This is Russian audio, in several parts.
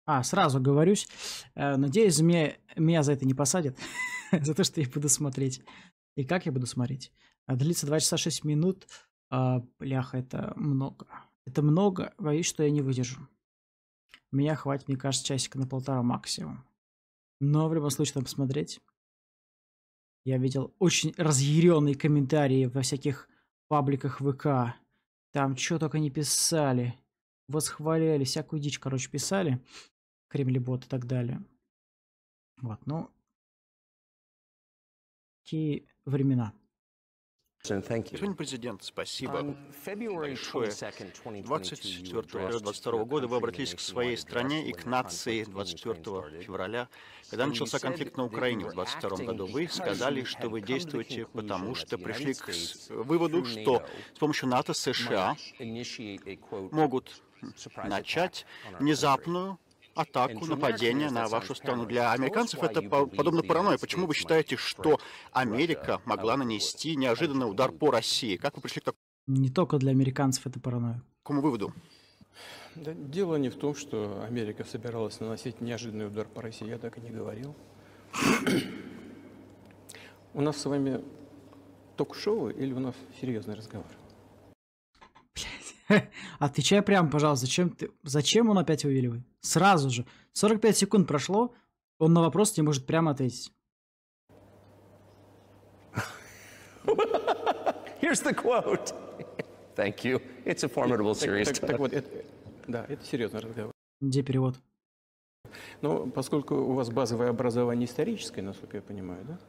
Сразу говорюсь. Надеюсь, меня за это не посадят. За то, что я буду смотреть. И как я буду смотреть? Длится 2 часа 6 минут. Бляха, это много. Это много. Боюсь, что я не выдержу. Меня хватит, мне кажется, часика на 1,5 максимум. Но в любом случае, там посмотреть. Я видел очень разъяренные комментарии во всяких пабликах ВК. Там что только не писали. Восхваляли, всякую дичь, короче, писали. Кремлебот и так далее. Вот, ну, такие времена. Господин президент, спасибо большое. 24 февраля 2022 года вы обратились к своей стране и к нации 24 февраля. Когда начался конфликт на Украине в 2022 году, вы сказали, что вы действуете потому, что пришли к выводу, что с помощью НАТО США могут начать внезапную атаку, нападение на вашу страну. Для американцев это подобно паранойи. Почему вы считаете, что Америка могла нанести неожиданный удар по России? Как вы пришли к Не только для американцев это паранойя. такому выводу? Да, дело не в том, что Америка собиралась наносить неожиданный удар по России. Я так и не говорил. У нас с вами ток-шоу или у нас серьезный разговор? Отвечай прямо, пожалуйста, зачем он опять увиливает? Сразу же. 45 секунд прошло, он на вопрос не может прямо ответить. Here's the quote. Thank you. It's a formidable series. Так вот, это серьезный разговор. Где перевод? Но поскольку у вас базовое образование историческое, насколько я понимаю, да?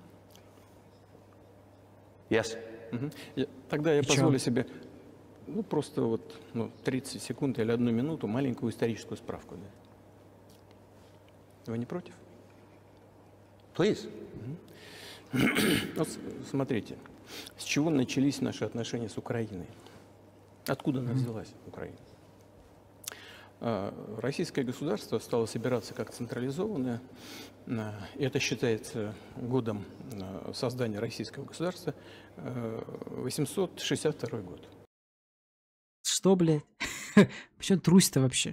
Yes. Тогда я позволю себе, просто 30 секунд или 1 минуту маленькую историческую справку. Да? Вы не против? Please. Вот смотрите, с чего начались наши отношения с Украиной? Откуда она взялась, Украина? Российское государство стало собираться как централизованное. Это считается годом создания российского государства 862 год. Что, блядь? Почему трусь-то вообще?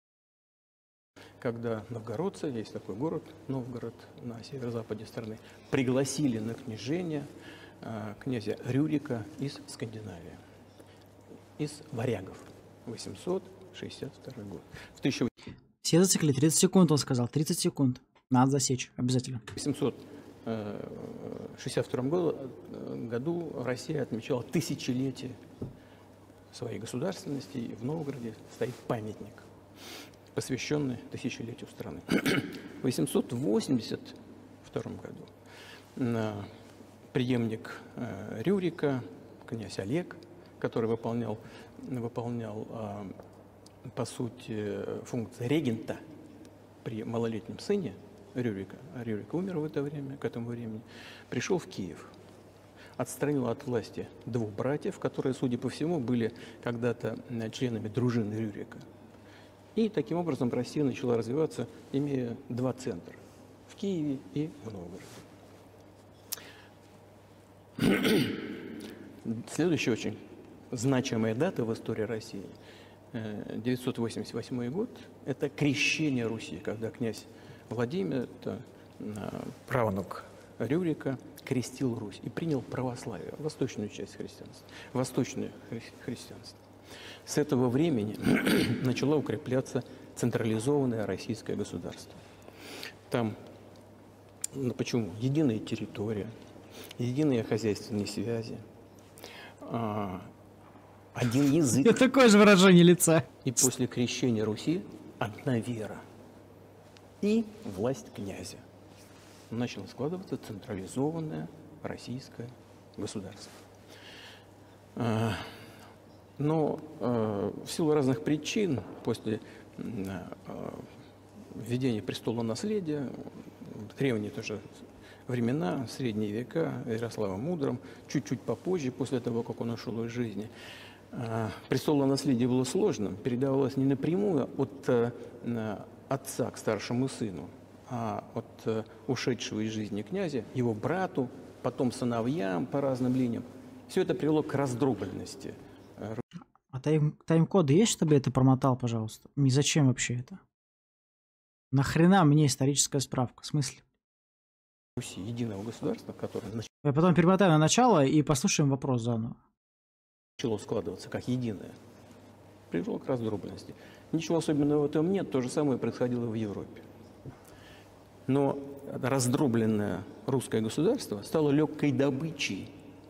Когда новгородцы, есть такой город, Новгород, на северо-западе страны, пригласили на княжение князя Рюрика из Скандинавии, из варягов. 862 год. Все зацикли, 30 секунд он сказал, 30 секунд. Надо засечь, обязательно. В 862 году Россия отмечала тысячелетие своей государственности, и в Новгороде стоит памятник, посвященный тысячелетию страны. В 882 году преемник Рюрика, князь Олег, который выполнял по сути функции регента при малолетнем сыне Рюрика, а Рюрик умер в это время, к этому времени, пришел в Киев, отстранил от власти 2 братьев, которые, судя по всему, были когда-то членами дружины Рюрика. И таким образом Россия начала развиваться, имея 2 центра – в Киеве и в Новгороде. Следующая очень значимая дата в истории России – 988 год – это крещение Руси, когда князь Владимир, правнук Рюрика, крестил Русь и принял православие, восточную часть христианства, восточное христианство. С этого времени начало укрепляться централизованное российское государство. Там, почему? Единая территория, единые хозяйственные связи, один язык. Такое же выражение лица. И после крещения Руси одна вера и власть князя. Начало складываться централизованное российское государство. Но в силу разных причин, после введения престола наследия, древние тоже времена, средние века, Ярослава Мудрым, чуть-чуть попозже, после того, как он ушел из жизни, престолонаследие было сложным, передавалось не напрямую от отца к старшему сыну, а от ушедшего из жизни князя, его брату, потом сыновьям по разным линиям. Все это привело к раздробленности. А тайм-коды есть, чтобы я это промотал, пожалуйста? Зачем вообще это? Нахрена мне историческая справка? В смысле? Руси единого государства, которое Я потом перемотаю на начало и послушаем вопрос заново. начало складываться как единое, привело к раздробленности. Ничего особенного в этом нет, то же самое происходило в Европе. Но раздробленное русское государство стало легкой добычей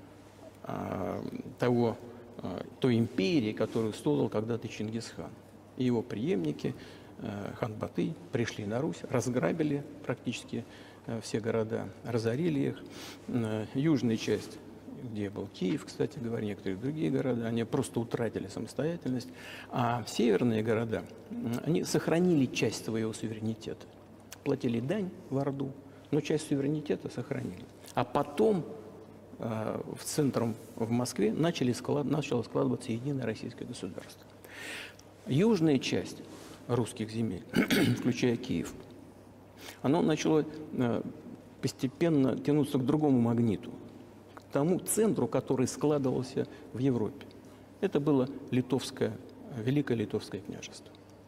той империи, которую создал когда-то Чингисхан. И его преемники, хан Батый, пришли на Русь, разграбили практически все города, разорили их. Южная часть, где был Киев, кстати говоря, некоторые другие города, они просто утратили самостоятельность. А северные города, они сохранили часть своего суверенитета. Платили дань в Орду, но часть суверенитета сохранили. А потом в центром в Москве начало складываться единое российское государство. Южная часть русских земель, включая Киев, оно начало постепенно тянуться к другому магниту, к тому центру, который складывался в Европе. Это было Великое Литовское княжество.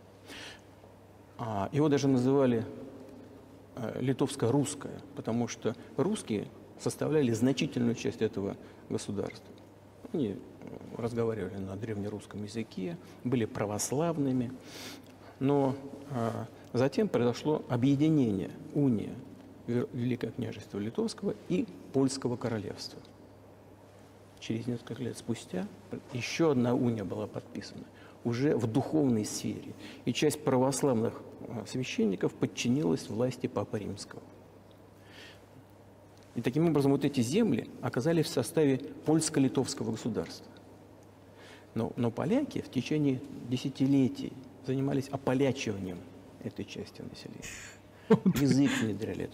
Его даже называли литовско-русское, потому что русские составляли значительную часть этого государства. Они разговаривали на древнерусском языке, были православными, но затем произошло объединение, уния Великого княжества Литовского и Польского королевства. Через несколько лет спустя еще одна уния была подписана, уже в духовной сфере, и часть православных священников подчинилась власти Папы Римского. И таким образом вот эти земли оказались в составе польско-литовского государства. Но поляки в течение десятилетий занимались ополячиванием этой части населения. Язык внедряли.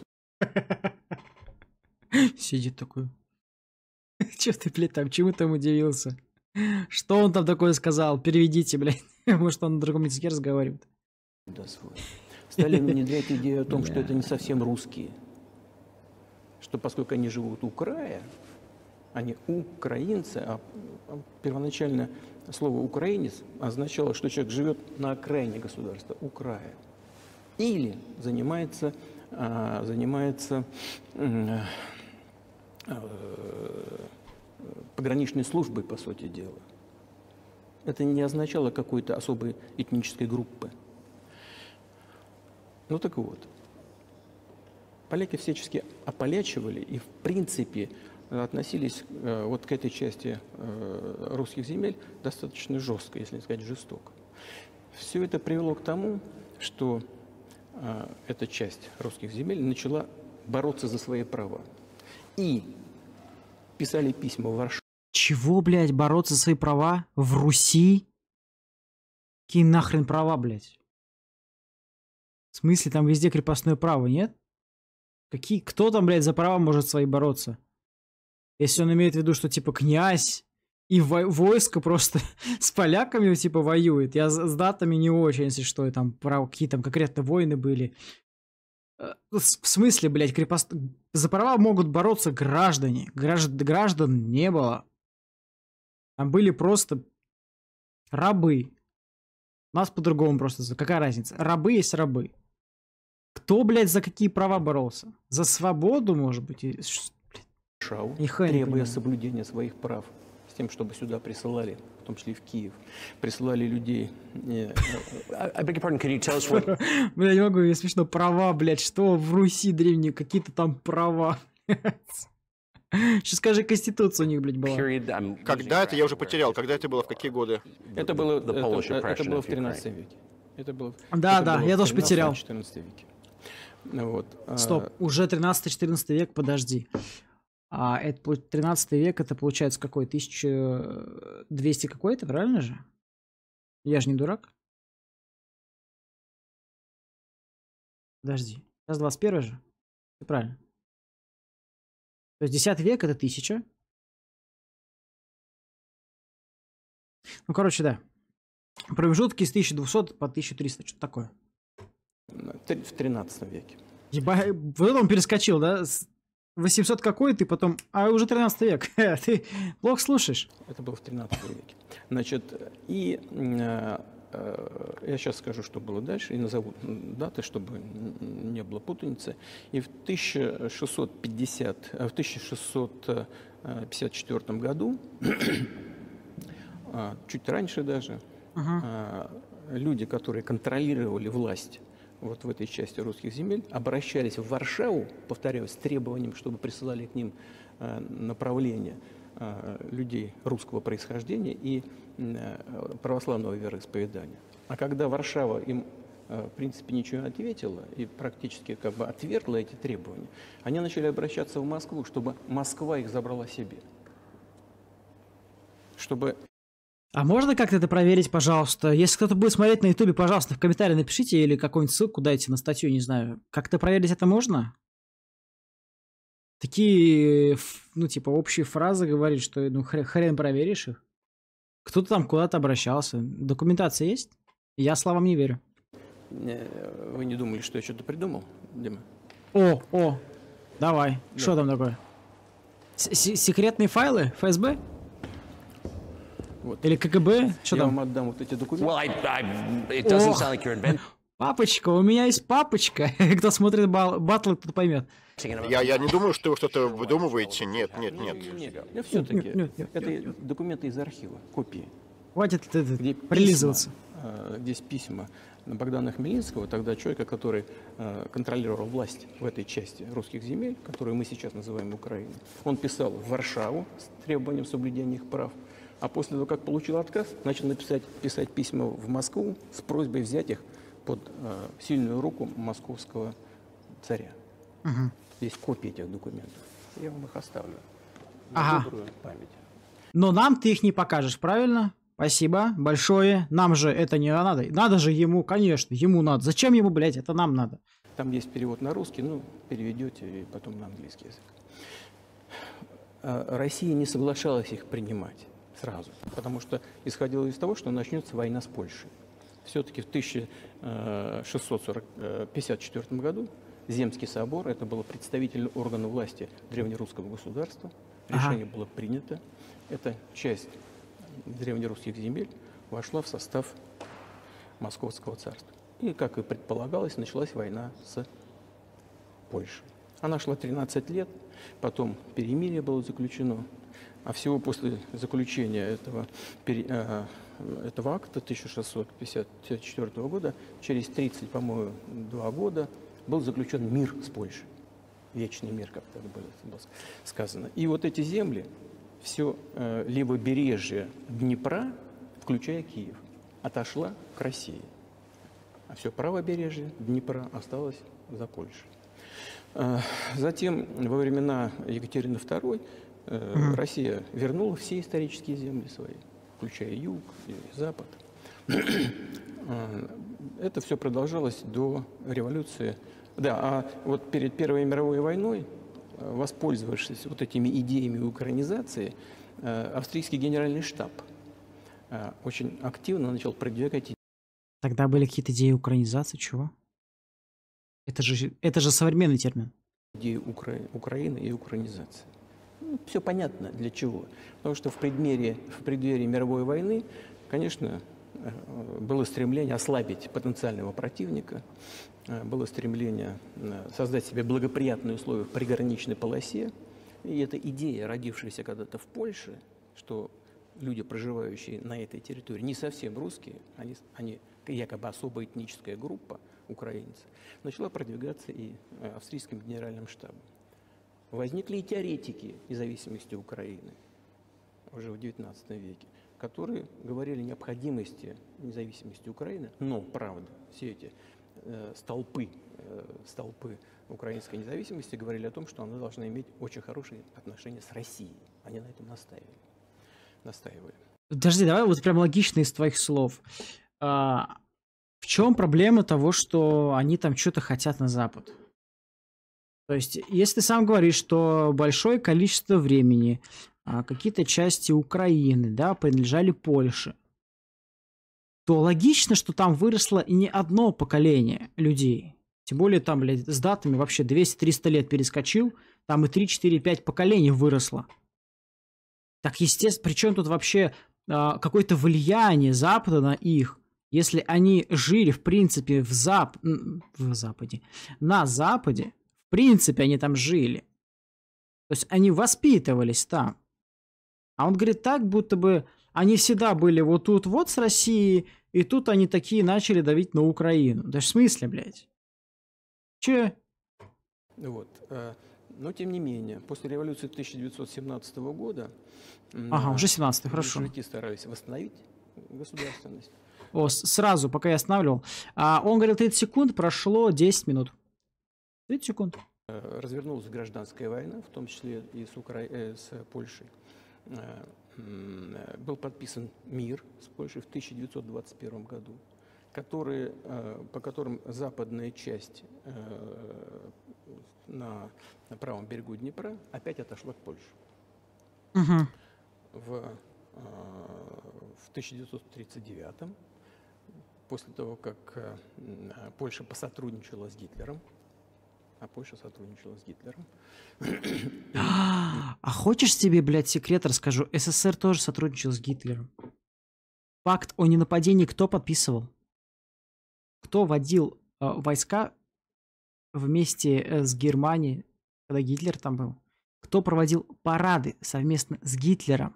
Сидит такой. Че ты, блядь, там, чему там удивился? Что он там такое сказал? Переведите, блядь. Может, он на другом языке разговаривает. Да, свой. Стали внедрять идею о том, что это не совсем русские. Что поскольку они живут у края, они украинцы, а первоначально слово «украинец» означало, что человек живет на окраине государства, у края. Или занимается пограничной службой, по сути дела. Это не означало какой-то особой этнической группы. Ну так вот. Поляки всячески ополячивали и, в принципе, относились вот к этой части русских земель достаточно жестко, если не сказать жестоко. Все это привело к тому, что эта часть русских земель начала бороться за свои права. И писали письма в Варшаву. Чего, блядь, бороться за свои права в Руси? Какие нахрен права, блядь? В смысле, там везде крепостное право, нет? Кто там, блядь, за права может свои бороться? Если он имеет в виду, что, типа, князь и войско просто с поляками, типа, воюет. Я с датами не очень, если что, и там какие там конкретно войны были. В смысле, блядь, за права могут бороться граждане. Граждан не было. Там были просто рабы. У нас по-другому просто. Какая разница? Рабы есть рабы. Кто, блядь, за какие права боролся? За свободу, может быть? Требуя соблюдения своих прав. С тем, чтобы сюда присылали, в том числе и в Киев, присылали людей. I beg your pardon, can you tell us what... Бля, не могу, мне смешно. Права, блядь, что в Руси древние, какие-то там права. Сейчас скажи, Конституция у них, блядь, была. Когда это, я уже потерял, когда это было, в какие годы? Это было в 13 веке. Да, я тоже потерял. 14 веке. Вот. Стоп, уже 13-14 век, подожди. Это 13 век, это получается какой? 1200 какой-то, правильно же? Я же не дурак. Подожди, сейчас 21 же? Все правильно. То есть 10 век это 1000. Ну, короче, да. Промежутки с 1200 по 1300, что-то такое. В 13 веке. Вот он перескочил, да? 800 какой ты, потом... А уже 13 век. Ты плохо слушаешь. Это было в 13 веке. Значит, и я сейчас скажу, что было дальше, и назову даты, чтобы не было путаницы. И в 1654 году, чуть раньше даже, люди, которые контролировали власть вот в этой части русских земель, обращались в Варшаву, повторяю, с требованием, чтобы присылали к ним направление людей русского происхождения и православного вероисповедания. А когда Варшава им, в принципе, ничего не ответила и практически как бы отвергла эти требования, они начали обращаться в Москву, чтобы Москва их забрала себе. Чтобы... А можно как-то это проверить, пожалуйста? Если кто-то будет смотреть на Ютубе, пожалуйста, в комментарии напишите или какую-нибудь ссылку дайте на статью, не знаю. Как-то проверить это можно? Такие, ну, типа, общие фразы говорит, что, ну, хрен проверишь их. Кто-то там куда-то обращался. Документация есть? Я словам не верю. Вы не думали, что я что-то придумал, Дима? О, давай. Да. Что там такое? Секретные файлы? ФСБ? Вот. Или КГБ? Что я там? вам отдам вот эти документы. Папочка, у меня есть папочка. Кто смотрит батлы, кто поймет. Я не думаю, что вы что-то выдумываете. Нет. Все-таки это документы из архива, копии. Хватит прилизываться. Здесь письма Богдана Хмельницкого, тогда человека, который контролировал власть в этой части русских земель, которую мы сейчас называем Украиной. Он писал в Варшаву с требованием соблюдения их прав. А после того, как получил отказ, начал писать письма в Москву с просьбой взять их под сильную руку московского царя. Есть копии этих документов. Я вам их оставлю. На добрую память. Но нам ты их не покажешь, правильно? Спасибо большое. Нам же это не надо. Надо же ему, конечно, ему надо. Зачем ему, блядь, это нам надо? Там есть перевод на русский, ну, переведете и потом на английский язык. Россия не соглашалась их принимать сразу, потому что исходило из того, что начнется война с Польшей. Все-таки в 1654 году Земский собор, это был представительный орган власти древнерусского государства, решение было принято, эта часть древнерусских земель вошла в состав Московского царства. И, как и предполагалось, началась война с Польшей. Она шла 13 лет, потом перемирие было заключено, а всего после заключения этого акта 1654 года, через 30, по-моему, 2 года, был заключен мир с Польшей. Вечный мир, как так было сказано. И вот эти земли, все левобережье Днепра, включая Киев, отошла к России. А все правобережье Днепра осталось за Польшей. Затем, во времена Екатерины II, Россия вернула все исторические земли свои, включая юг и запад. Это все продолжалось до революции. Да, а вот перед Первой мировой войной, воспользовавшись вот этими идеями украинизации, австрийский генеральный штаб очень активно начал продвигать. Тогда были какие-то идеи украинизации, чего? Это же современный термин. Идеи Украины и украинизации. Ну, все понятно для чего. Потому что в преддверии мировой войны, конечно, было стремление ослабить потенциального противника, было стремление создать себе благоприятные условия в приграничной полосе. И эта идея, родившаяся когда-то в Польше, что люди, проживающие на этой территории, не совсем русские, они якобы особая этническая группа, украинцы, начала продвигаться и австрийским генеральным штабом. Возникли и теоретики независимости Украины уже в XIX веке, которые говорили о необходимости независимости Украины, но, правда, все эти столпы украинской независимости говорили о том, что она должна иметь очень хорошие отношения с Россией. Они на этом настаивали. Подожди, давай вот прям логично из твоих слов. В чем проблема того, что они там что-то хотят на Запад? То есть, если ты сам говоришь, что большое количество времени какие-то части Украины, да, принадлежали Польше, то логично, что там выросло не одно поколение людей. Тем более там, блядь, с датами вообще 200-300 лет перескочил, там и 3-4-5 поколений выросло. Так, естественно, причем тут вообще какое-то влияние Запада на их? Если они жили, в принципе, на Западе, в принципе, они там жили. То есть они воспитывались там. А он говорит так, будто бы они всегда были вот тут вот с Россией, и тут они такие начали давить на Украину. Да в смысле, блядь? Че? Вот. Но, тем не менее, после революции 1917 года ага, уже 17-й, хорошо. большевики старались восстановить государственность. О, сразу, пока я останавливал. Он говорил 30 секунд, прошло 10 минут. 30 секунд. Развернулась гражданская война, в том числе и с Польшей. Был подписан мир с Польшей в 1921 году, по которым западная часть на правом берегу Днепра опять отошла к Польше. Угу. В 1939, после того, как Польша посотрудничала с Гитлером, А хочешь тебе, блядь, секрет расскажу? СССР тоже сотрудничал с Гитлером. Пакт о ненападении кто подписывал? Кто водил войска вместе с Германией, когда Гитлер там был? Кто проводил парады совместно с Гитлером?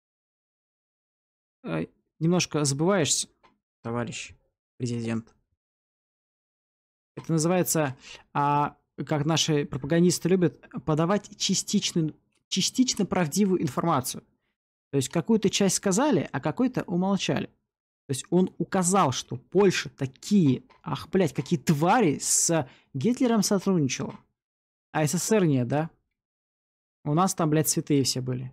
Немножко забываешься, товарищ президент. Это называется, как наши пропагандисты любят, подавать частично правдивую информацию. То есть какую-то часть сказали, а какую-то умолчали. То есть он указал, что Польша такие, какие твари с Гитлером сотрудничала. А СССР нет, да? У нас там, блядь, святые все были.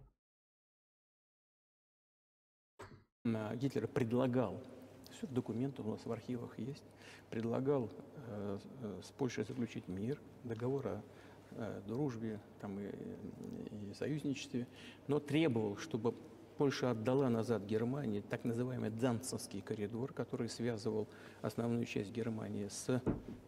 Гитлер предлагал, все документы у нас в архивах есть, предлагал с Польшей заключить мир, договор о дружбе там, и союзничестве, но требовал, чтобы Польша отдала назад Германии так называемый Данцевский коридор, который связывал основную часть Германии с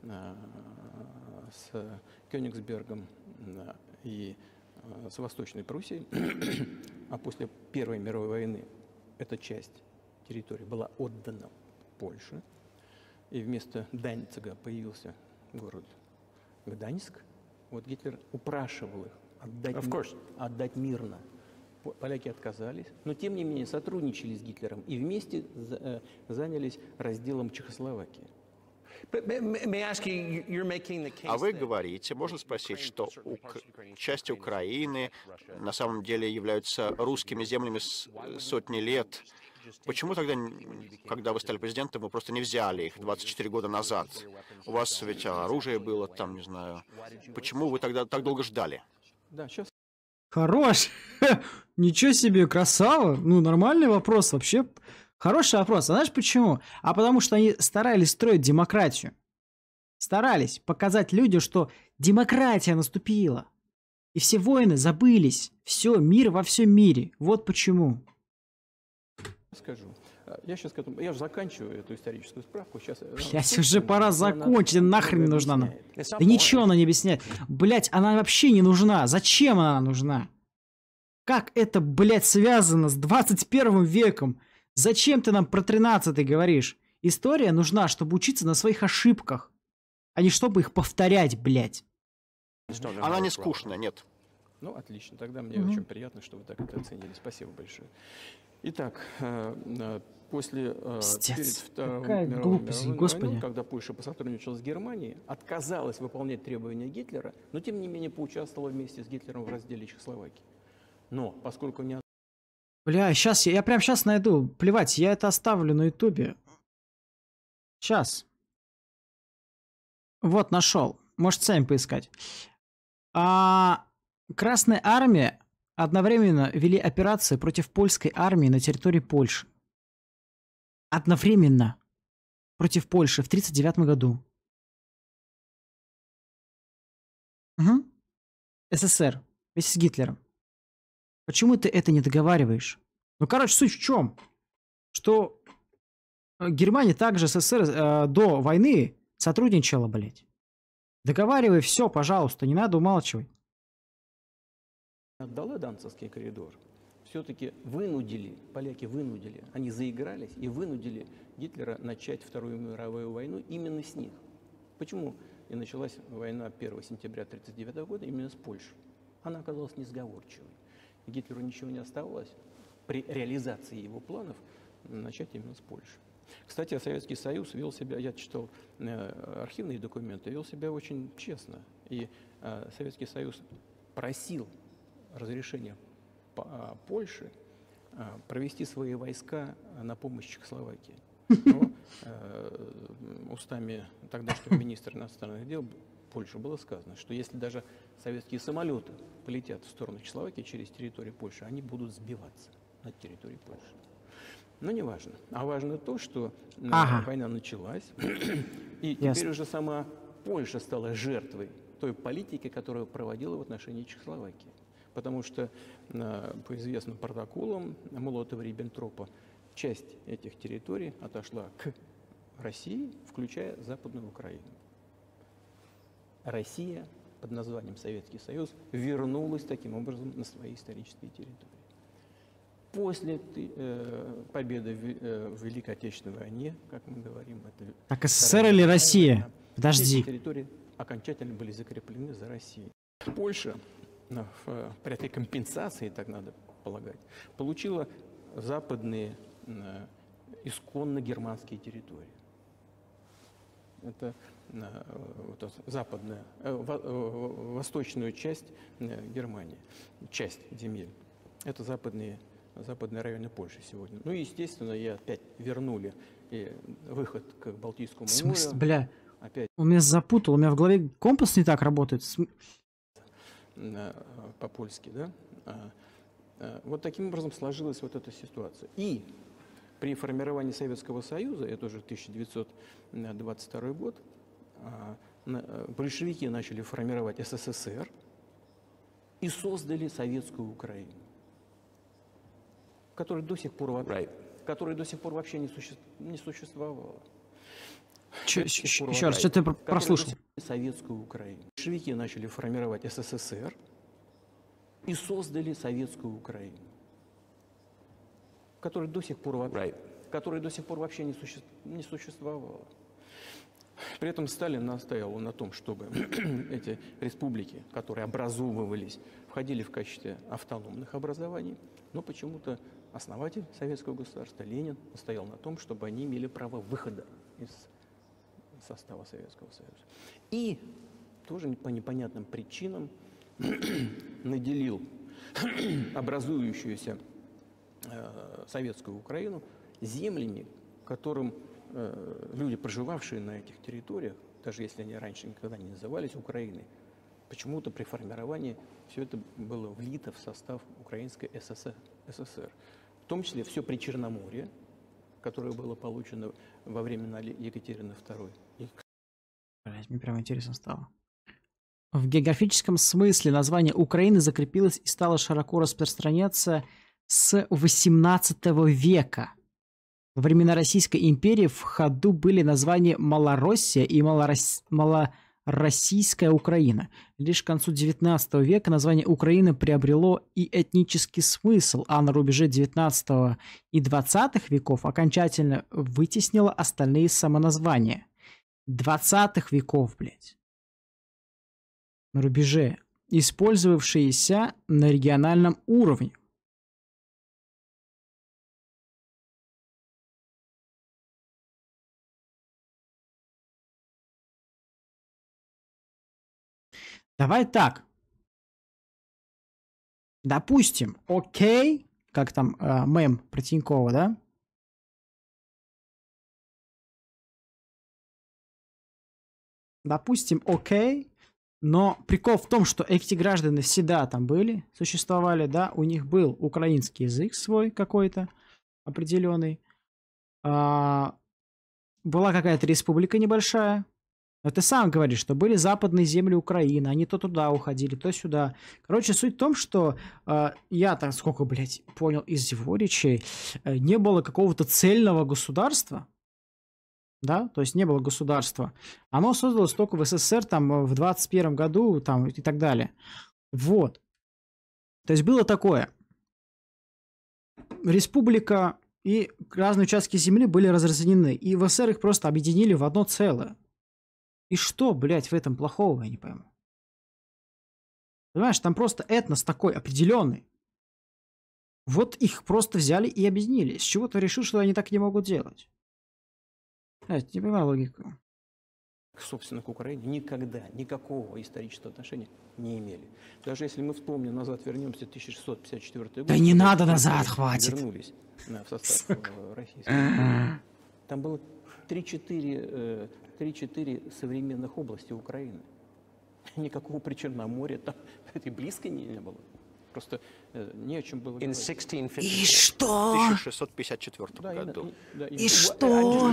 Кёнигсбергом и с Восточной Пруссией. А после Первой мировой войны эта часть территории была отдана Польше, и вместо Данцига появился город Гданьск. Вот Гитлер упрашивал их отдать мирно. Поляки отказались, но тем не менее сотрудничали с Гитлером и вместе занялись разделом Чехословакии. А вы говорите, можно спросить, что части Украины на самом деле являются русскими землями сотни лет. Почему тогда, когда вы стали президентом, вы просто не взяли их 24 года назад? У вас ведь оружие было там, не знаю. Почему вы тогда так долго ждали? Да, сейчас. Хорош! Ничего себе, красава! Ну, нормальный вопрос вообще. Хороший вопрос. А знаешь почему? А потому что они старались строить демократию. Старались показать людям, что демократия наступила. И все войны забылись. Все, мир во всем мире. Вот почему. Скажу. Я сейчас к этому... Я же заканчиваю эту историческую справку. Сейчас... Блять, уже пора закончить. Нахрен не нужна она. Да ничего она не объясняет. Блять, она вообще не нужна. Зачем она нужна? Как это, блять, связано с 21 веком? Зачем ты нам про 13-й говоришь? История нужна, чтобы учиться на своих ошибках, а не чтобы их повторять, блять. Она не скучная, нет. Ну, отлично. Тогда мне очень приятно, что вы так это оценили. Спасибо большое. Итак, после перед Второй мировой войной, когда Польша посотрудничала с Германией, отказалась выполнять требования Гитлера, но тем не менее поучаствовала вместе с Гитлером в разделе Чехословакии. Но поскольку не... Бля, сейчас, я прям сейчас найду. Плевать, я это оставлю на ютубе. Сейчас. Вот, нашел. Можете сами поискать. Красная армия одновременно вели операции против польской армии на территории Польши. Одновременно. Против Польши в 1939 году. Угу. СССР. Вместе с Гитлером. Почему ты это не договариваешь? Ну, короче, суть в чем? Что Германия также с СССР до войны сотрудничала, блядь. Договаривай все, пожалуйста, не надо умалчивать. Отдала Данцевский коридор. все-таки поляки вынудили, они заигрались и вынудили Гитлера начать Вторую мировую войну именно с них. Почему и началась война 1 сентября 1939 года именно с Польши? Она оказалась несговорчивой. И Гитлеру ничего не оставалось при реализации его планов начать именно с Польши. Кстати, Советский Союз вел себя, я читал архивные документы, вел себя очень честно. И Советский Союз просил разрешения Польши провести свои войска на помощь Чехословакии. Но устами тогдашнего министра иностранных дел Польши было сказано, что если даже советские самолеты полетят в сторону Чехословакии через территорию Польши, они будут сбиваться над территорией Польши. Но не важно. А важно то, что война началась, и теперь уже сама Польша стала жертвой той политики, которую проводила в отношении Чехословакии. Потому что по известным протоколам Молотова-Риббентропа часть этих территорий отошла к России, включая Западную Украину. Россия под названием Советский Союз вернулась таким образом на свои исторические территории. После победы в Великой Отечественной войне, как мы говорим, это... Так СССР или Россия? Подожди. Эти территории окончательно были закреплены за Россией. Польша при этой компенсации, так надо полагать, получила западные исконно германские территории. Это западная, восточную часть Германии, часть земель. Это западные районы Польши сегодня. Ну и, естественно, и опять вернули и выход к Балтийскому морю. В смысле, бля, опять он меня запутал, у меня в голове компас не так работает. По-польски, да? Вот таким образом сложилась вот эта ситуация. И при формировании Советского Союза, это уже 1922 год, большевики начали формировать СССР и создали Советскую Украину, которая до сих пор вообще не существовала. Еще раз, что ты прослушал? Советскую Украину. Большевики начали формировать СССР и создали Советскую Украину, которая до сих пор вообще не существовала. При этом Сталин настаивал на том, чтобы эти республики, которые образовывались, входили в качестве автономных образований, но почему-то основатель советского государства Ленин настоял на том, чтобы они имели право выхода из состава Советского Союза. И тоже по непонятным причинам наделил образующуюся Советскую Украину землями, которым люди, проживавшие на этих территориях, даже если они раньше никогда не назывались Украиной, почему-то при формировании все это было влито в состав Украинской ССР. В том числе все Причерноморье, которое было получено во времена Екатерины II. Блять, мне прям интересно стало. В географическом смысле название Украины закрепилось и стало широко распространяться с XVIII века. Во времена Российской империи в ходу были названия Малороссия и Малороссийская Украина. Лишь к концу XIX века название Украины приобрело и этнический смысл, а на рубеже XIX и XX веков окончательно вытеснило остальные самоназвания. 20 веков, блядь. На рубеже, использовавшиеся на региональном уровне. Давай так. Допустим, окей, как там мем про Тинькова, да? Допустим, окей, но прикол в том, что эти граждане всегда там были, существовали, да, у них был украинский язык свой какой-то определенный, была какая-то республика небольшая. Но ты сам говоришь, что были западные земли Украины, они то туда уходили, то сюда. Короче, суть в том, что я так сколько, блядь, понял из его речей, не было какого-то цельного государства, да, то есть не было государства. Оно создалось только в СССР там в 21 году там и так далее. Вот. То есть было такое. республика и разные участки земли были разъединены, и в СССР их просто объединили в одно целое. И что, блядь, в этом плохого, я не пойму. Понимаешь, там просто этнос такой определенный. Вот их просто взяли и объединили. С чего-то решил, что они так не могут делать. Не понимаю логику. Собственно, к Украине никогда никакого исторического отношения не имели. Даже если мы вспомним назад, вернемся в 1654 год. Да не надо назад, хватит. Вернулись в состав российского. Там было 3-4 современных области Украины. Никакого Причерноморья там и близко не было. Просто не о чем было говорить. И что? В 1654 году. И что?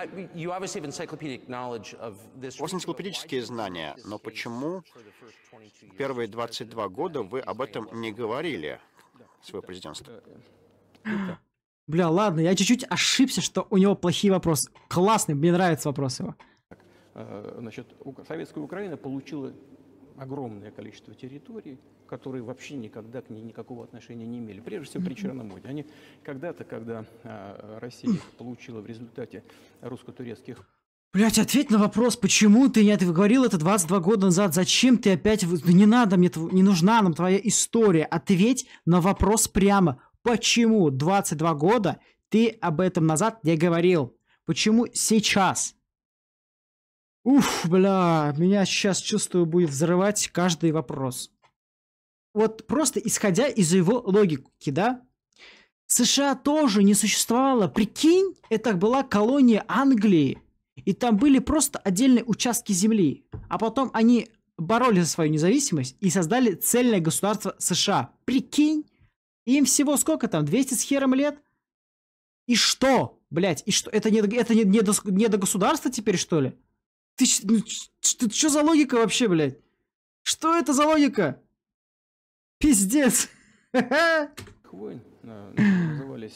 У вас энциклопедические знания, но почему первые 22 года вы об этом не говорили, свое президентство? Бля, ладно, я чуть-чуть ошибся, что у него плохие вопросы. Классный, мне нравится вопрос его. Значит, советская Украина получила огромное количество территорий, которые вообще никогда к ней никакого отношения не имели. Прежде всего, при Черноморье. Они когда-то, когда Россия их получила в результате русско-турецких... Блять, ответь на вопрос, почему ты не говорил это 22 года назад? Зачем ты опять... Да не надо мне, не нужна нам твоя история. Ответь на вопрос прямо. Почему 22 года ты об этом назад не говорил? Почему сейчас? Уф, бля, меня сейчас, чувствую, будет взрывать каждый вопрос. Вот просто исходя из его логики, да? США тоже не существовало. Прикинь, это была колония Англии. И там были просто отдельные участки земли. А потом они боролись за свою независимость и создали цельное государство США. Прикинь, им всего сколько там, 200 с хером лет? И что, блядь, и что, это не до государства теперь, что ли? Ты что за логика вообще, блядь? Что это за логика? Пиздец. Войн назывались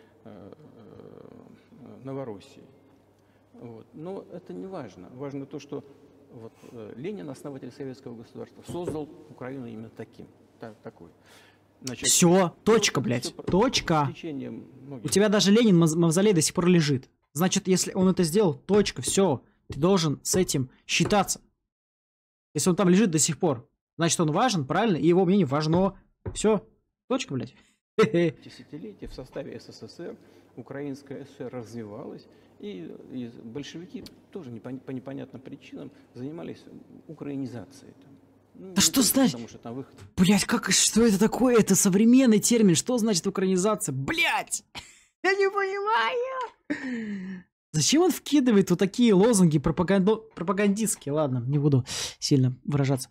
Новороссией. Вот. Но это не важно. Важно то, что вот, Ленин, основатель советского государства, создал Украину именно такой. Значит, все, точка, блядь, точка. У тебя даже Ленин мавзолей до сих пор лежит. Значит, если он это сделал, точка, все. Ты должен с этим считаться. Если он там лежит до сих пор, значит, он важен, правильно? И его мнение важно. Все, точка, блядь. Десятилетия в составе СССР Украинская ССР развивалась, и большевики тоже по непонятным причинам занимались украинизацией. Да что значит? Блять, что это такое? Это современный термин. Что значит украинизация? Блять! Я не понимаю! Зачем он вкидывает вот такие лозунги пропагандистские? Ладно, не буду сильно выражаться.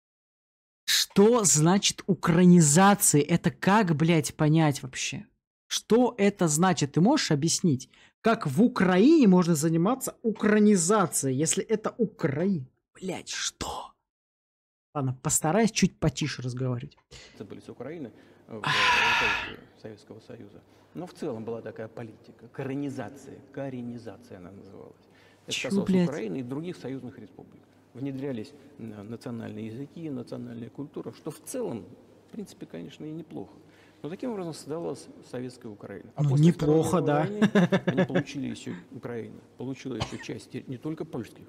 Что значит украинизация? Это как, блядь, понять вообще? Что это значит? Ты можешь объяснить? Как в Украине можно заниматься украинизацией, если это Украина? Блядь, что? Ладно, постараюсь чуть потише разговаривать. Это были с Украины в Советского Союза. Но в целом была такая политика. Коренизация она называлась. Это касалось Украины и других союзных республик. Внедрялись национальные языки, национальная культура, что в целом, в принципе, конечно, и неплохо. Но таким образом создавалась советская Украина. А после неплохо, да. Войны они получили еще Украину, получила еще часть не только польских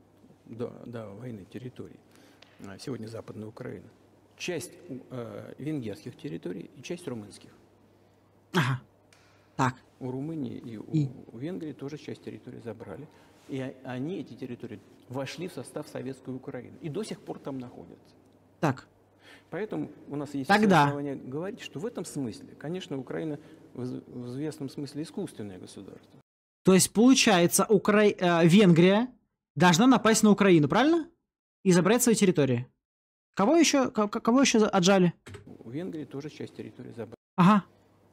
до войны территорий, сегодня Западная Украина, часть венгерских территорий и часть румынских. Ага. Так. У Румынии и у Венгрии тоже часть территории забрали. И они, эти территории, вошли в состав советской Украины. И до сих пор там находятся. Так. Поэтому у нас есть основания говорить, что в этом смысле, конечно, Украина в известном смысле искусственное государство. То есть, получается, Венгрия должна напасть на Украину, правильно? И забрать свои территории. Кого еще отжали? У Венгрии тоже часть территории забрали. Ага.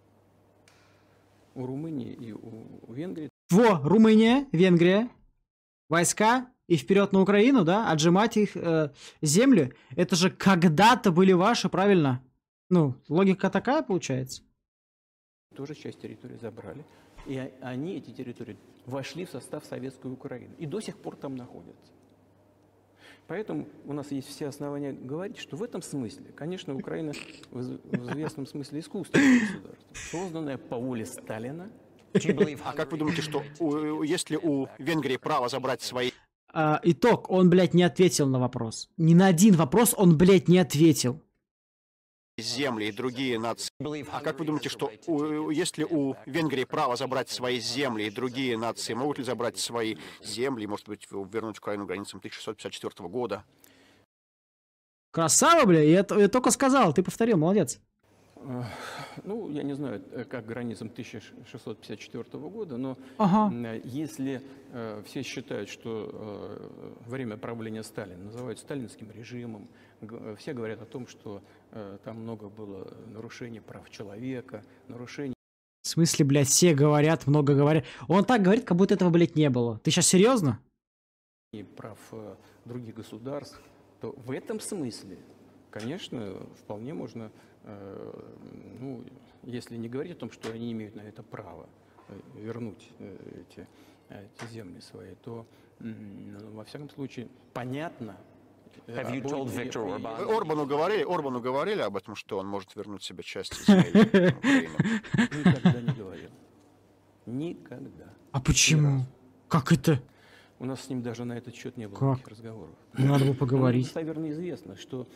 У Румынии и у Венгрии. Румыния, Венгрия, войска и вперед на Украину, да? Отжимать их землю. Это же когда-то были ваши, правильно? Ну, логика такая получается. Тоже часть территории забрали. И они, эти территории, вошли в состав советской Украины. И до сих пор там находятся. Поэтому у нас есть все основания говорить, что в этом смысле, конечно, Украина в известном смысле искусственное государство, созданное по воле Сталина. А как вы думаете, что есть ли у Венгрии право забрать свои... Итог, он, блядь, не ответил на вопрос. Ни на один вопрос он, блядь, не ответил. земли и другие нации? А как вы думаете, что есть ли у Венгрии право забрать свои земли и другие нации? Могут ли забрать свои земли, может быть, вернуть Украину границам 1654 года? Красава, бля, я только сказал, ты повторил, молодец. Ну, я не знаю, как границам 1654 года, но если все считают, что время правления Сталина называют сталинским режимом, все говорят о том, что там много было нарушений прав человека, нарушений... В смысле, блядь, все говорят, много говорят. Он так говорит, как будто этого, блядь, не было. Ты сейчас серьезно? Прав других государств, то в этом смысле, конечно, вполне можно... ну, если не говорить о том, что они имеют на это право вернуть эти земли свои, то, во всяком случае, понятно... Орбану говорили об этом, что он может вернуть себе часть земель Украины? Никогда не говорил. Никогда. А почему? Как это? У нас с ним даже на этот счет не было никаких разговоров. Надо бы поговорить. Достоверно известно, что,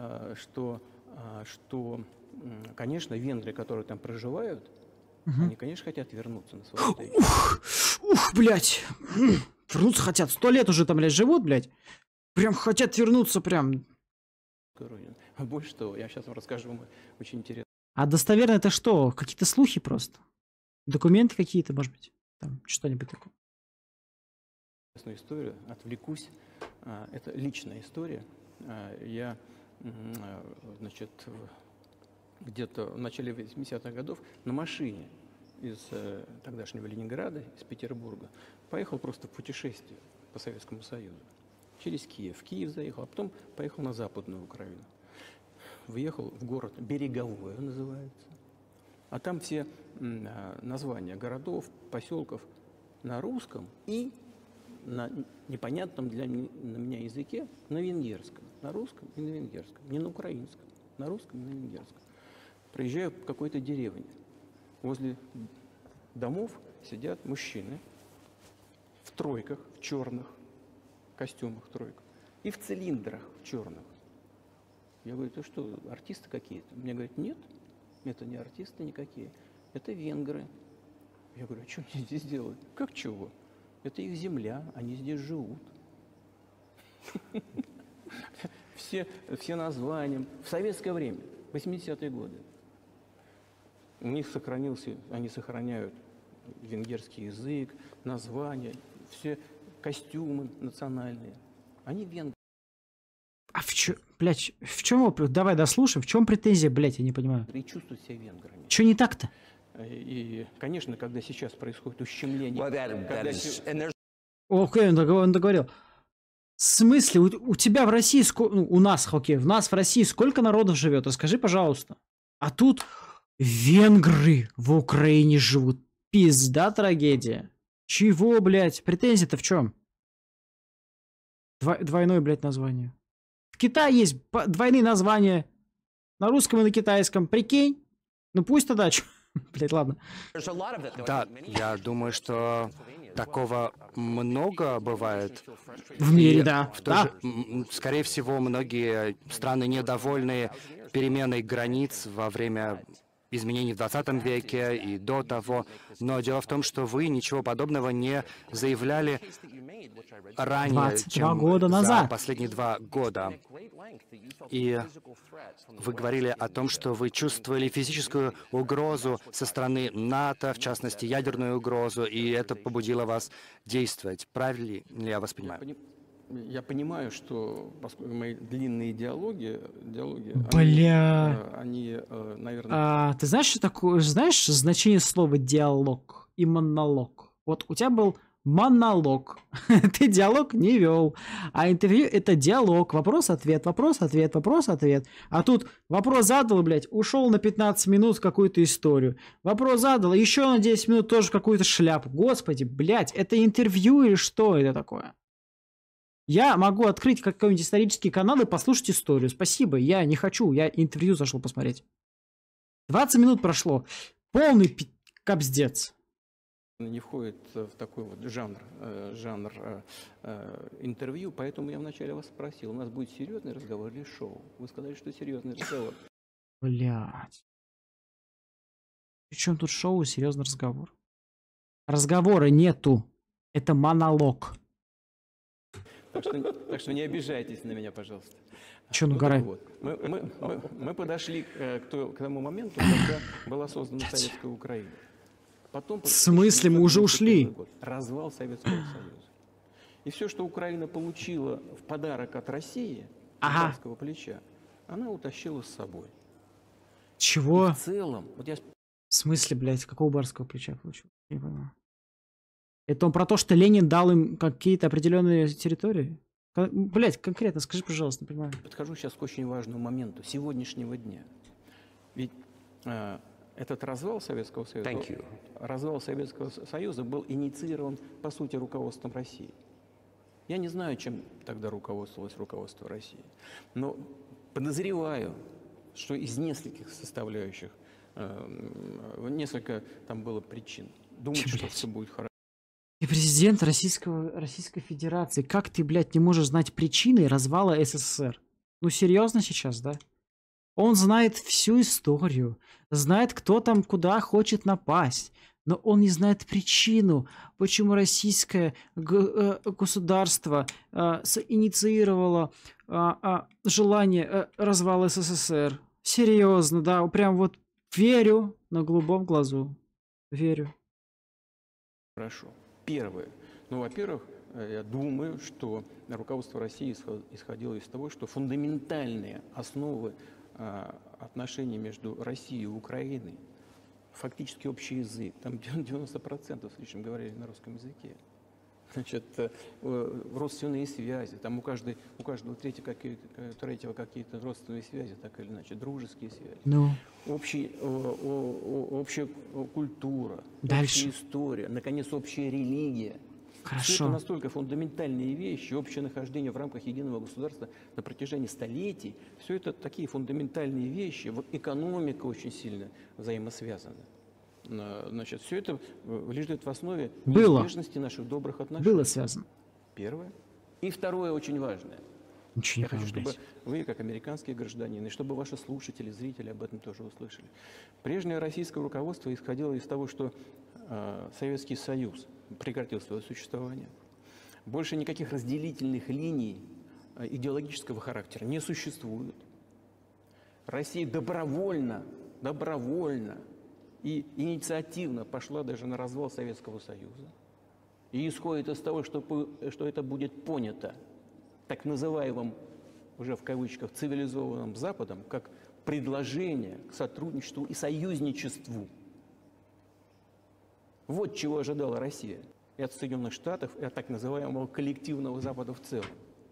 конечно, венгры, которые там проживают, они, конечно, хотят вернуться на свою территорию. Ух, блядь. Вернуться хотят. 100 лет уже там, блядь, живут, блядь. Прям хотят вернуться, прям. Больше того, я сейчас вам расскажу вам очень интересно. А достоверно это что? Какие-то слухи просто? Документы какие-то, может быть? Там что-нибудь такое? Историю, отвлекусь. Это личная история. Я, значит, где-то в начале 80-х годов на машине из тогдашнего Ленинграда, из Петербурга, поехал просто в путешествие по Советскому Союзу. Через Киев. В Киев заехал, а потом поехал на Западную Украину. Въехал в город Береговое, называется. А там все названия городов, поселков на русском и на непонятном для меня языке, на венгерском. На русском и на венгерском. Не на украинском. На русском и на венгерском. Приезжаю в какой-то деревне. Возле домов сидят мужчины в тройках, в черных костюмах тройках и в цилиндрах в черных. Я говорю, это что, артисты какие-то? Мне говорят, нет, это не артисты никакие, это венгры. Я говорю, а что они здесь делают? Как чего? Это их земля, они здесь живут. Все названия. В советское время, 80-е годы, у них сохранился, они сохраняют венгерский язык, названия, все костюмы национальные. Они венгры. А в чем, блядь, в чем вопрос? Давай дослушаем. В чем претензия, блядь, я не понимаю. И чувствуют себя венграми. Что не так-то? И, конечно, когда сейчас происходит ущемление... Окей, он договорил. В смысле, у тебя в России, у нас, окей, в нас в России сколько народов живет? Скажи, пожалуйста. А тут венгры в Украине живут. Пизда трагедия. Чего, блядь? Претензия-то в чем? Двойное, блядь, название. В Китае есть двойные названия. На русском и на китайском. Прикинь? Ну пусть тогда. Блядь, ладно. Да, я думаю, что такого много бывает. В мире, да. Скорее всего, многие страны недовольны переменой границ во время изменений в 20 веке и до того. Но дело в том, что вы ничего подобного не заявляли ранее, чем года назад. за последние 2 года. И вы говорили о том, что вы чувствовали физическую угрозу со стороны НАТО, в частности, ядерную угрозу, и это побудило вас действовать. Правильно ли я вас понимаю? Я понимаю, что поскольку мои длинные диалоги они, наверное... ты знаешь, что такое, знаешь значение слова диалог и монолог? Вот у тебя был монолог, ты диалог не вел, а интервью это диалог, вопрос-ответ, вопрос-ответ, вопрос-ответ. А тут вопрос задал, блядь, ушел на 15 минут в какую-то историю. Вопрос задал, еще на 10 минут тоже какую-то шляпу. Господи, блядь, это интервью или что это такое? Я могу открыть какой-нибудь исторический канал и послушать историю. Спасибо, я не хочу, я интервью зашел посмотреть. 20 минут прошло. Полный капздец. Не входит в такой вот жанр интервью, поэтому я вначале вас спросил, у нас будет серьезный разговор или шоу? Вы сказали, что серьезный разговор. Блядь. Причем тут шоу и серьезный разговор? Разговора нету. Это монолог. Так что не обижайтесь на меня, пожалуйста. Че, ну гора? Вот. Мы подошли к тому моменту, когда была создана Советская Украина. Потом, в смысле, мы уже ушли? Развал Советского Союза. И все, что Украина получила в подарок от России, царского плеча, она утащила с собой. Чего? И в целом, вот я... В смысле, блядь, какого барского плеча получил? Не понимаю. Это он про то, что Ленин дал им какие-то определенные территории? Блядь, конкретно скажи, пожалуйста, не понимаю. Подхожу сейчас к очень важному моменту сегодняшнего дня. Ведь этот развал Советского Союза был инициирован, по сути, руководством России. Я не знаю, чем тогда руководствовалось руководство России, но подозреваю, что из нескольких составляющих, несколько там было причин. Думаю, что все будет хорошо. Ты президент Российской Федерации. Как ты, блядь, не можешь знать причины развала СССР? Ну, серьезно сейчас, да? Он знает всю историю, знает, кто там куда хочет напасть, но он не знает причину, почему российское государство инициировало желание развала СССР. Серьезно, да, прям вот верю на голубом глазу. Верю. Хорошо. Первое. Ну, во-первых, я думаю, что руководство России исходило из того, что фундаментальные основы отношений между Россией и Украиной, фактически общий язык, там 90% с лишним говорили на русском языке. Значит, родственные связи, там у каждого третьего какие-то родственные связи, так или иначе, дружеские связи. Ну. Общая культура, дальше. Общая история, наконец, общая религия. Хорошо. Все это настолько фундаментальные вещи, общее нахождение в рамках единого государства на протяжении столетий. Все это такие фундаментальные вещи. Вот экономика очень сильно взаимосвязана. Значит, все это лежит в основе неизбежности наших добрых отношений. Было связано. Первое. И второе очень важное. Ничего не Я хочу, чтобы вы, как американские гражданины, и чтобы ваши слушатели, зрители об этом тоже услышали. Прежнее российское руководство исходило из того, что Советский Союз прекратил свое существование. Больше никаких разделительных линий идеологического характера не существует. Россия добровольно и инициативно пошла даже на развал Советского Союза. И исходит из того, что это будет понято так называемым, уже в кавычках, цивилизованным Западом, как предложение к сотрудничеству и союзничеству. Вот чего ожидала Россия и от Соединенных Штатов, и от так называемого коллективного Запада в целом.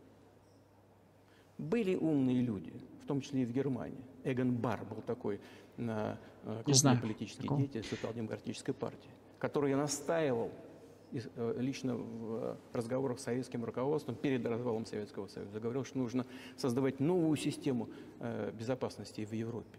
Были умные люди, в том числе и в Германии. Эгон Барр был такой крупный политический деятель социал-демократической партии, который настаивал лично в разговорах с советским руководством перед развалом Советского Союза. Говорил, что нужно создавать новую систему безопасности в Европе.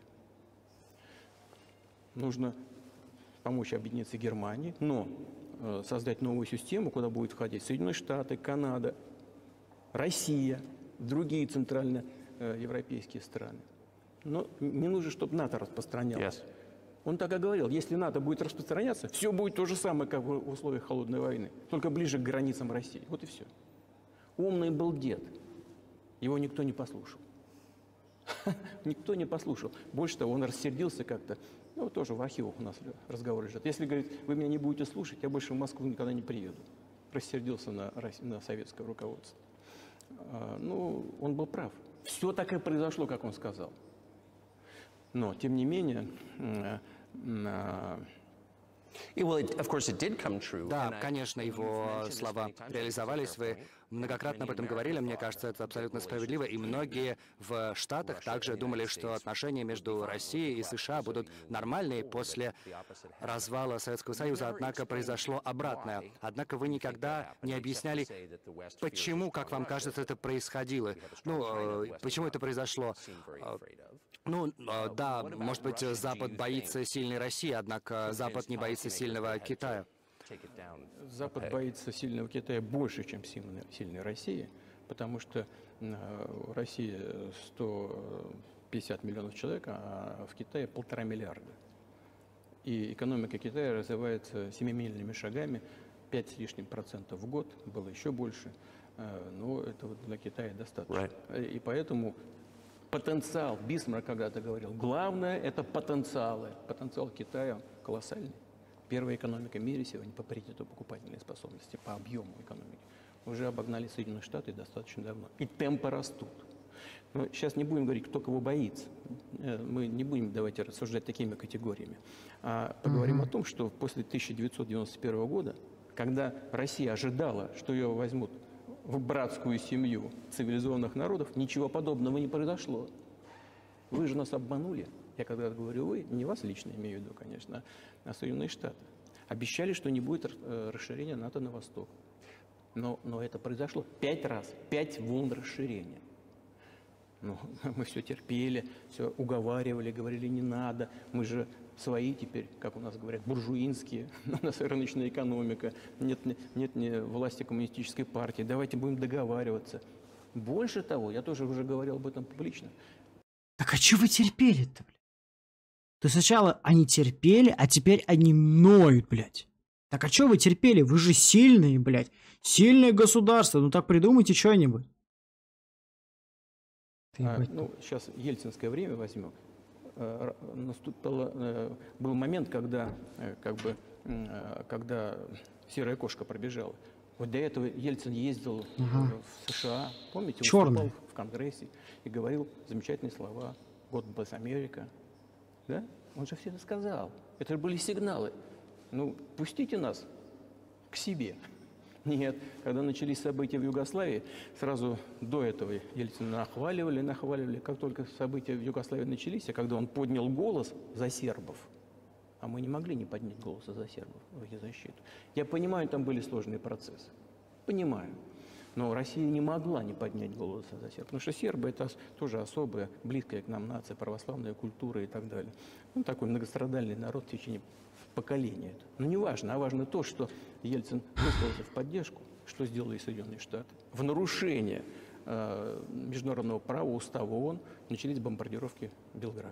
Нужно помочь объединиться Германии, но создать новую систему, куда будут входить Соединенные Штаты, Канада, Россия, другие центральноевропейские страны. Но не нужно, чтобы НАТО распространялось. Он так и говорил, если НАТО будет распространяться, все будет то же самое, как в условиях холодной войны, только ближе к границам России. Вот и все. Умный был дед. Его никто не послушал. Никто не послушал. Больше того, он рассердился как-то. Ну, тоже в архивах у нас разговор лежит. Если, говорит, вы меня не будете слушать, я больше в Москву никогда не приеду. Рассердился на советское руководство. Ну, он был прав. Все так и произошло, как он сказал. Но, тем не менее... Да, конечно, его слова реализовались. Вы многократно об этом говорили, мне кажется, это абсолютно справедливо, и многие в Штатах также думали, что отношения между Россией и США будут нормальные после развала Советского Союза, однако произошло обратное. Однако вы никогда не объясняли, почему, как вам кажется, это происходило. Почему это произошло? Да, может быть, Запад боится сильной России, однако Запад не боится сильного Китая. Запад боится сильного Китая больше, чем сильной России, потому что в России 150 миллионов человек, а в Китае 1,5 миллиарда. И экономика Китая развивается семимильными шагами, 5 с лишним процентов в год, было еще больше, но это для Китая достаточно. И поэтому потенциал, Бисмарк когда-то говорил, главное это потенциалы. Потенциал Китая колоссальный. Первая экономика в мире сегодня по паритету покупательной способности, по объему экономики. Уже обогнали Соединенные Штаты достаточно давно. И темпы растут. Но сейчас не будем говорить, кто кого боится. Мы не будем давайте рассуждать такими категориями. А поговорим о том, что после 1991 года, когда Россия ожидала, что ее возьмут в братскую семью цивилизованных народов, ничего подобного не произошло. Вы же нас обманули. Я когда говорю вы, не вас лично имею в виду, конечно, а Соединенные Штаты. Обещали, что не будет расширения НАТО на восток. Но это произошло 5 раз, 5 волн расширения. Мы все терпели, все уговаривали, говорили, не надо. Мы же свои теперь, как у нас говорят, буржуинские. У нас рыночная экономика, нет власти коммунистической партии. Давайте будем договариваться. Больше того, я тоже уже говорил об этом публично. Так а что вы терпели-то, блядь? То сначала они терпели, а теперь они ноют, блядь. Так а что вы терпели? Вы же сильные, блядь. Сильное государство. Ну так придумайте что-нибудь. Сейчас ельцинское время возьмем. Был момент, когда серая кошка пробежала. Вот до этого Ельцин ездил в США, помните, выступал в Конгрессе и говорил замечательные слова «God bless America». Да? Он же все это сказал. Это же были сигналы. Пустите нас к себе. Нет, когда начались события в Югославии, сразу до этого Ельцина нахваливали. Как только события в Югославии начались, а когда он поднял голос за сербов, а мы не могли не поднять голоса за сербов в их защиту. Я понимаю, там были сложные процессы. Понимаю. Но Россия не могла не поднять голоса за сербов. Потому что сербы — это тоже особая, близкая к нам нация, православная культура и так далее. Такой многострадальный народ в течение поколения. Но не важно, а важно то, что Ельцин высказался в поддержку, что сделали Соединенные Штаты. В нарушение международного права, устава ООН начались бомбардировки Белграда.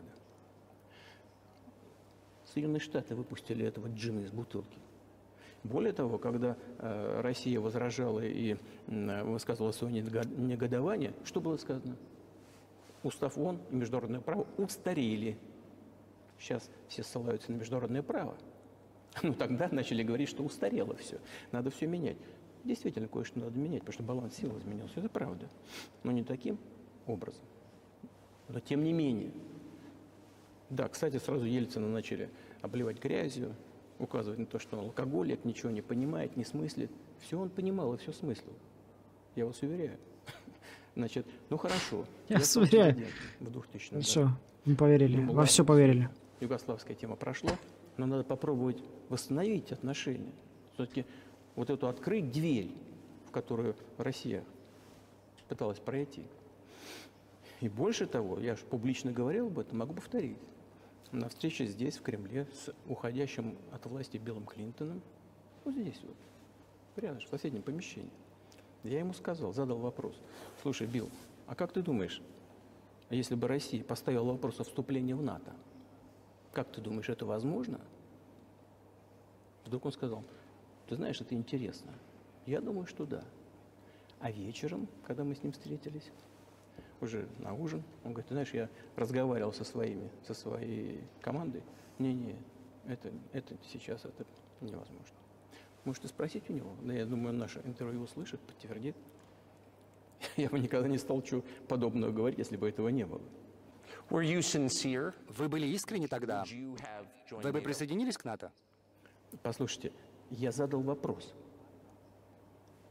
Соединенные Штаты выпустили этого джина из бутылки. Более того, когда Россия возражала и высказывала свое негодование, что было сказано? Устав ООН и международное право устарели. Сейчас все ссылаются на международное право. Тогда начали говорить, что устарело все. Надо все менять. Действительно, кое-что надо менять, потому что баланс сил изменился. Это правда. Но не таким образом. Но тем не менее. Да, кстати, сразу Ельцина начали обливать грязью, указывать на то, что он алкоголик, ничего не понимает, не смыслит. Все он понимал и все смыслил. Я вас уверяю. Значит, хорошо. Я вас уверяю. В 2000-м. Все, не поверили. Во все поверили. Югославская тема прошла, но надо попробовать восстановить отношения. Все-таки вот эту открыть дверь, в которую Россия пыталась пройти. И больше того, я же публично говорил об этом, могу повторить. На встрече здесь, в Кремле, с уходящим от власти Биллом Клинтоном, вот здесь вот, рядом, в соседнем помещении, я ему сказал, задал вопрос. Слушай, Билл, а как ты думаешь, если бы Россия поставила вопрос о вступлении в НАТО, как ты думаешь, это возможно? Вдруг он сказал, ты знаешь, это интересно. Я думаю, что да. А вечером, когда мы с ним встретились, уже на ужин, он говорит, ты знаешь, я разговаривал со своей командой. Не, это сейчас это невозможно. Можете спросить у него. Да, я думаю, он наше интервью услышит, подтвердит. Я бы никогда не стал чего подобного говорить, если бы этого не было. Вы были искренни тогда? Вы бы присоединились к НАТО? Послушайте, я задал вопрос.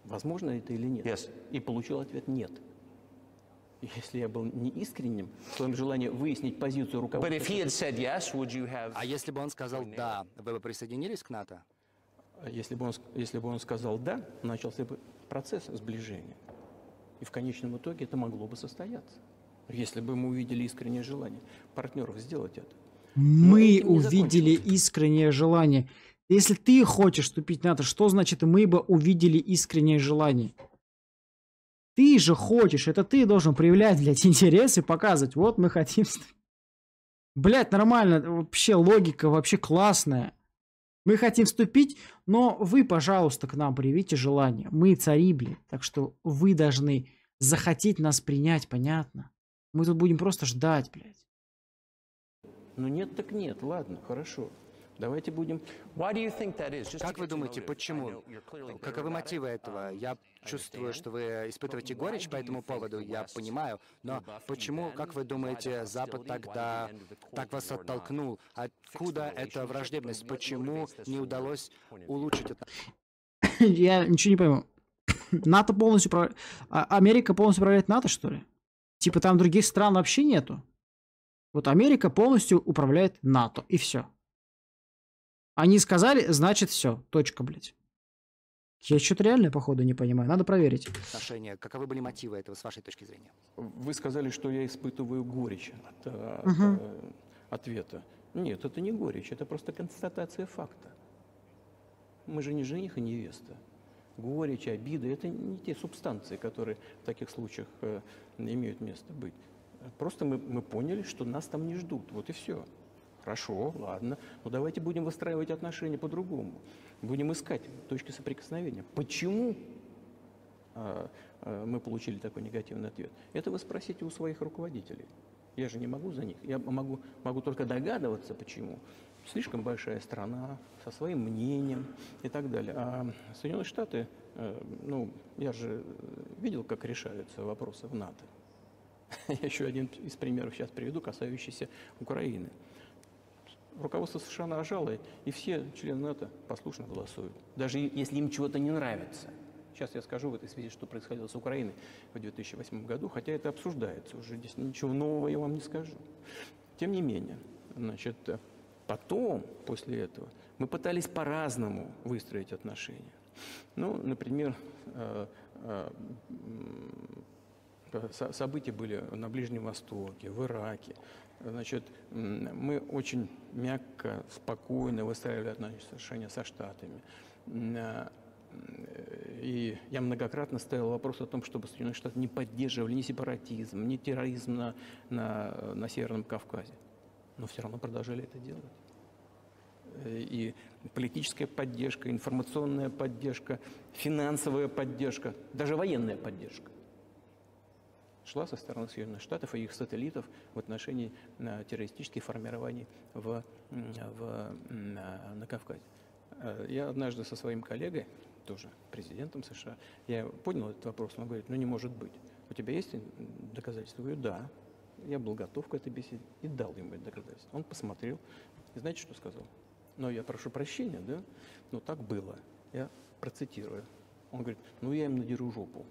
возможно это или нет. Yes. И получил ответ «нет». Если я был неискренним в своем желании выяснить позицию руководства... А если бы он сказал «да», вы бы присоединились к НАТО? Если бы он сказал «да», начался бы процесс сближения. И в конечном итоге это могло бы состояться. Если бы мы увидели искреннее желание партнеров сделать это. Мы увидели искреннее желание. Если ты хочешь вступить в НАТО, что значит мы бы увидели искреннее желание? Ты же хочешь, это ты должен проявлять, блядь, интерес и показывать. Вот мы хотим... Блядь, нормально, вообще логика вообще классная. Мы хотим вступить, но вы, пожалуйста, к нам проявите желание. Мы цари, блядь, так что вы должны захотеть нас принять, понятно? Мы тут будем просто ждать, блядь. Ну нет так нет, ладно, хорошо. Давайте будем... Как вы думаете, почему? Каковы мотивы этого? Я чувствую, что вы испытываете горечь по этому поводу, я понимаю, но почему, как вы думаете, Запад тогда так вас оттолкнул? Откуда эта враждебность? Почему не удалось улучшить это? Я ничего не пойму. НАТО полностью... Америка полностью управляет НАТО, что ли? Типа там других стран вообще нету? Вот Америка полностью управляет НАТО, и все. Они сказали, значит все. Точка, блядь. Я что-то реально, походу, не понимаю. Надо проверить. Отношения. Каковы были мотивы этого, с вашей точки зрения? Вы сказали, что я испытываю горечь от ответа. Нет, это не горечь, это просто констатация факта. Мы же не жених и невеста. Горечь, обида – это не те субстанции, которые в таких случаях имеют место быть. Просто мы поняли, что нас там не ждут. Вот и все. Хорошо, ладно, но давайте будем выстраивать отношения по-другому. Будем искать точки соприкосновения. Почему мы получили такой негативный ответ? Это вы спросите у своих руководителей. Я же не могу за них. Я могу только догадываться, почему. Слишком большая страна, со своим мнением и так далее. А Соединенные Штаты, ну, я же видел, как решаются вопросы в НАТО. Я еще один из примеров сейчас приведу, касающийся Украины. Руководство США нажало, и все члены НАТО послушно голосуют. Даже если им чего-то не нравится. Сейчас я скажу в этой связи, что происходило с Украиной в 2008 году, хотя это обсуждается уже. Здесь ничего нового я вам не скажу. Тем не менее, значит, потом, после этого, мы пытались по-разному выстроить отношения. Ну, например, события были на Ближнем Востоке, в Ираке. Значит, мы очень мягко, спокойно выстраивали отношения со Штатами. И я многократно ставил вопрос о том, чтобы Соединенные Штаты не поддерживали ни сепаратизм, ни терроризм на Северном Кавказе. Но все равно продолжали это делать. И политическая поддержка, информационная поддержка, финансовая поддержка, даже военная поддержка шла со стороны Соединенных Штатов и их сателлитов в отношении террористических формирований на Кавказе. Я однажды со своим коллегой, тоже президентом США, я поднял этот вопрос, он говорит, ну не может быть. У тебя есть доказательства? Я говорю, да. Я был готов к этой беседе и дал ему это доказательство. Он посмотрел и знаете, что сказал? Но я прошу прощения, да, но так было. Я процитирую. Он говорит, ну я им надеру жопу.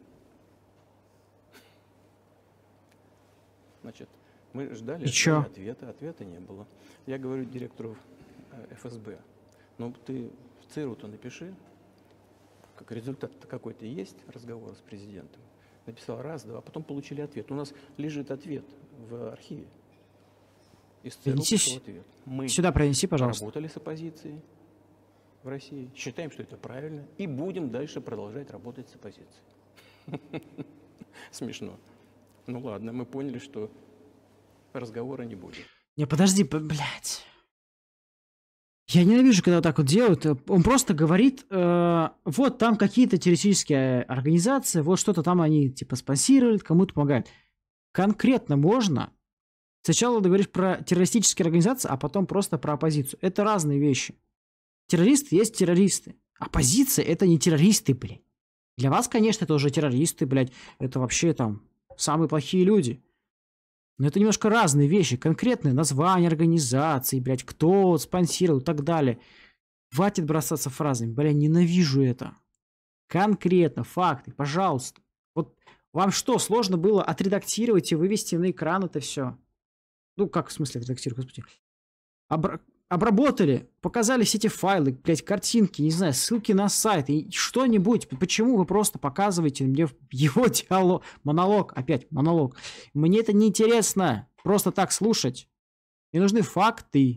Значит, мы ждали ответа не было. Я говорю директору ФСБ, ну ты в ЦРУ-то напиши, как результат-то какой-то есть разговор с президентом. Написал раз, два, потом получили ответ. У нас лежит ответ в архиве. Из ЦРУ пришел ответ. Мы сюда принеси, пожалуйста. Работали с оппозицией в России, считаем, что это правильно, и будем дальше продолжать работать с оппозицией. Смешно. Ну ладно, мы поняли, что разговора не будет. Не, подожди, блядь. Я ненавижу, когда вот так вот делают. Он просто говорит, вот там какие-то террористические организации, вот что-то там они типа спонсируют, кому-то помогают. Конкретно можно сначала говоришь про террористические организации, а потом просто про оппозицию. Это разные вещи. Террористы есть террористы. Оппозиция это не террористы, блядь. Для вас, конечно, это уже террористы, блядь. Это вообще там самые плохие люди. Но это немножко разные вещи. Конкретные названия организаций, блядь, кто спонсировал и так далее. Хватит бросаться фразами. Бля, ненавижу это. конкретно, факты, пожалуйста. Вот вам что, сложно было отредактировать и вывести на экран это все? Ну, как в смысле отредактировать, господи? Обработали, показали все эти файлы, блядь, картинки, не знаю, ссылки на сайт и что-нибудь. Почему вы просто показываете мне его диалог, монолог, опять монолог? Мне это неинтересно просто так слушать. Мне нужны факты.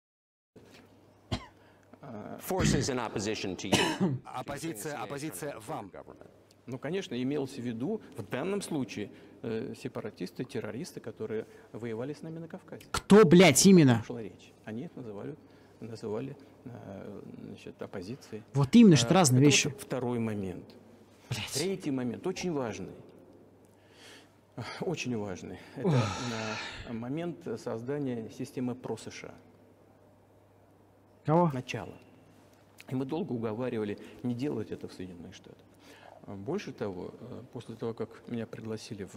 Оппозиция вам. Ну, конечно, имелось в виду в данном случае сепаратисты, террористы, которые воевали с нами на Кавказе. Кто, блядь, именно? Шла речь. Они их называли значит, оппозицией. Вот именно, что разные вещи. Вот второй момент. Блядь. Третий момент, очень важный. Очень важный. Это момент создания системы ПРО-США. Кого? Начало. И мы долго уговаривали не делать это в Соединенных Штатах. Больше того, после того, как меня пригласили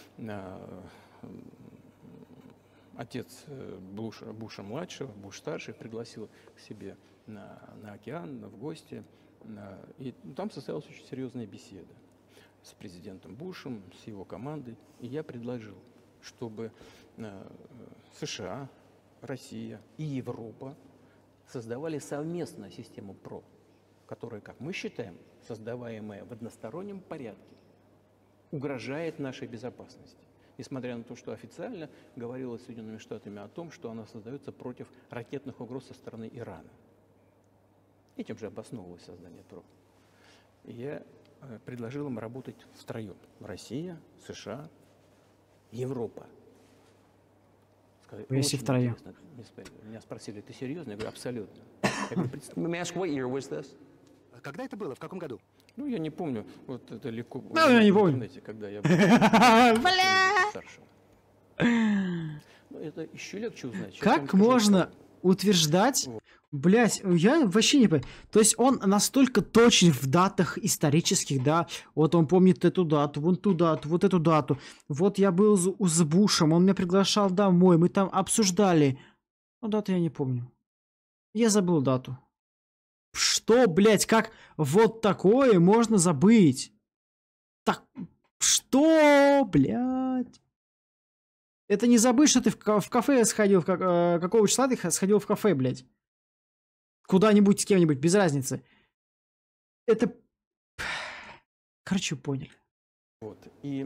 отец Буша-младшего, Буш-старший, пригласил к себе на океан, в гости, и там состоялась очень серьезная беседа с президентом Бушем, с его командой, и я предложил, чтобы США, Россия и Европа создавали совместно систему ПРО, которая, как мы считаем, создаваемая в одностороннем порядке, угрожает нашей безопасности. Несмотря на то, что официально говорилось Соединенными Штатами о том, что она создается против ракетных угроз со стороны Ирана. Этим же обосновывалось создание ПРО. И я предложил им работать втроем. Россия, США, Европа. Сказали, если втроем. Меня спросили, ты серьезно? Я говорю, абсолютно. Я говорю, Когда это было? В каком году? ну, я не помню. Вот это легко. Ну, я не помню. Знаете, когда я был старшим. Ну, это еще легче узнать. Как можно утверждать... Блять, я вообще не понимаю. То есть он настолько точен в датах исторических, да. Вот он помнит эту дату, вон ту дату, вот эту дату. Вот я был с Бушем, он меня приглашал домой, мы там обсуждали. Ну, дату я не помню. Я забыл дату. Что, блять, как вот такое можно забыть? Так, что, блять? Это не забыть, что ты в кафе сходил, какого числа ты сходил в кафе, блять? Куда-нибудь с кем-нибудь, без разницы. Это... Короче, поняли. Вот. И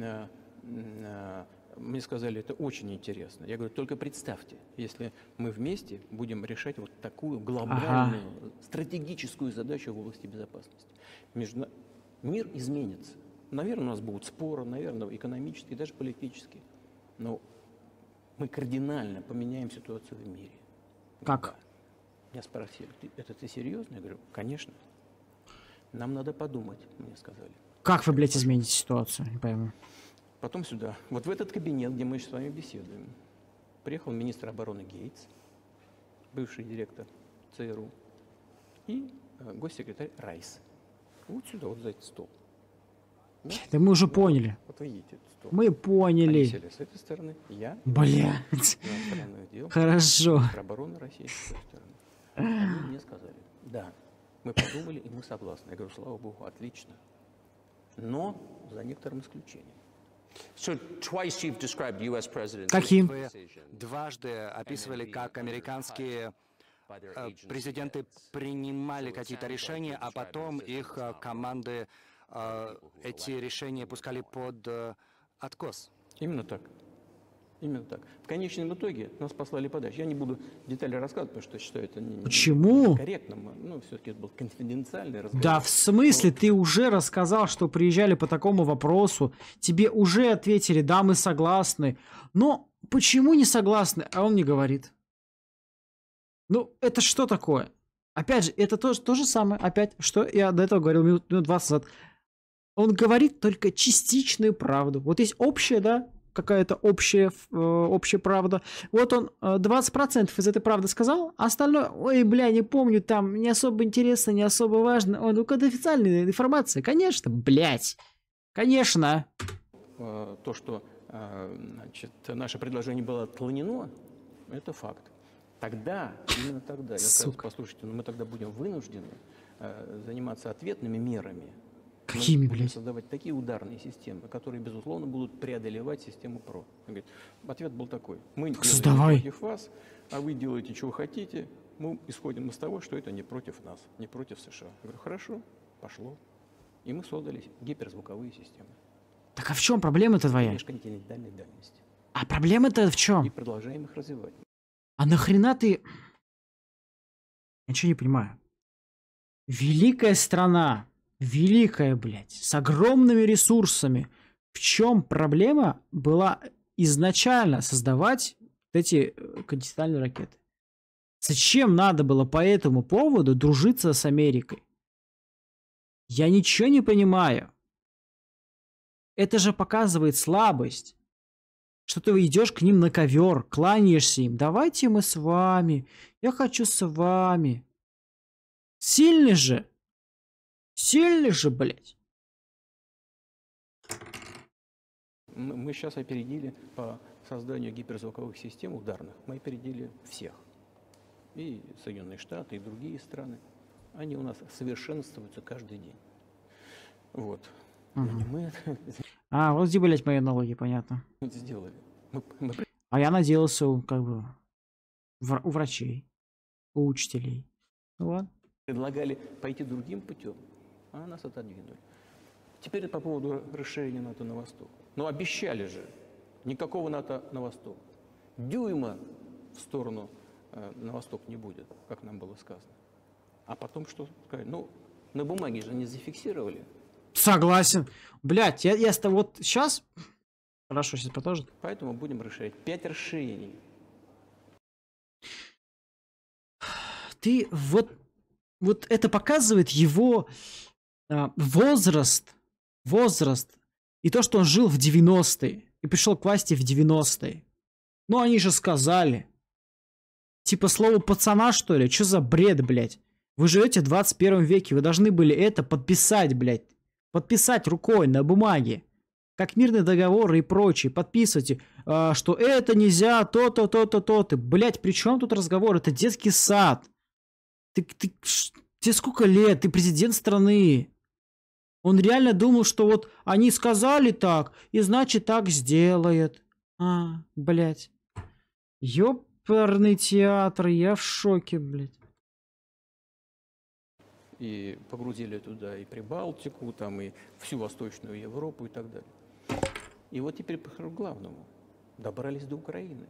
мне сказали, это очень интересно. Я говорю, только представьте, если мы вместе будем решать вот такую глобальную, стратегическую задачу в области безопасности. Мир изменится. Наверное, у нас будут споры, наверное, экономические, даже политические. Но мы кардинально поменяем ситуацию в мире. Как? Меня спросили, это ты серьезно? Я говорю, конечно. Нам надо подумать, мне сказали. Как вы, блядь, измените ситуацию? Не пойму. Потом сюда, вот в этот кабинет, где мы с вами беседуем, приехал министр обороны Гейтс, бывший директор ЦРУ, и госсекретарь Райс. Вот сюда, вот за этот стол. Да мы уже поняли. Вот вы видите этот стол. Мы поняли. Они сели с этой стороны, я. Блядь. Хорошо. Министр обороны России с этой стороны. Они мне сказали, да, мы подумали и мы согласны. Я говорю, слава богу, отлично. Но за некоторым исключением. Каким? Вы дважды описывали, как американские президенты принимали какие-то решения, а потом их команды эти решения пускали под откос. Именно так. Именно так. В конечном итоге нас послали подальше. Я не буду детали рассказывать, потому что считаю это Почему? Корректно. Ну, все-таки это был конфиденциальный разговор. Да в смысле? Ты уже рассказал, что приезжали по такому вопросу. Тебе уже ответили, да, мы согласны. Но почему не согласны? А он не говорит. Ну, это что такое? Опять же, это то же самое. Опять, что я до этого говорил минут 20 назад. Он говорит только частичную правду. Вот есть общая, да, какая-то общая правда. Вот он 20% из этой правды сказал, а остальное, ой, бля, не помню, там не особо интересно, не особо важно. Ой, ну, конфиденциальная информация, конечно, блядь, конечно. То, что значит, наше предложение было отклонено, это факт. Тогда, именно тогда, я сказал, послушайте, ну мы тогда будем вынуждены заниматься ответными мерами. Какими, мы будем блядь? создавать такие ударные системы, которые, безусловно, будут преодолевать систему ПРО. Он говорит, ответ был такой. Мы создавай. против вас, а вы делаете, что хотите. Мы исходим из того, что это не против нас, не против США. Я говорю, хорошо, пошло. И мы создали гиперзвуковые системы. Так а в чем проблема-то твоя? Межконтинентальной дальности. А проблема-то в И чем? продолжаем их развивать. А нахрена ты... Я ничего не понимаю. Великая страна, великая, блядь, с огромными ресурсами. В чем проблема была изначально создавать эти континентальные ракеты? Зачем надо было по этому поводу дружиться с Америкой? Я ничего не понимаю. Это же показывает слабость. Что ты идешь к ним на ковер, кланяешься им. Давайте мы с вами. Я хочу с вами. Сильный же. Сильный же, блядь. Мы сейчас опередили по созданию гиперзвуковых систем ударных. Мы опередили всех. И Соединенные Штаты, и другие страны. Они у нас совершенствуются каждый день. Вот. Мы А, вот где, блядь, мои налоги, понятно. это сделали. А я надеялся, как бы, у врачей, у учителей. Вот. Предлагали пойти другим путем, а нас отодвинули. Теперь по поводу расширения НАТО на восток. Но обещали же, никакого НАТО на восток. Дюйма в сторону на восток не будет, как нам было сказано. А потом что сказать? Ну, на бумаге же не зафиксировали. Согласен. Блядь, я с тобой вот сейчас... Хорошо, сейчас продолжим. Поэтому будем расширять. 5 расширений. Ты вот это показывает его возраст. И то, что он жил в 90-е. И пришел к власти в 90-е. Ну, они же сказали. Типа слово пацана, что ли? Что за бред, блядь? Вы живете в 21 веке. Вы должны были это подписать, блядь. Подписать рукой на бумаге. Как мирный договор и прочее. Подписывайте, что это нельзя, то-то, то-то, то-то. Блядь, при чем тут разговор? Это детский сад. Тебе сколько лет? Ты президент страны. Он реально думал, что вот они сказали так, и значит так сделает. Блядь. Ёперный театр, я в шоке, блядь. И погрузили туда и Прибалтику, там, и всю Восточную Европу и так далее. И вот теперь к главному. Добрались до Украины.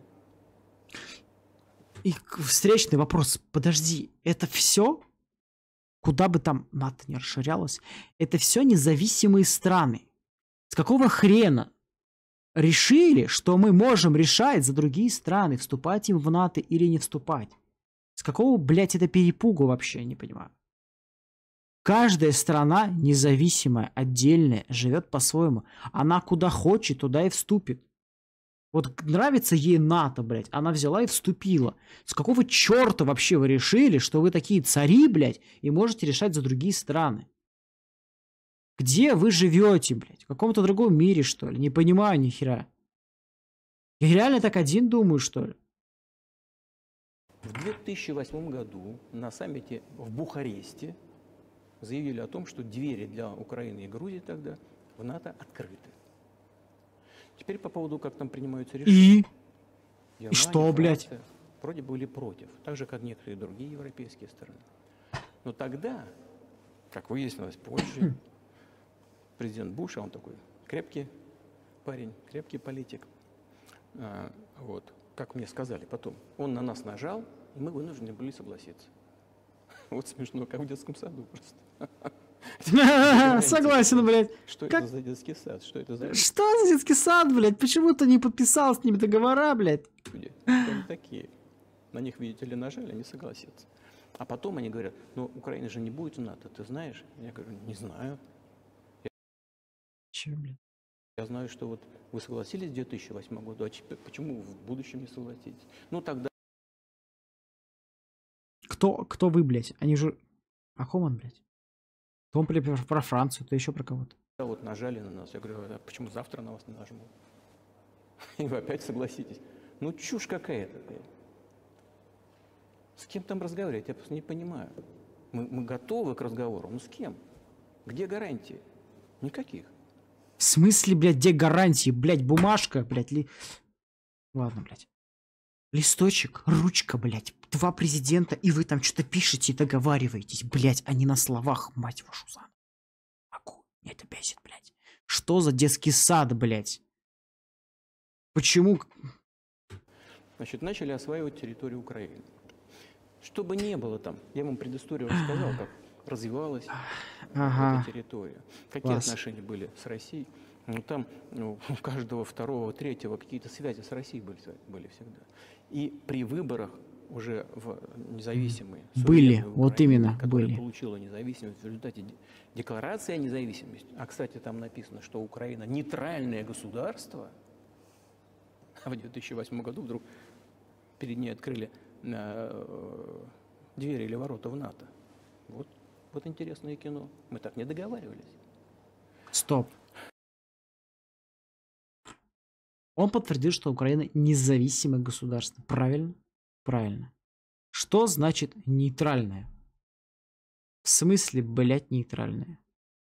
И встречный вопрос. Подожди, это все? Куда бы там НАТО не расширялось, это все независимые страны. С какого хрена решили, что мы можем решать за другие страны, вступать им в НАТО или не вступать? С какого, блядь, это перепугу вообще, я не понимаю. Каждая страна независимая, отдельная, живет по-своему. Она куда хочет, туда и вступит. Вот нравится ей НАТО, блядь, она взяла и вступила. С какого черта вообще вы решили, что вы такие цари, блядь, и можете решать за другие страны? Где вы живете, блядь? В каком-то другом мире, что ли? Не понимаю ни хера. Я реально так один думаю, что ли? В 2008 году на саммите в Бухаресте заявили о том, что двери для Украины и Грузии тогда в НАТО открыты. Теперь по поводу, как там принимаются решения. И что, блядь? Вроде были против, так же, как некоторые другие европейские страны. Но тогда, как выяснилось позже, президент Буш, он такой крепкий парень, крепкий политик, вот, как мне сказали потом, он на нас нажал, и мы вынуждены были согласиться. Вот смешно, как в детском саду просто. Согласен, блядь. Что это за детский сад? Что это за детский сад, блядь? Почему ты не подписал с ними договора, блядь? люди? Кто они такие? На них, видите ли, нажали, они согласятся. А потом они говорят, ну, Украина же не будет в НАТО, ты знаешь? Я говорю, не знаю. Че, блядь? Я знаю, что вот вы согласились в 2008 году, а почему в будущем не согласитесь? Ну, тогда... Кто вы, блядь? Они же... О ком он, блядь? То он про Францию, то еще про кого-то. Вот нажали на нас. Я говорю, а почему завтра на вас не нажму? И вы опять согласитесь. Ну, чушь какая-то. С кем там разговаривать? Я просто не понимаю. Мы готовы к разговору. Ну с кем? Где гарантии? Никаких. В смысле, блядь, где гарантии? Блядь, бумажка, блядь. Ладно, блядь. Листочек, ручка, блядь. 2 президента, и вы там что-то пишете и договариваетесь, блядь, а не на словах, мать вашу за. Могу. Меня это бесит, блядь. Что за детский сад, блядь? Почему? Значит, начали осваивать территорию Украины. Что бы ни было там, я вам предысторию рассказал, как развивалась эта территория. Какие отношения были с Россией. Ну, там у каждого второго, третьего какие-то связи с Россией были всегда. И при выборах уже в независимые были, Украины, вот именно, которая были. получила независимость в результате декларации о независимости. А, кстати, там написано, что Украина нейтральное государство. А в 2008 году вдруг перед ней открыли двери или ворота в НАТО. Вот интересное кино. Мы так не договаривались. Стоп. Он подтвердил, что Украина независимое государство. Правильно? Правильно. Что значит нейтральное? В смысле, блядь, нейтральное?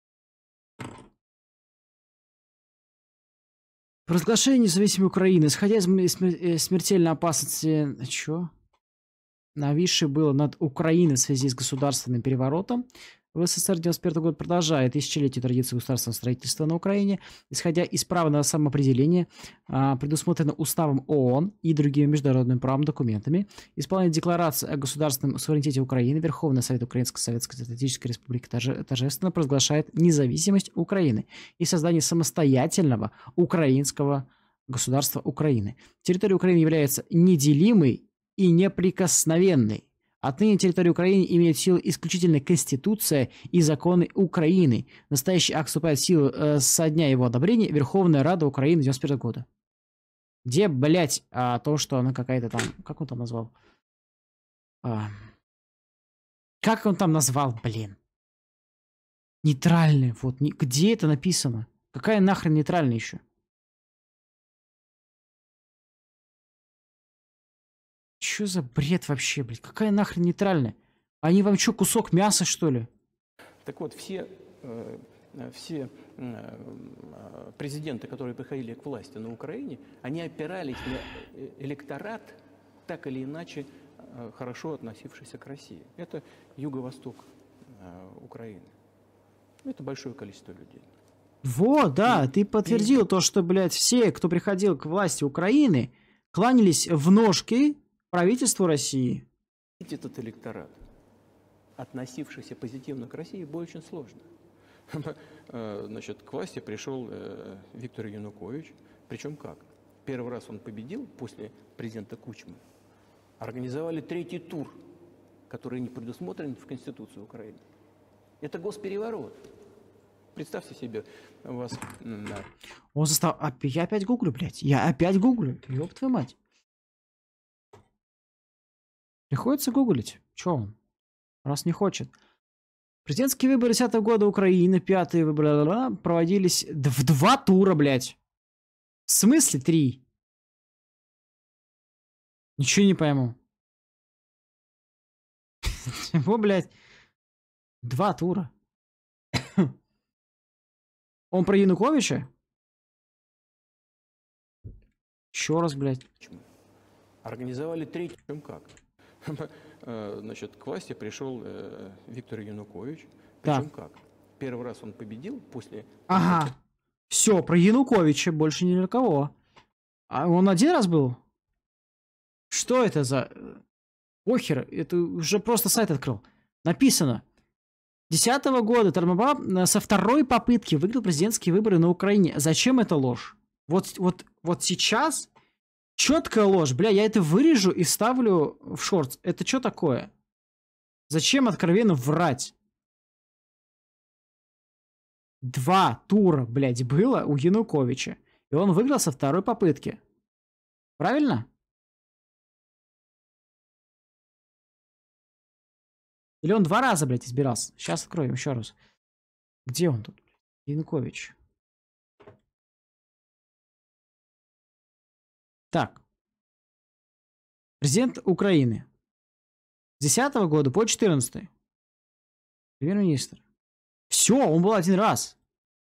Провозглашение независимой Украины, исходя из смертельной опасности, чё? Нависшее было над Украиной в связи с государственным переворотом, в СССР 1991 год продолжает тысячелетие традиции государственного строительства на Украине, исходя из права на самоопределение, предусмотрено Уставом ООН и другими международными правом документами, исполнение декларации о государственном суверенитете Украины, Верховный Совет Украинской Советской Социалистической Республики торжественно провозглашает независимость Украины и создание самостоятельного украинского государства Украины. Территория Украины является неделимой и неприкосновенной. Отныне территория Украины имеет силу исключительно Конституция и законы Украины. Настоящий акт вступает в силу со дня его одобрения Верховная Рада Украины 91 года. Где, блядь, то, что она какая-то там... Как он там назвал? Как он там назвал, блин? Нейтральный. Вот. Где это написано? Какая нахрен нейтральная еще? Чё за бред вообще, блядь? Какая нахрен нейтральная? Они вам что, кусок мяса, что ли? Так вот, все президенты, которые приходили к власти на Украине, они опирались на электорат, так или иначе, хорошо относившийся к России. Это юго-восток Украины. Это большое количество людей. Вот, да, ты подтвердил то, что, блядь, все, кто приходил к власти Украины, кланялись в ножки правительству России. Этот электорат, относившийся позитивно к России, было очень сложно. Значит, к власти пришел Виктор Янукович. Причем как? Первый раз он победил после президента Кучмы. Организовали 3-й тур, который не предусмотрен в Конституции Украины. Это госпереворот. Представьте себе, у вас... Он застал... Я опять гуглю, блядь. Я опять гуглю. Ёб твою мать. Приходится гуглить. Чё он? Раз не хочет. Президентские выборы 2010 года Украины, 5-е выборы, проводились в 2 тура, блядь. В смысле 3? Ничего не пойму. Чего, блядь? 2 тура. Он про Януковича? Еще раз, блядь. Организовали 3-й, причем как? Значит, к власти пришел Виктор Янукович. Причем как? Первый раз он победил после... Ага. Все, про Януковича, больше ни для кого. А он 1 раз был? Что это за... Похер, это уже просто сайт открыл. Написано. 2010 года Тармаба со 2-й попытки выиграл президентские выборы на Украине. Зачем это ложь? Вот сейчас... Четкая ложь, бля, я это вырежу и вставлю в шортс. Это что такое? Зачем откровенно врать? 2 тура, блядь, было у Януковича. И он выиграл со 2-й попытки. Правильно? Или он 2 раза, блядь, избирался? Сейчас откроем еще раз. Где он тут? Янукович. Так. Президент Украины. С 10 года по 14. Премьер-министр. Все, он был один раз.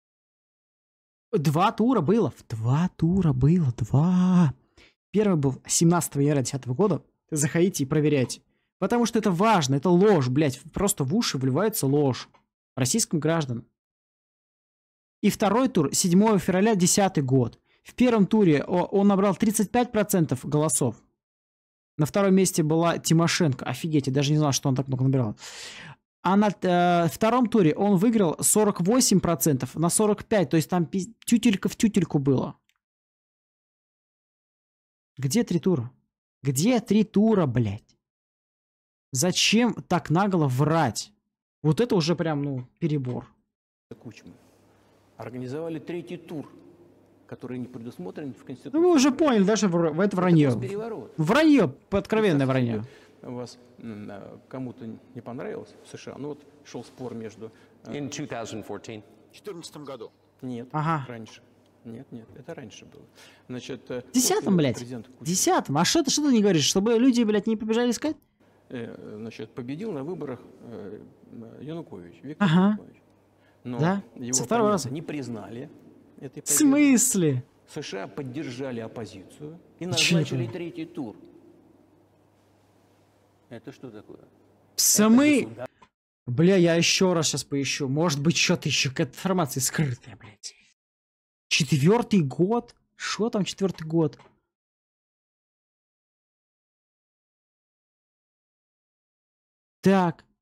2 тура было. 2 тура было. 2. Первый был 17 января 2010 года. Заходите и проверяйте. Потому что это важно. Это ложь, блядь. Просто в уши вливается ложь. Российским гражданам. И второй тур 7 февраля 2010 год. В первом туре он набрал 35% голосов. На втором месте была Тимошенко. Офигеть, я даже не знал, что он так много набирал. А на втором туре он выиграл 48% на 45%. То есть там тютелька в тютельку было. Где 3 тура? Где 3 тура, блядь? Зачем так нагло врать? Вот это уже прям, ну, перебор. Кучма. Организовали 3-й тур, который не предусмотрен в Конституции. Ну, вы уже поняли, даже это вранье. Вранье, откровенное вранье. Вас кому-то не понравилось в США? Ну вот шел спор между... In 2014. В 2014 году. Нет, ага. Раньше. Нет, это раньше было. Значит, в 10-м, блядь. В 10-м. А что ты не говоришь? Чтобы люди, блядь, не побежали искать? Значит, победил на выборах Янукович, Виктор ага. Янукович. Но да? его со второго раза не признали этой победы. В смысле? США поддержали оппозицию и назначили 3-й тур. Это что такое? Бля, я еще раз сейчас поищу. Может быть, что-то еще, какая-то информация скрытая, блядь. 4-й год? Что там 4-й год? Так.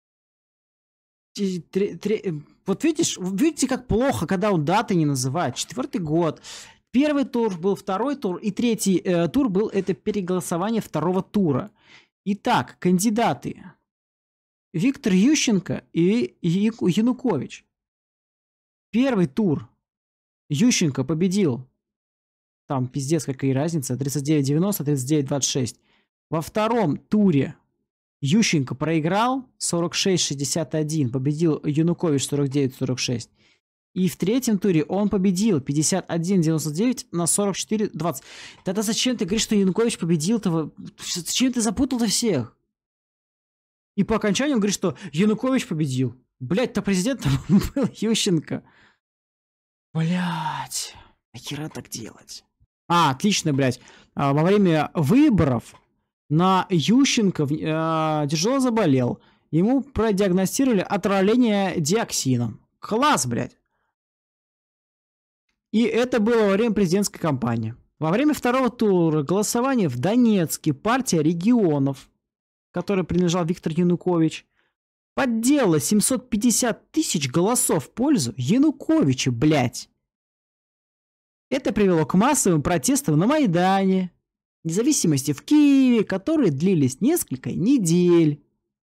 Вот видите, как плохо, когда он даты не называет. 4-й год. Первый тур был, второй тур и 3-й тур был это переголосование второго тура. Итак, кандидаты. Виктор Ющенко и Янукович. Первый тур. Ющенко победил. Там пиздец какая разница. 39-90, 39-26. Во втором туре Ющенко проиграл 46-61. Победил Янукович 49-46. И в третьем туре он победил 51-99 на 44-20. Тогда зачем ты говоришь, что Янукович победил-то? Зачем ты запутал-то всех? И по окончанию он говорит, что Янукович победил. Блядь-то президентом был Ющенко. Блядь. Нахера так делать? Отлично, блядь. Во время выборов на Ющенко тяжело заболел. Ему продиагностировали отравление диоксином. Класс, блядь. И это было во время президентской кампании. Во время второго тура голосования в Донецке партия регионов, которой принадлежал Виктор Янукович, подделала 750 тысяч голосов в пользу Януковича, блядь. Это привело к массовым протестам на Майдане, независимости в Киеве, которые длились несколько недель.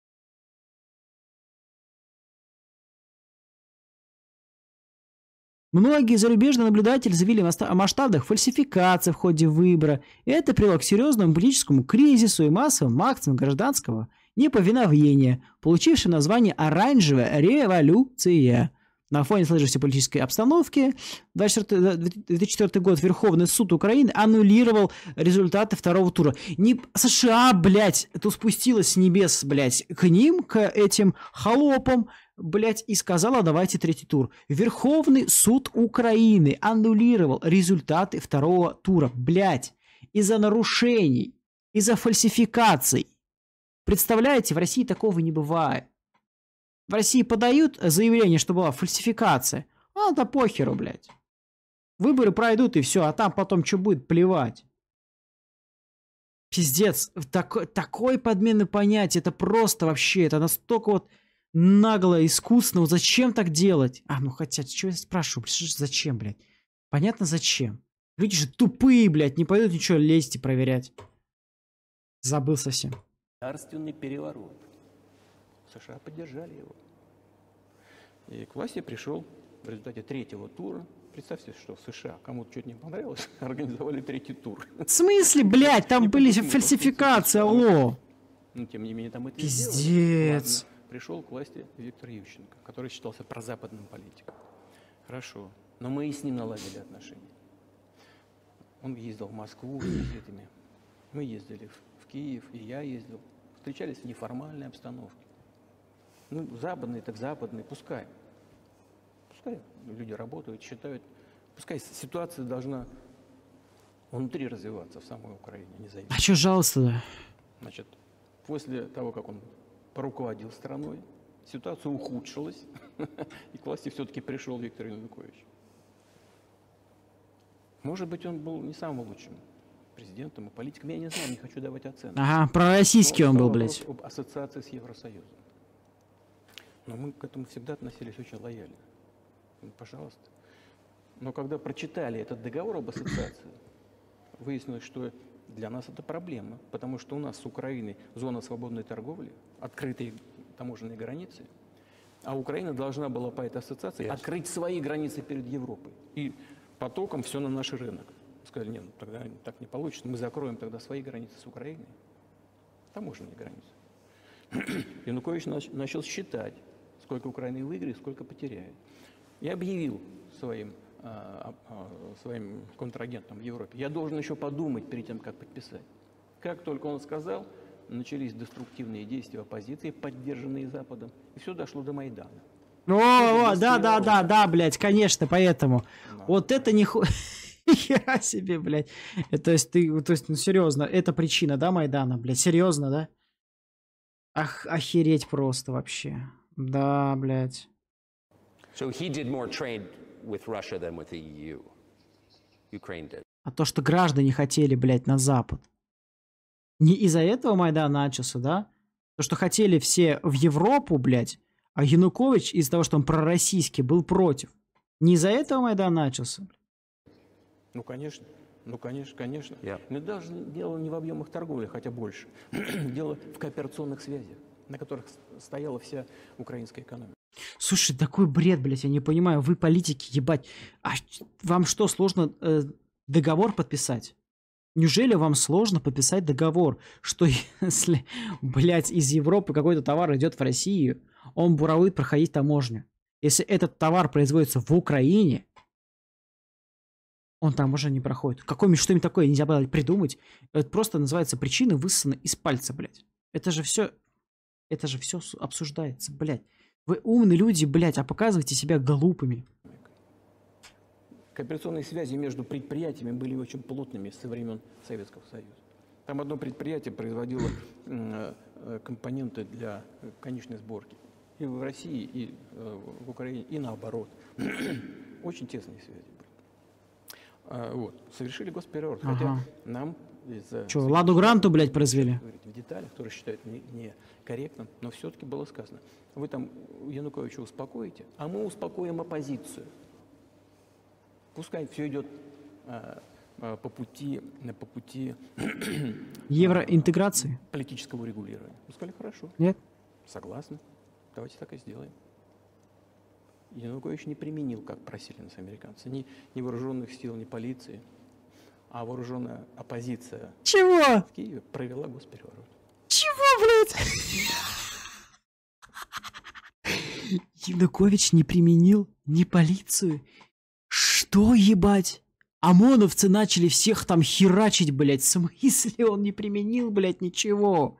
Многие зарубежные наблюдатели заявили о масштабных фальсификациях в ходе выбора. Это привело к серьезному политическому кризису и массовым акциям гражданского неповиновения, получившим название «Оранжевая революция». На фоне сложившейся политической обстановки 2004 год Верховный суд Украины аннулировал результаты второго тура. США, блядь, это спустилась с небес, блядь, к ним, к этим холопам, блядь, и сказала, давайте 3-й тур. Верховный суд Украины аннулировал результаты второго тура, блядь, из-за нарушений, из-за фальсификаций. Представляете, в России такого не бывает. В России подают заявление, что была фальсификация. Да похеру, блядь. Выборы пройдут и все, а там потом что будет, плевать. Пиздец. Такой подмены понятия, это просто вообще, это настолько вот нагло, искусно. Вот зачем так делать? Ну хотя, что я спрашиваю, зачем, блядь? Понятно, зачем. Люди же тупые, блядь, не пойдут ничего лезть и проверять. Забыл совсем. Государственный переворот. США поддержали его. И к власти пришел в результате 3-го тура. Представьте, что в США кому-то что-то не понравилось, организовали 3-й тур. В смысле, блядь, там были фальсификации, алло. Но тем не менее там это пиздец. Пришел к власти Виктор Ющенко, который считался прозападным политиком. Хорошо, но мы и с ним наладили отношения. Он ездил в Москву с визитами. Мы ездили в Киев, и я ездил. Встречались в неформальной обстановке. Ну, западные так западные, пускай. Пускай люди работают, считают. Пускай ситуация должна внутри развиваться в самой Украине, независимо. А что жаловаться-то? Значит, после того, как он поруководил страной, ситуация ухудшилась, и к власти все-таки пришел Виктор Янукович. Может быть, он был не самым лучшим президентом и политиком. Я не знаю, не хочу давать оценки. Ага, пророссийский он был, блядь. Об ассоциации с Евросоюзом. Но мы к этому всегда относились очень лояльно. Ну, пожалуйста. Но когда прочитали этот договор об ассоциации, выяснилось, что для нас это проблема, потому что у нас с Украиной зона свободной торговли, открытые таможенные границы, а Украина должна была по этой ассоциации открыть свои границы перед Европой. И потоком все на наш рынок. Сказали, нет, ну, тогда так не получится, мы закроем тогда свои границы с Украиной, таможенные границы. Янукович начал считать, сколько Украина выиграет, сколько потеряет. И объявил своим контрагентам в Европе: я должен еще подумать перед тем, как подписать. Как только он сказал, начались деструктивные действия оппозиции, поддержанные Западом, и все дошло до Майдана. Да, блядь, конечно, поэтому. Да, вот это нихера себе, блядь. То есть, ну серьезно, это причина, да, Майдана, блядь, серьезно, да? Охереть просто вообще. Да, блядь. So he did more trade with Russia than with the EU. Ukraine did. А то, что граждане хотели, блядь, на Запад. Не из-за этого Майдан начался, да? То, что хотели все в Европу, блядь, а Янукович из-за того, что он пророссийский, был против. Не из-за этого Майдан начался. Ну, конечно. Ну, конечно. Yeah. Но даже дело не в объемах торговли, хотя больше. Дело в кооперационных связях, на которых стояла вся украинская экономика. Слушай, такой бред, блядь, я не понимаю. Вы политики, ебать. А вам что, сложно договор подписать? Неужели вам сложно подписать договор, что если, блядь, из Европы какой-то товар идет в Россию, он будет проходить таможню? Если этот товар производится в Украине, он там уже не проходит. Что-нибудь такое нельзя было придумать. Это просто называется причины высосаны из пальца, блядь. Это же все обсуждается, блядь. Вы умные люди, блядь, а показываете себя глупыми. Кооперационные связи между предприятиями были очень плотными со времен Советского Союза. Там одно предприятие производило компоненты для конечной сборки. И в России, и в Украине, и наоборот. Очень тесные связи были. Вот. Совершили госпереворот. Хотя нам... Что, Ладу Гранту, блядь, произвели? В деталях, которые считают некорректным, но все-таки было сказано. Вы там Януковича успокоите, а мы успокоим оппозицию. Пускай все идет по пути евроинтеграции, политического регулирования. Мы сказали, хорошо. Нет? Согласны. Давайте так и сделаем. Янукович не применил, как просили нас американцы, ни вооруженных сил, ни полиции, а вооруженная оппозиция в Киеве провела госпереворот. Чего, блядь? Янукович не применил ни полицию. Что, ебать? ОМОНовцы начали всех там херачить, блядь. В смысле он не применил, блядь, ничего?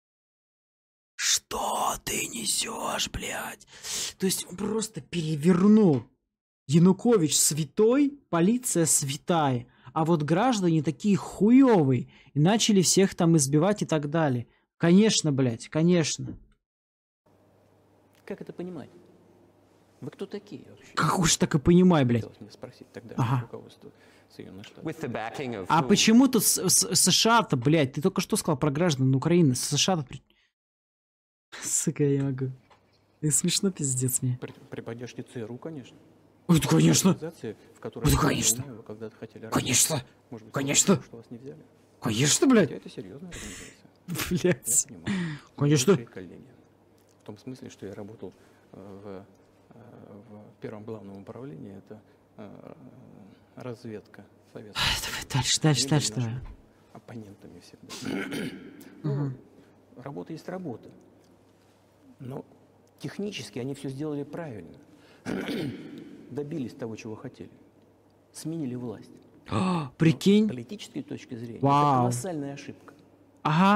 Что ты несешь, блядь? То есть он просто перевернул. Янукович святой, полиция святая. А вот граждане такие хуёвые. И начали всех там избивать и так далее. Конечно, блядь, конечно. Как это понимать? Вы кто такие вообще? Как уж так и понимай, блядь. Хотелось мне спросить тогда руководство Соединенных Штатов. А почему тут США-то, блядь? Ты только что сказал про граждан Украины. США-то... Сука, я могу. Это смешно, пиздец мне. При поддержке ЦРУ, конечно. Ой, конечно. В которой конечно. Когда-то хотели конечно. Может быть, конечно. Что вас не взяли? Конечно, блядь. Хотя это серьезная организация. Блядь. Я понимаю. Конечно. В том смысле, что я работал в первом главном управлении, это разведка советская. Дальше. Оппонентами всегда. Работа есть работа. Но технически они все сделали правильно. Добились того, чего хотели. Сменили власть. Прикинь. С политической точки зрения. Вау. Это колоссальная ошибка. Ага.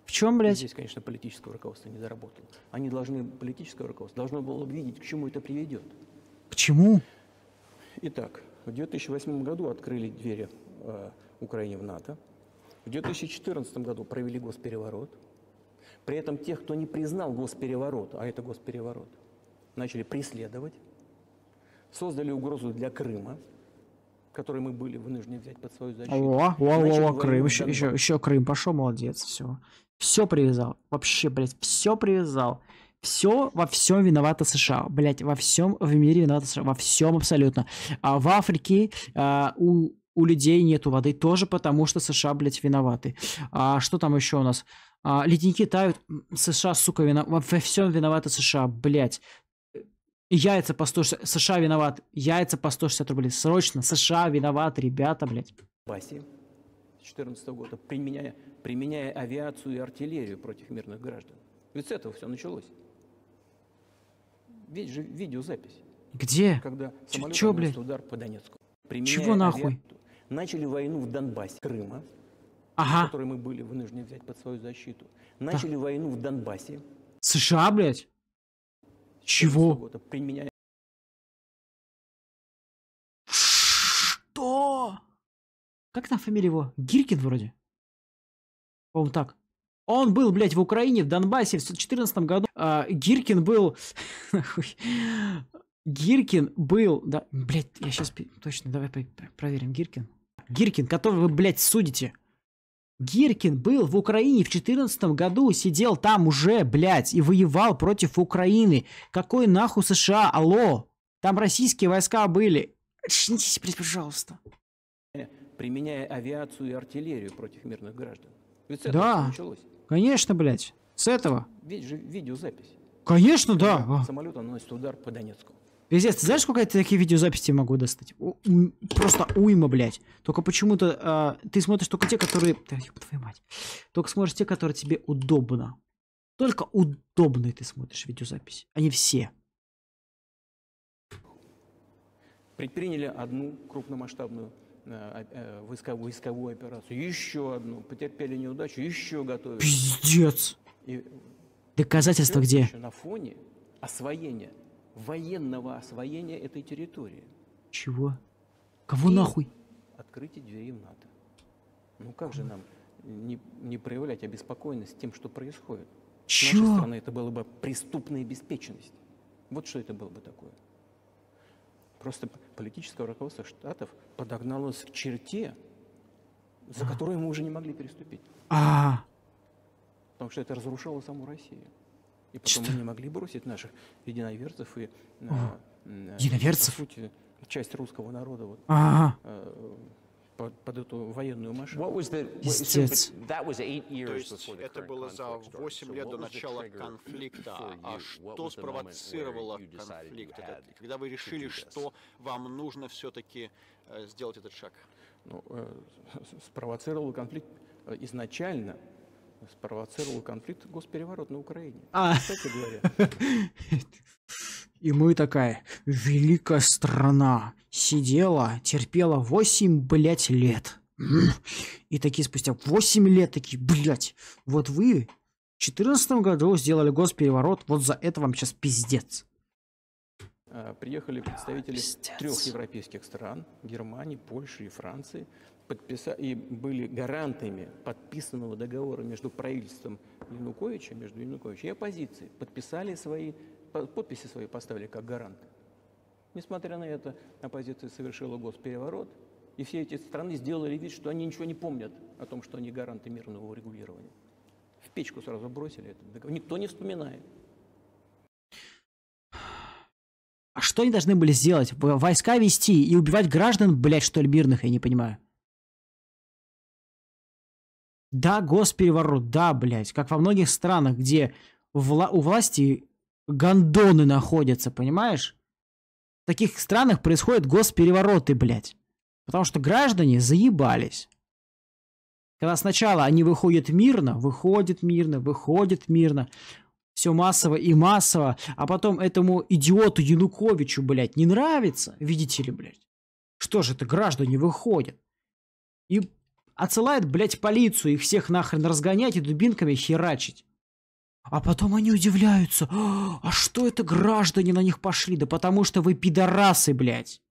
В чем, блядь? Здесь, конечно, политическое руководство не заработало. Политическое руководство должно было видеть, к чему это приведет. К чему? Итак, в 2008 году открыли двери Украине в НАТО. В 2014 году провели госпереворот. При этом тех, кто не признал госпереворот, а это госпереворот, начали преследовать. Создали угрозу для Крыма, который мы были вынуждены взять под свою защиту. Крым, еще Крым пошел, молодец, все. Все привязал, вообще, блядь, все привязал. Все во всем виновата США, блядь, во всем в мире виновата США, во всем абсолютно. А в Африке у людей нету воды тоже потому, что США, блядь, виноваты. А что там еще у нас? Ледники тают, США, сука, во всем виноваты США, блядь. Яйца по 160, США виноват, яйца по 160 рублей, срочно, США виноваты, ребята, блядь. С 2014 года, применяя авиацию и артиллерию против мирных граждан. Ведь с этого все началось. Видишь же видеозапись. Где? Когда самолет блядь? Удар по Донецку. Чего нахуй? Начали войну в Донбассе, Крыма, который мы были вынуждены взять под свою защиту. Начали войну в Донбассе. США, блядь? Чего? Применяя... Что? Как там фамилия его? Гиркин вроде? По-моему, так. Он был, блядь, в Украине, в Донбассе в 2014 году. Гиркин был... Гиркин был... Да, блядь, я сейчас... Точно, давай проверим. Гиркин, которого вы, блядь, судите. Гиркин был в Украине в 2014 году, сидел там уже, блядь, и воевал против Украины. Какой нахуй США? Алло? Там российские войска были. Очнитесь, пожалуйста. Применяя авиацию и артиллерию против мирных граждан. Ведь с этого началось. Конечно, блядь. С этого. Видишь же видеозапись. Конечно, да. Самолет наносит удар по Донецку. Пиздец, ты знаешь, сколько я такие видеозаписи могу достать? Просто уйма, блядь. Только почему-то ты смотришь только те, которые... Да, ёб твою мать. Только смотришь те, которые тебе удобно. Только удобные ты смотришь видеозаписи. Они все. Предприняли одну крупномасштабную войсковую операцию. Еще одну. Потерпели неудачу. Еще готовят. Пиздец. И доказательства где? Еще на фоне освоения. Военного освоения этой территории. Чего? Кого нахуй? Открытие дверей в НАТО. Ну как же нам не проявлять обеспокоенность тем, что происходит? С нашей стороны это было бы преступная беспечность. Вот что это было бы такое. Просто политическое руководство Штатов подогналось к черте, за которую мы уже не могли переступить. Потому что это разрушало саму Россию. И потом мы не могли бросить наших единоверцев и, единоверцев? по сути, часть русского народа вот, под эту военную машину. Пиздец. То есть это было за 8 лет до начала конфликта. А что спровоцировало конфликт? Когда вы решили, что вам нужно все-таки сделать этот шаг? Ну, спровоцировал конфликт изначально. Спровоцировал конфликт госпереворот на Украине. Кстати говоря. И мы такая великая страна сидела, терпела 8, блядь, лет. И такие спустя 8 лет такие, блядь, вот вы в 2014 году сделали госпереворот, вот за это вам сейчас пиздец. Приехали представители 3 европейских стран, Германии, Польши и Франции, и были гарантами подписанного договора между правительством Януковича, и оппозицией. Подписи свои поставили как гаранты. Несмотря на это, оппозиция совершила госпереворот, и все эти страны сделали вид, что они ничего не помнят о том, что они гаранты мирного урегулирования. В печку сразу бросили этот договор. Никто не вспоминает. А что они должны были сделать? Войска вести и убивать граждан, блядь, что ли, мирных, я не понимаю. Да, госпереворот, да, блядь. Как во многих странах, где у власти гондоны находятся, понимаешь? В таких странах происходят госперевороты, блядь. Потому что граждане заебались. Когда сначала они выходят мирно, все массово и массово, а потом этому идиоту Януковичу, блядь, не нравится, видите ли, блядь. Что же это, граждане выходят. И отсылает, блядь, полицию, их всех нахрен разгонять и дубинками херачить. А потом они удивляются, а что это граждане на них пошли? Да потому что вы пидорасы, блядь.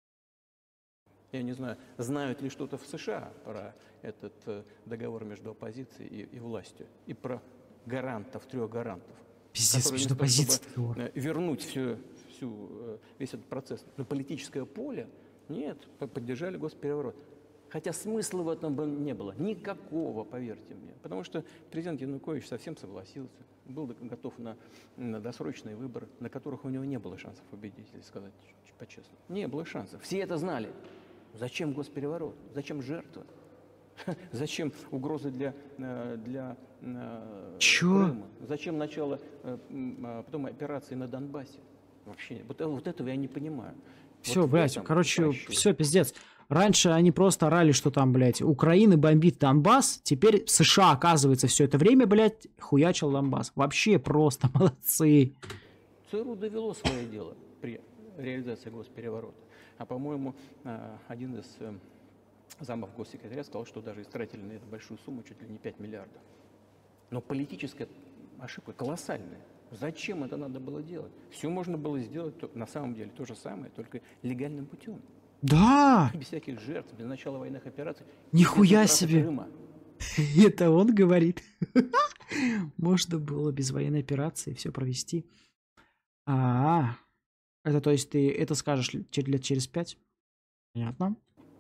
Я не знаю, знают ли что-то в США про этот договор между оппозицией и властью, и про гарантов, 3 гарантов. Пиздец, между оппозицией. Вернуть весь этот процесс на политическое поле, нет, поддержали госпереворот. Хотя смысла в этом не было. Никакого, поверьте мне. Потому что президент Янукович совсем согласился. Был готов на досрочные выборы, на которых у него не было шансов победить, если сказать по-честному. Не было шансов. Все это знали. Зачем госпереворот? Зачем жертва? Зачем угрозы для Крыма? Зачем начало потом операции на Донбассе? Вообще, вот этого я не понимаю. Все, вот блядь, короче, все, пиздец. Раньше они просто орали, что там, блядь, Украина бомбит Донбасс. Теперь США, оказывается, все это время, блядь, хуячил Донбасс. Вообще просто молодцы. ЦРУ довело свое дело при реализации госпереворота. А, по-моему, один из замов госсекретаря сказал, что даже истратили на эту большую сумму чуть ли не 5 миллиардов. Но политическая ошибка колоссальная. Зачем это надо было делать? Все можно было сделать на самом деле то же самое, только легальным путем. Да! Без всяких жертв, без начала военных операций. Нихуя себе! Это он говорит. Можно было без военной операции все провести. Это то есть ты это скажешь лет через 5? Понятно.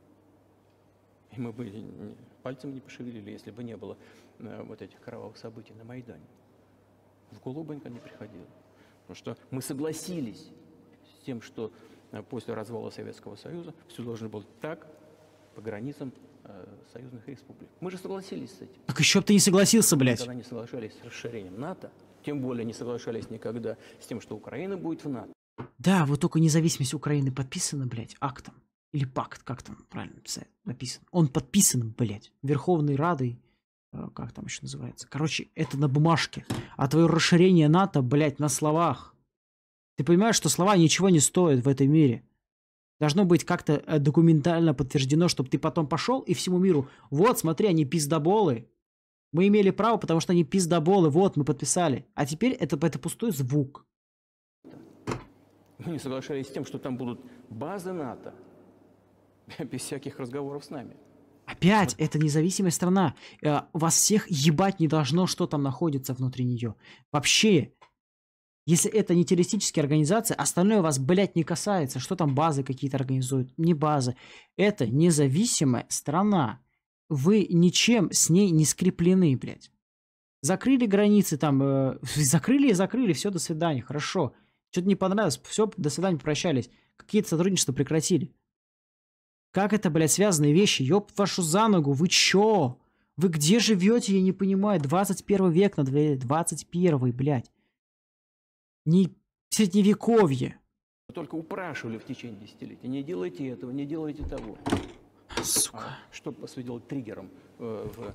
И мы бы пальцем не пошевелили, если бы не было вот этих кровавых событий на Майдане. В голову бы никогда не приходило. Потому что мы согласились с тем, что после развала Советского Союза все должно было так по границам союзных республик. Мы же согласились с этим. Так еще бы ты не согласился, блядь. Никогда не соглашались с расширением НАТО, тем более не соглашались никогда с тем, что Украина будет в НАТО. Да, вот только независимость Украины подписана, блядь, актом. Или пакт, как там правильно написано. Он подписан, блядь, Верховной Радой. Как там еще называется? Короче, это на бумажке. А твое расширение НАТО, блядь, на словах. Ты понимаешь, что слова ничего не стоят в этом мире. Должно быть как-то документально подтверждено, чтобы ты потом пошел и всему миру. Вот, смотри, они пиздоболы. Мы имели право, потому что они пиздоболы. Вот, мы подписали. А теперь это пустой звук. Мы не соглашались с тем, что там будут базы НАТО. Без всяких разговоров с нами. Опять, это независимая страна. Вас всех ебать не должно, что там находится внутри нее. Вообще, если это не террористические организации, остальное вас, блядь, не касается. Что там базы какие-то организуют? Не базы. Это независимая страна. Вы ничем с ней не скреплены, блядь. Закрыли границы там, закрыли и закрыли, все, до свидания, хорошо. Что-то не понравилось, все, до свидания, попрощались. Какие-то сотрудничества прекратили. Как это, блядь, связанные вещи? Ёб вашу за ногу, вы чё? Вы где живете, я не понимаю. 21 век на дворе, 21, блядь. Не средневековье. Только упрашивали в течение десятилетий. Не делайте этого, не делайте того. Сука. Что послужило триггером в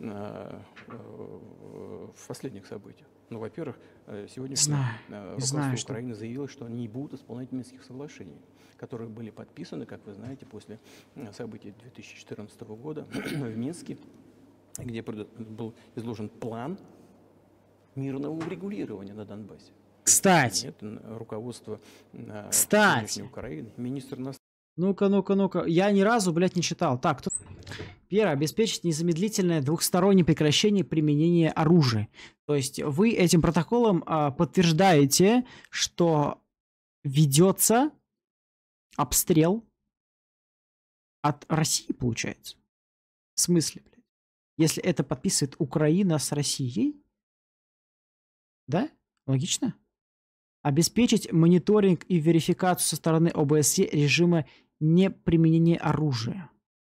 последних событиях? Ну, во-первых, сегодня руководство Украины заявило, что они не будут исполнять Минских соглашений, которые были подписаны, как вы знаете, после событий 2014 года в Минске, где был изложен план мирного урегулирования на Донбассе. Кстати. Это руководство Украины, министр иностранных. Ну-ка. Я ни разу, блядь, не читал. Так, кто... Первое. Обеспечить незамедлительное двухстороннее прекращение применения оружия. То есть вы этим протоколом подтверждаете, что ведется обстрел от России, получается. В смысле, блядь? Если это подписывает Украина с Россией? Да? Логично? Обеспечить мониторинг и верификацию со стороны ОБСЕ режима неприменения оружия.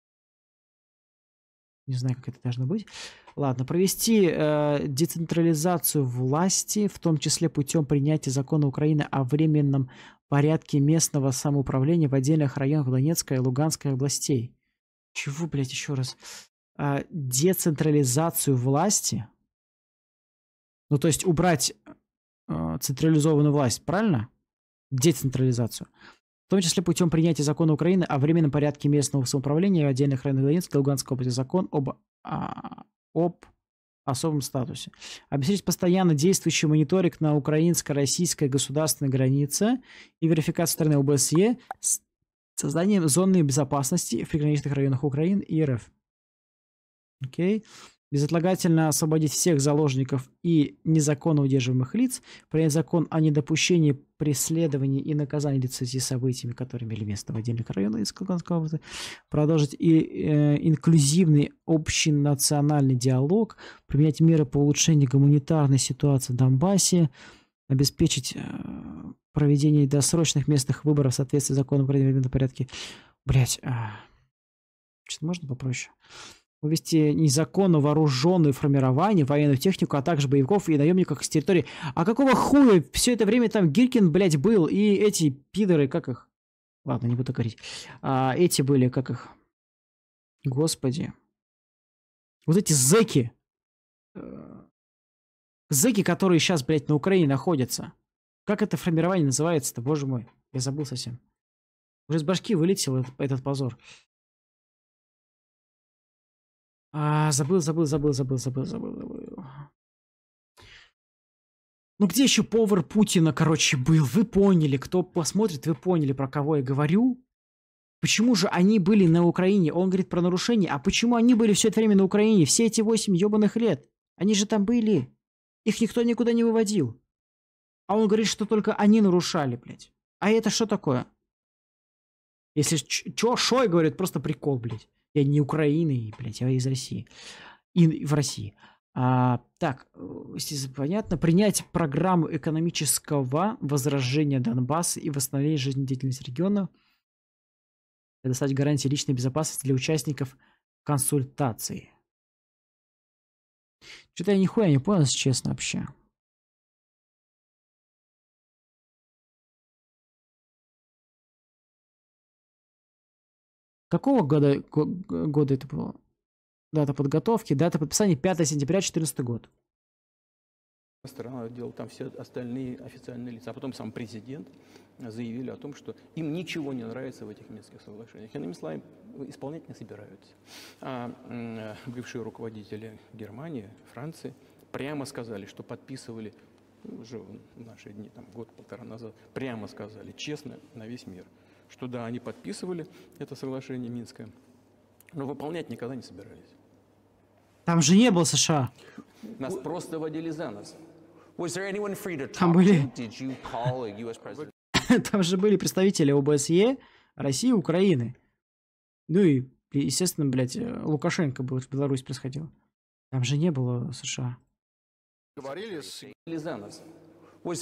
Не знаю, как это должно быть. Ладно, провести децентрализацию власти, в том числе путем принятия закона Украины о временном порядке местного самоуправления в отдельных районах Донецкой и Луганской областей. Чего, блядь, еще раз? Децентрализацию власти? Ну, то есть убрать централизованную власть, правильно? Децентрализацию. в том числе путем принятия закона Украины о временном порядке местного самоуправления в отдельных районах Донецкой и Луганской области, закон об особом статусе. Обеспечить постоянно действующий мониторинг на украинско-российской государственной границе и верификацию стороны ОБСЕ с созданием зоны безопасности в приграничных районах Украины и РФ. Окей. Безотлагательно освободить всех заложников и незаконно удерживаемых лиц, принять закон о недопущении преследований и наказании в связи с событиями, которые имели место в отдельных районах из Луганской области, продолжить инклюзивный общенациональный диалог, применять меры по улучшению гуманитарной ситуации в Донбассе, обеспечить проведение досрочных местных выборов в соответствии с законом Украины в временном порядке. Блять, что-то можно попроще? Увести незаконно вооруженные формирования, военную технику, а также боевиков и наемников с территории. А какого хуя все это время там Гиркин, блядь, был, и эти пидоры, как их? Ладно, не буду говорить. Эти были, как их? Господи. Вот эти зэки. Зэки, которые сейчас, блядь, на Украине находятся. Как это формирование называется-то, боже мой? Я забыл совсем. Уже из башки вылетел этот позор. Забыл. Ну где еще повар Путина, короче, был? Вы поняли, кто посмотрит, вы поняли, про кого я говорю. Почему же они были на Украине? Он говорит про нарушения. А почему они были все это время на Украине? Все эти 8 ебаных лет. Они же там были. Их никто никуда не выводил. А он говорит, что только они нарушали, блядь. А это что такое? Если шо, говорит, просто прикол, блядь. Я не Украины, блядь, я из России. И в России. Так, понятно. Принять программу экономического возрождения Донбасса и восстановления жизнедеятельности региона. Предоставить гарантии личной безопасности для участников консультаций. Что-то я нихуя не понял, если честно, вообще. Какого года это было? Дата подготовки, дата подписания 5 сентября 2014 год. Страна делала там все остальные официальные лица. А потом сам президент заявили о том, что им ничего не нравится в этих Минских соглашениях. Иными словами, исполнять не собираются. А бывшие руководители Германии, Франции прямо сказали, что подписывали уже в наши дни, там, год-полтора назад, прямо сказали, честно, на весь мир, что да, они подписывали это соглашение Минское, но выполнять никогда не собирались. Там же не было США. Нас просто водили за нос. Там были... Там же были представители ОБСЕ, России, Украины. Ну и, естественно, блядь, Лукашенко был в Беларусь происходил. Там же не было США. Говорили с... За нас. Вы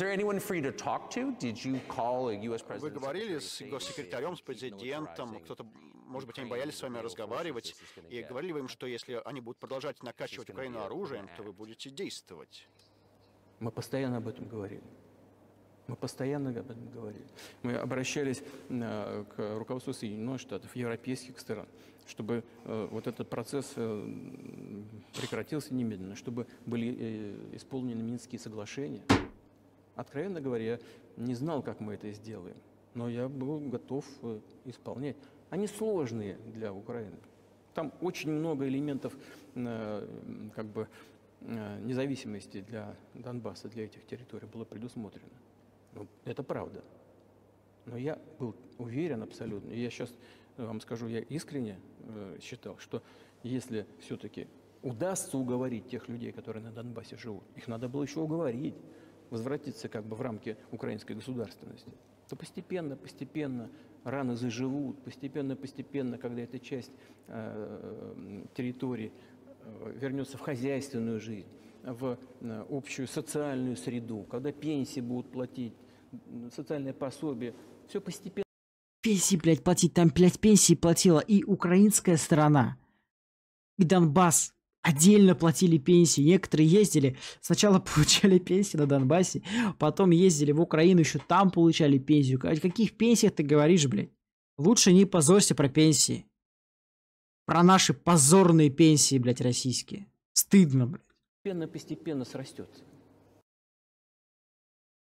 говорили с госсекретарем, с президентом, кто-то, может быть, они боялись с вами разговаривать, и говорили вы им, что если они будут продолжать накачивать Украину оружием, то вы будете действовать? Мы постоянно об этом говорили. Мы обращались к руководству Соединенных Штатов, европейских стран, чтобы вот этот процесс прекратился немедленно, чтобы были исполнены Минские соглашения. Откровенно говоря, я не знал, как мы это сделаем, но я был готов исполнять. Они сложные для Украины. Там очень много элементов как бы независимости для Донбасса, для этих территорий было предусмотрено. Ну, это правда. Но я был уверен абсолютно, и я сейчас вам скажу, я искренне считал, что если все-таки удастся уговорить тех людей, которые на Донбассе живут, их надо было еще уговорить, возвратиться как бы в рамки украинской государственности, то постепенно раны заживут, постепенно, когда эта часть территории вернется в хозяйственную жизнь, в общую социальную среду, когда пенсии будут платить, социальное пособие, все постепенно. Пенсии, блядь, платить, там, блядь, пенсии платила и украинская сторона, и Донбасс. Отдельно платили пенсии. Некоторые ездили, сначала получали пенсии на Донбассе, потом ездили в Украину, еще там получали пенсию. О каких пенсиях ты говоришь, блядь? Лучше не позорься про пенсии. Про наши позорные пенсии, блядь, российские. Стыдно, блядь. Постепенно срастется.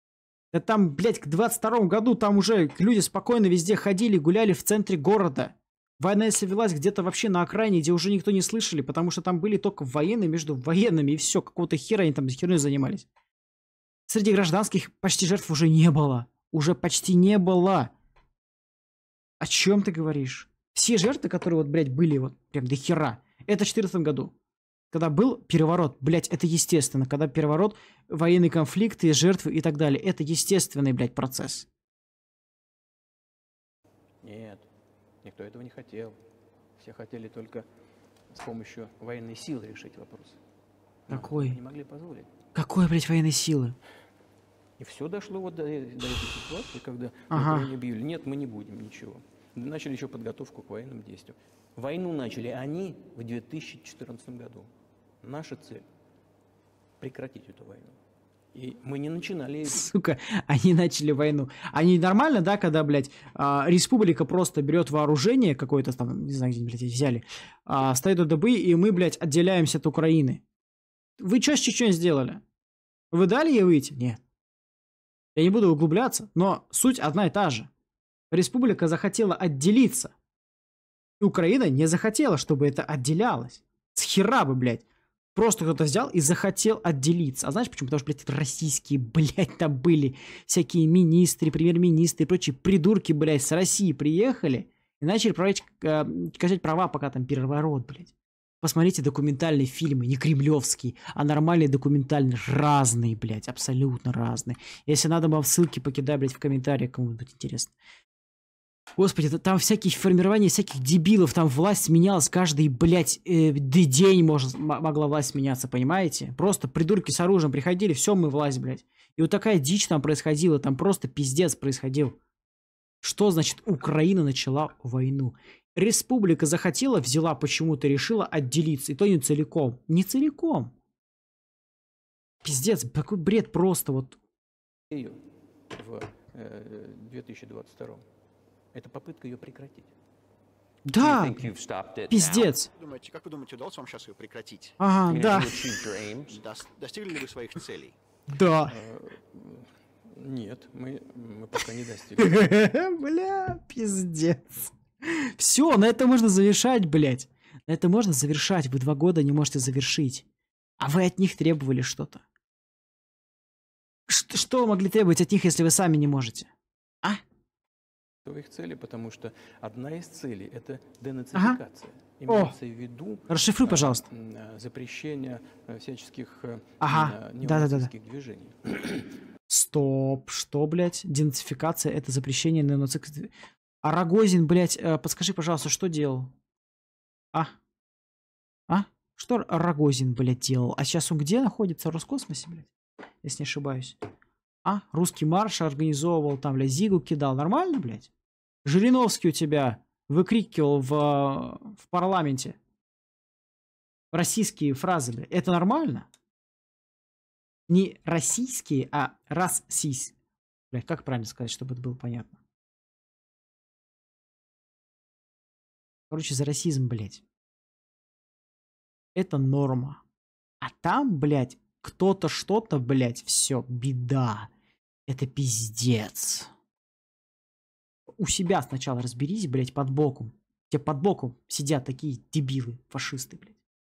Да там, блядь, к 22-му году там уже люди спокойно везде ходили, гуляли в центре города. Война, если велась где-то вообще на окраине, где уже никто не слышали, потому что там были только военные между военными, и все, какого-то хера они там херней занимались. Среди гражданских почти жертв уже не было. Уже почти не было. О чем ты говоришь? Все жертвы, которые вот, блядь, были вот прям до хера, это в 14 году. Когда был переворот, блядь, это естественно. Когда переворот, военные конфликты, жертвы и так далее. Это естественный, блядь, процесс. Нет, никто этого не хотел. Все хотели только с помощью военной силы решить вопрос. Какой? Не могли позволить. Какой, блядь, военной силы? И все дошло вот до этой ситуации, когда Украине объявили, нет, мы не будем ничего. Начали еще подготовку к военным действиям. Войну начали они в 2014 году. Наша цель – прекратить эту войну. И мы не начинали... Сука, они начали войну. Они нормально, да, когда, блядь, республика просто берет вооружение какое-то там, не знаю, где, блядь, взяли, стоит у ДБ, и мы, блядь, отделяемся от Украины. Вы что с Чечней сделали? Вы дали ей выйти? Нет. Я не буду углубляться, но суть одна и та же. Республика захотела отделиться. И Украина не захотела, чтобы это отделялось. С хера бы, блядь. Просто кто-то взял и захотел отделиться. А знаешь почему? Потому что, блядь, это российские, блядь, там были всякие министры, премьер-министры и прочие придурки, блядь, с России приехали и начали качать права, пока там переворот, блядь. Посмотрите документальные фильмы, не кремлевские, а нормальные документальные, разные, блядь, абсолютно разные. Если надо, вам ссылки покидаю, блядь, в комментариях, кому-нибудь интересно. Господи, там всякие формирования всяких дебилов, там власть менялась каждый, блядь, день могла власть меняться, понимаете? Просто придурки с оружием приходили, все, мы власть, блядь. И вот такая дичь там происходила, там просто пиздец происходил. Что значит Украина начала войну? Республика захотела, взяла, почему-то решила отделиться, и то не целиком. Не целиком. Пиздец, какой бред просто вот. В 2022. Это попытка ее прекратить. Да, пиздец. Как вы думаете, удалось вам сейчас ее прекратить? Ага, да. Достигли ли вы своих целей? Да. Нет, мы пока не достигли. Бля, пиздец. Все, на это можно завершать, блядь. На это можно завершать. Вы 2 года не можете завершить. А вы от них требовали что-то. Что вы могли требовать от них, если вы сами не можете? А? Их цели, потому что одна из целей – это денацификация. Имеется в виду… Расшифруй, пожалуйста. Запрещение всяческих неонацистских движений. Стоп, что, блядь? Денацификация – это запрещение неонацистских… А Рогозин, блядь, подскажи, пожалуйста, что делал? А? Что Рогозин, блядь, делал? А сейчас он где находится? В Роскосмосе, блядь? Если не ошибаюсь. Русский марш организовывал, там, блядь, Зигу кидал. Нормально, блядь? Жириновский у тебя выкрикивал в парламенте российские фразы, блядь. Это нормально? Не российские, а рассийские. Блядь, как правильно сказать, чтобы это было понятно? Короче, за расизм, блядь. Это норма. А там, блядь, кто-то что-то, блядь, все, беда. Это пиздец. У себя сначала разберись, блядь, под боком. Тебе под боком сидят такие дебилы, фашисты, блядь.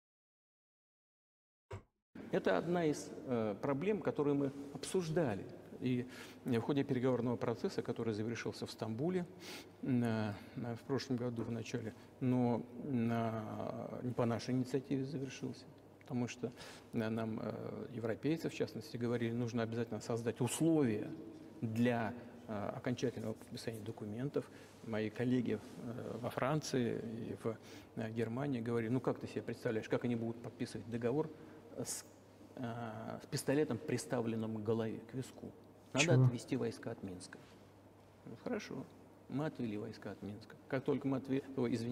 Это одна из проблем, которые мы обсуждали. И в ходе переговорного процесса, который завершился в Стамбуле в прошлом году в начале, но не по нашей инициативе завершился, потому что нам, европейцы, в частности, говорили, нужно обязательно создать условия для окончательного подписания документов. Мои коллеги во Франции и в Германии говорили, ну как ты себе представляешь, как они будут подписывать договор с пистолетом, приставленным к голове, к виску. Надо отвести войска от Минска. Ну, хорошо, мы отвели войска от Минска. Как только мы отвели,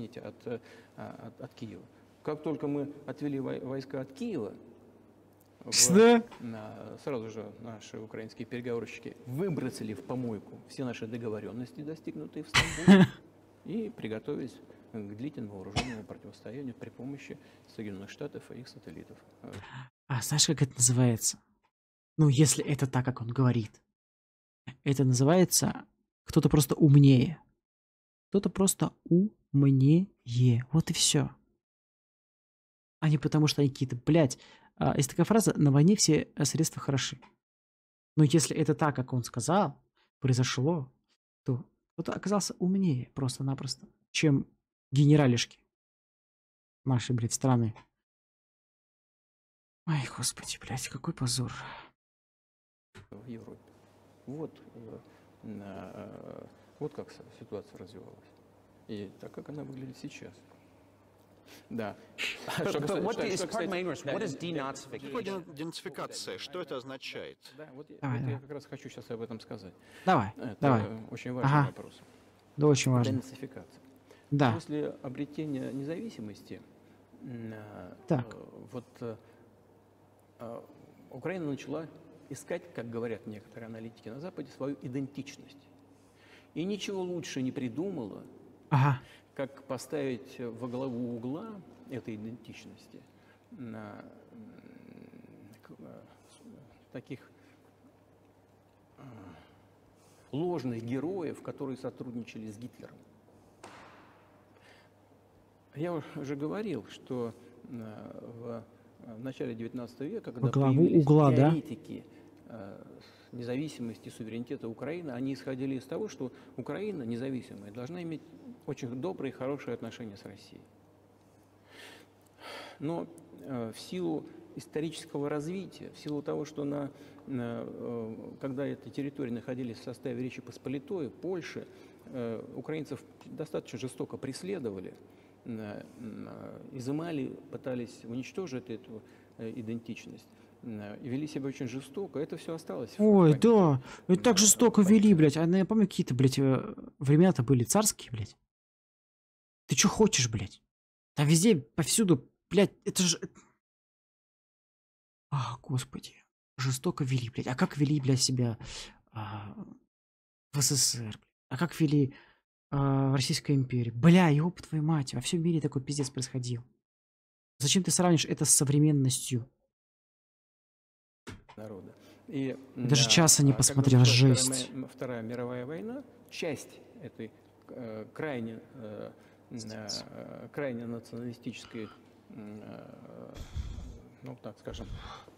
от Киева. Как только мы отвели войска от Киева, сразу же наши украинские переговорщики выбросили в помойку все наши договоренности, достигнутые в Стамбуле, и приготовились к длительному вооруженному противостоянию при помощи Соединенных Штатов и их сателлитов. Знаешь, как это называется? Ну, если это так, как он говорит. Это называется кто-то просто умнее. Кто-то просто умнее. Вот и все. А не потому, что они какие-то, блядь. Есть такая фраза: на войне все средства хороши. Но если это так, как он сказал, произошло, то кто-то оказался умнее просто-напросто, чем генералишки нашей, блядь, страны. Ой, господи, блядь, какой позор. В Европе. Вот, вот как ситуация развивалась. И так, как она выглядит сейчас. Да. Денацификация, что это означает? Да, вот я как раз хочу сейчас об этом сказать. Давай, Это давай. очень важный вопрос. Да, очень важно. Денацификация. Да. После обретения независимости Так. Украина начала искать, как говорят некоторые аналитики на Западе, свою идентичность. И ничего лучше не придумала, как поставить во главу угла этой идентичности таких ложных героев, которые сотрудничали с Гитлером. Я уже говорил, что в начале XIX века, когда появились теоретики независимости и суверенитета Украины, они исходили из того, что Украина независимая должна иметь очень добрые и хорошие отношения с Россией. Но в силу исторического развития, в силу того, что когда эти территории находились в составе Речи Посполитой, Польши, украинцев достаточно жестоко преследовали, изымали, пытались уничтожить эту идентичность. И вели себя очень жестоко, это все осталось. Ой, да, это так жестоко вели, блядь. Я помню, какие-то, блядь, времена-то были царские, блядь. Ты что хочешь, блядь? Там везде, повсюду, блядь, это же... Господи. Жестоко вели, блядь. А как вели, блядь, себя в СССР, блядь? А как вели в Российской империи? Бля, ёб твою мать, во всем мире такой пиздец происходил. Зачем ты сравнишь это с современностью? Народа. И даже часа не посмотрел, жесть. Вторая мировая война, часть этой крайне националистической, ну так скажем,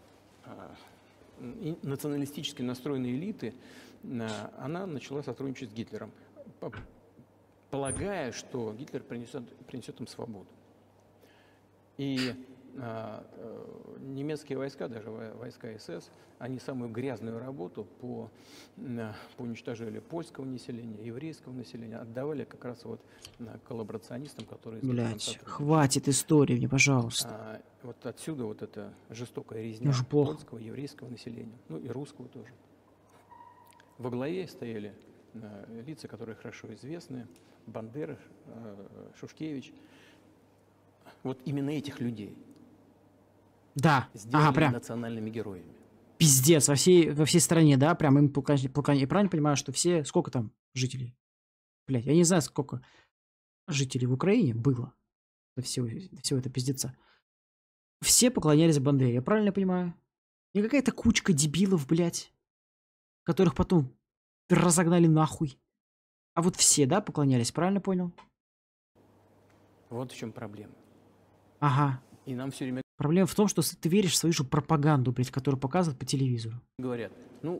националистически настроенной элиты, она начала сотрудничать с Гитлером, полагая, что Гитлер принесет им свободу. И немецкие войска, даже войска СС, они самую грязную работу по уничтожению польского населения, еврейского населения отдавали как раз вот коллаборационистам, которые... Блять, хватит истории мне, пожалуйста. Вот отсюда вот эта жестокая резня польского, еврейского населения, ну и русского тоже. Во главе стояли лица, которые хорошо известны: Бандера, Шушкевич. Вот именно этих людей. Да, сделали прям национальными героями. Пиздец, во всей стране, да, прям им полкани. Я правильно понимаю, что все, сколько там жителей? Блять, я не знаю, сколько жителей в Украине было до всего этого пиздеца. Все поклонялись Бандере, я правильно понимаю? Не какая-то кучка дебилов, блядь, которых потом разогнали нахуй. А вот все, да, поклонялись, правильно понял? Вот в чем проблема. Ага. И нам все время... Проблема в том, что ты веришь в свою же пропаганду, блядь, которую показывают по телевизору. Говорят, ну,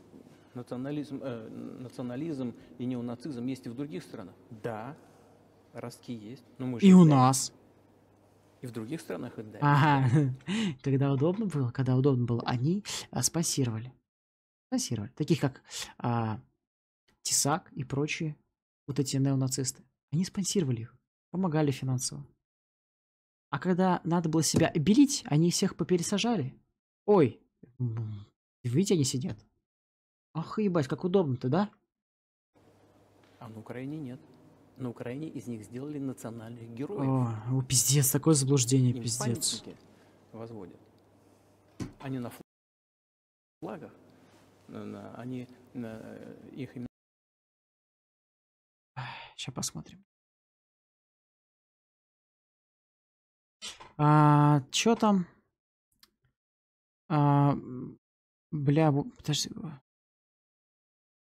национализм и неонацизм есть и в других странах. Да, ростки есть. Но мы же и у нас. И в других странах, и да. Ага. Когда удобно было, они спонсировали. Таких как Тесак и прочие, вот эти неонацисты. Они спонсировали их, помогали финансово. А когда надо было себя обелить, они всех попересажали. Ой, видите, они сидят. Ах, ебать, как удобно-то, да? А на Украине нет. На Украине из них сделали национальных героев. О, пиздец, такое заблуждение, им пиздец. Памятники возводят. Они на флагах, они их имена. Сейчас посмотрим. Чё там? Бля, подожди.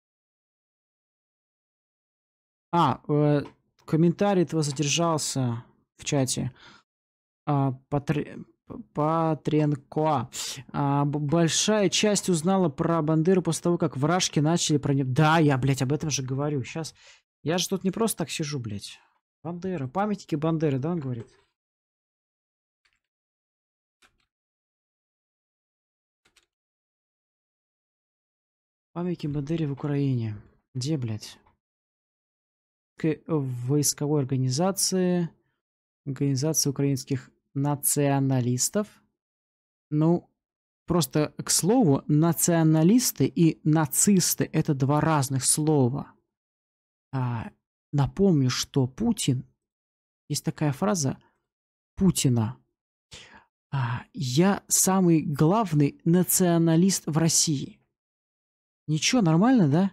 Комментарий этого задержался в чате. Патренко. Большая часть узнала про Бандеру после того, как вражки начали про него. Да, я, блядь, об этом же говорю. Сейчас. Я же тут не просто так сижу, блядь. Бандера. Памятники Бандеры, да, он говорит? Памятники Бандере в Украине. Где, блядь? Войсковой организации. Организация украинских националистов. Ну, просто к слову, националисты и нацисты — это два разных слова. Напомню, что Путин, есть такая фраза Путина. Я самый главный националист в России. Ничего, нормально, да?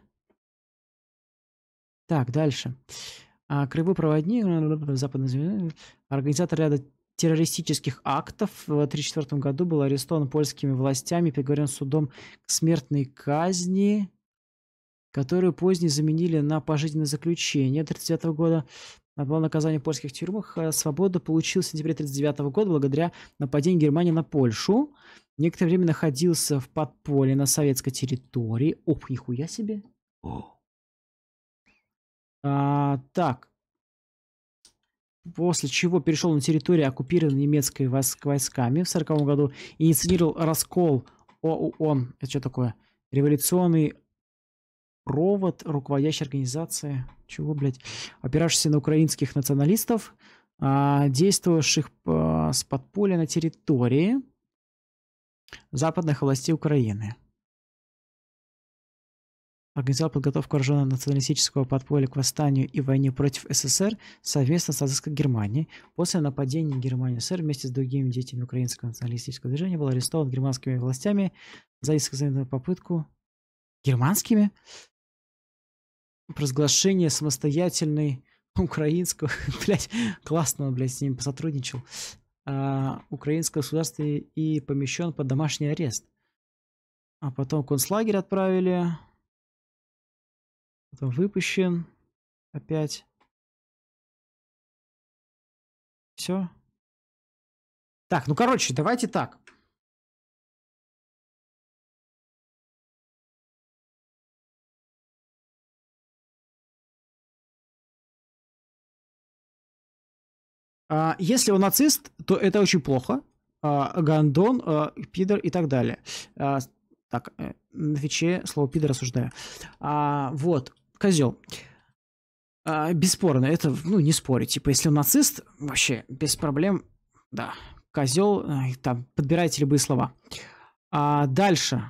Так, дальше. Кривой проводник, организатор ряда террористических актов в 1934 году был арестован польскими властями, приговорен судом к смертной казни, которую позднее заменили на пожизненное заключение 1939 года. Отбывал наказание в польских тюрьмах. Свободу получил в сентябре 1939 года благодаря нападению Германии на Польшу. Некоторое время находился в подполье на советской территории. Ох, нихуя себе. Так. После чего перешел на территорию, оккупированную немецкими войсками в 1940 году, и инициировал раскол ОУН. Это что такое? Революционный провод руководящей организации. Чего, блядь? Опиравшийся на украинских националистов, действовавших с подполья на территории западных областей Украины. Организовал подготовку вооруженного националистического подполья к восстанию и войне против СССР совместно с нацистской Германией. После нападения Германии СССР вместе с другими деятелями украинского националистического движения был арестован германскими властями за искусственную попытку германскими провозглашение самостоятельной украинского, блядь, классно, блядь, с ним посотрудничал, украинского государства и помещен под домашний арест. А потом в концлагерь отправили, потом выпущен опять. Все. Так, ну короче, давайте так. Если он нацист, то это очень плохо. Гандон, пидор и так далее. Так, на Твиче слово пидор осуждаю. Вот, козел. Бесспорно, это, ну, не спорить. Типа, если он нацист, вообще без проблем, да. Козел, там, подбирайте любые слова. Дальше.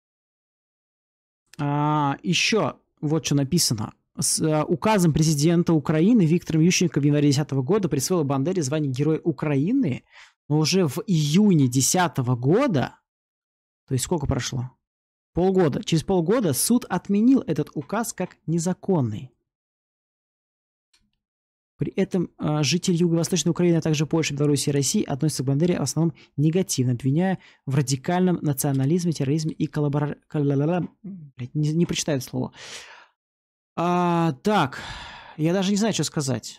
Еще вот что написано. С указом президента Украины Виктором Ющенко в январе 2010 года присвоил Бандере звание Героя Украины, но уже в июне 2010 года, то есть сколько прошло? Полгода. Через полгода суд отменил этот указ как незаконный. При этом жители Юго-Восточной Украины, а также Польши, Беларуси и России относятся к Бандере в основном негативно, обвиняя в радикальном национализме, терроризме и не прочитаю это слово. Так, я даже не знаю, что сказать.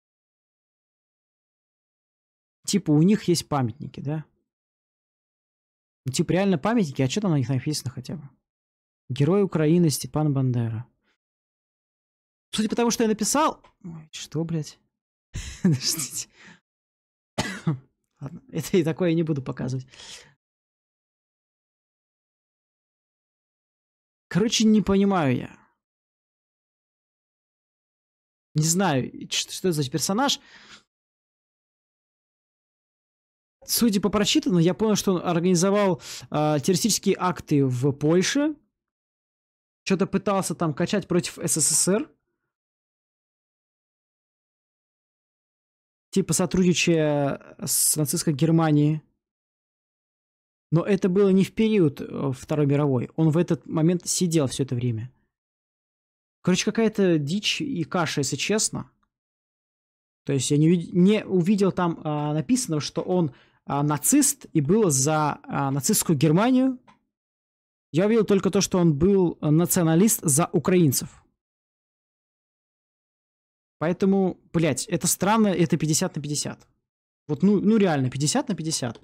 Типа у них есть памятники, да? Ну, типа реально памятники, а что там на них написано хотя бы? Герой Украины Степан Бандера. Судя по тому, что я написал... Ой, что, блядь? Подождите. Ладно, это и такое я не буду показывать. Короче, не понимаю я. Не знаю, что это за персонаж. Судя по прочитанному, я понял, что он организовал террористические акты в Польше. Что-то пытался там качать против СССР. Типа сотрудничая с нацистской Германией. Но это было не в период Второй мировой. Он в этот момент сидел все это время. Короче, какая-то дичь и каша, если честно. То есть я не увидел там написано, что он нацист и был за нацистскую Германию. Я увидел только то, что он был националист за украинцев. Поэтому, блядь, это странно, это 50 на 50. Вот, ну реально, 50 на 50.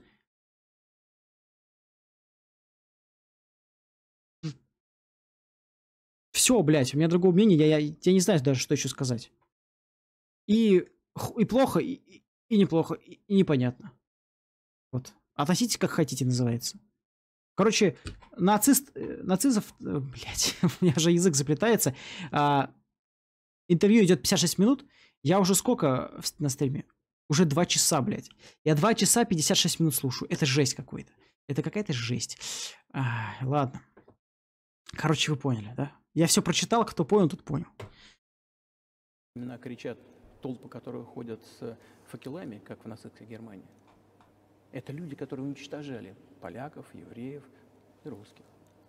Все, блядь, у меня другого мнения, я не знаю даже, что еще сказать. И плохо, и неплохо, и непонятно. Вот. Относитесь как хотите, называется. Короче, нацизов, блядь, у меня же язык заплетается. Интервью идет 56 минут. Я уже сколько на стриме? Уже 2 часа, блядь. Я 2 часа 56 минут слушаю. Это жесть какой-то. Это какая-то жесть. Ладно. Короче, вы поняли, да? Я все прочитал, кто понял, тот понял. Именно кричат толпы, которые ходят с факелами, как в нацистской Германии. Это люди, которые уничтожали поляков, евреев и русских.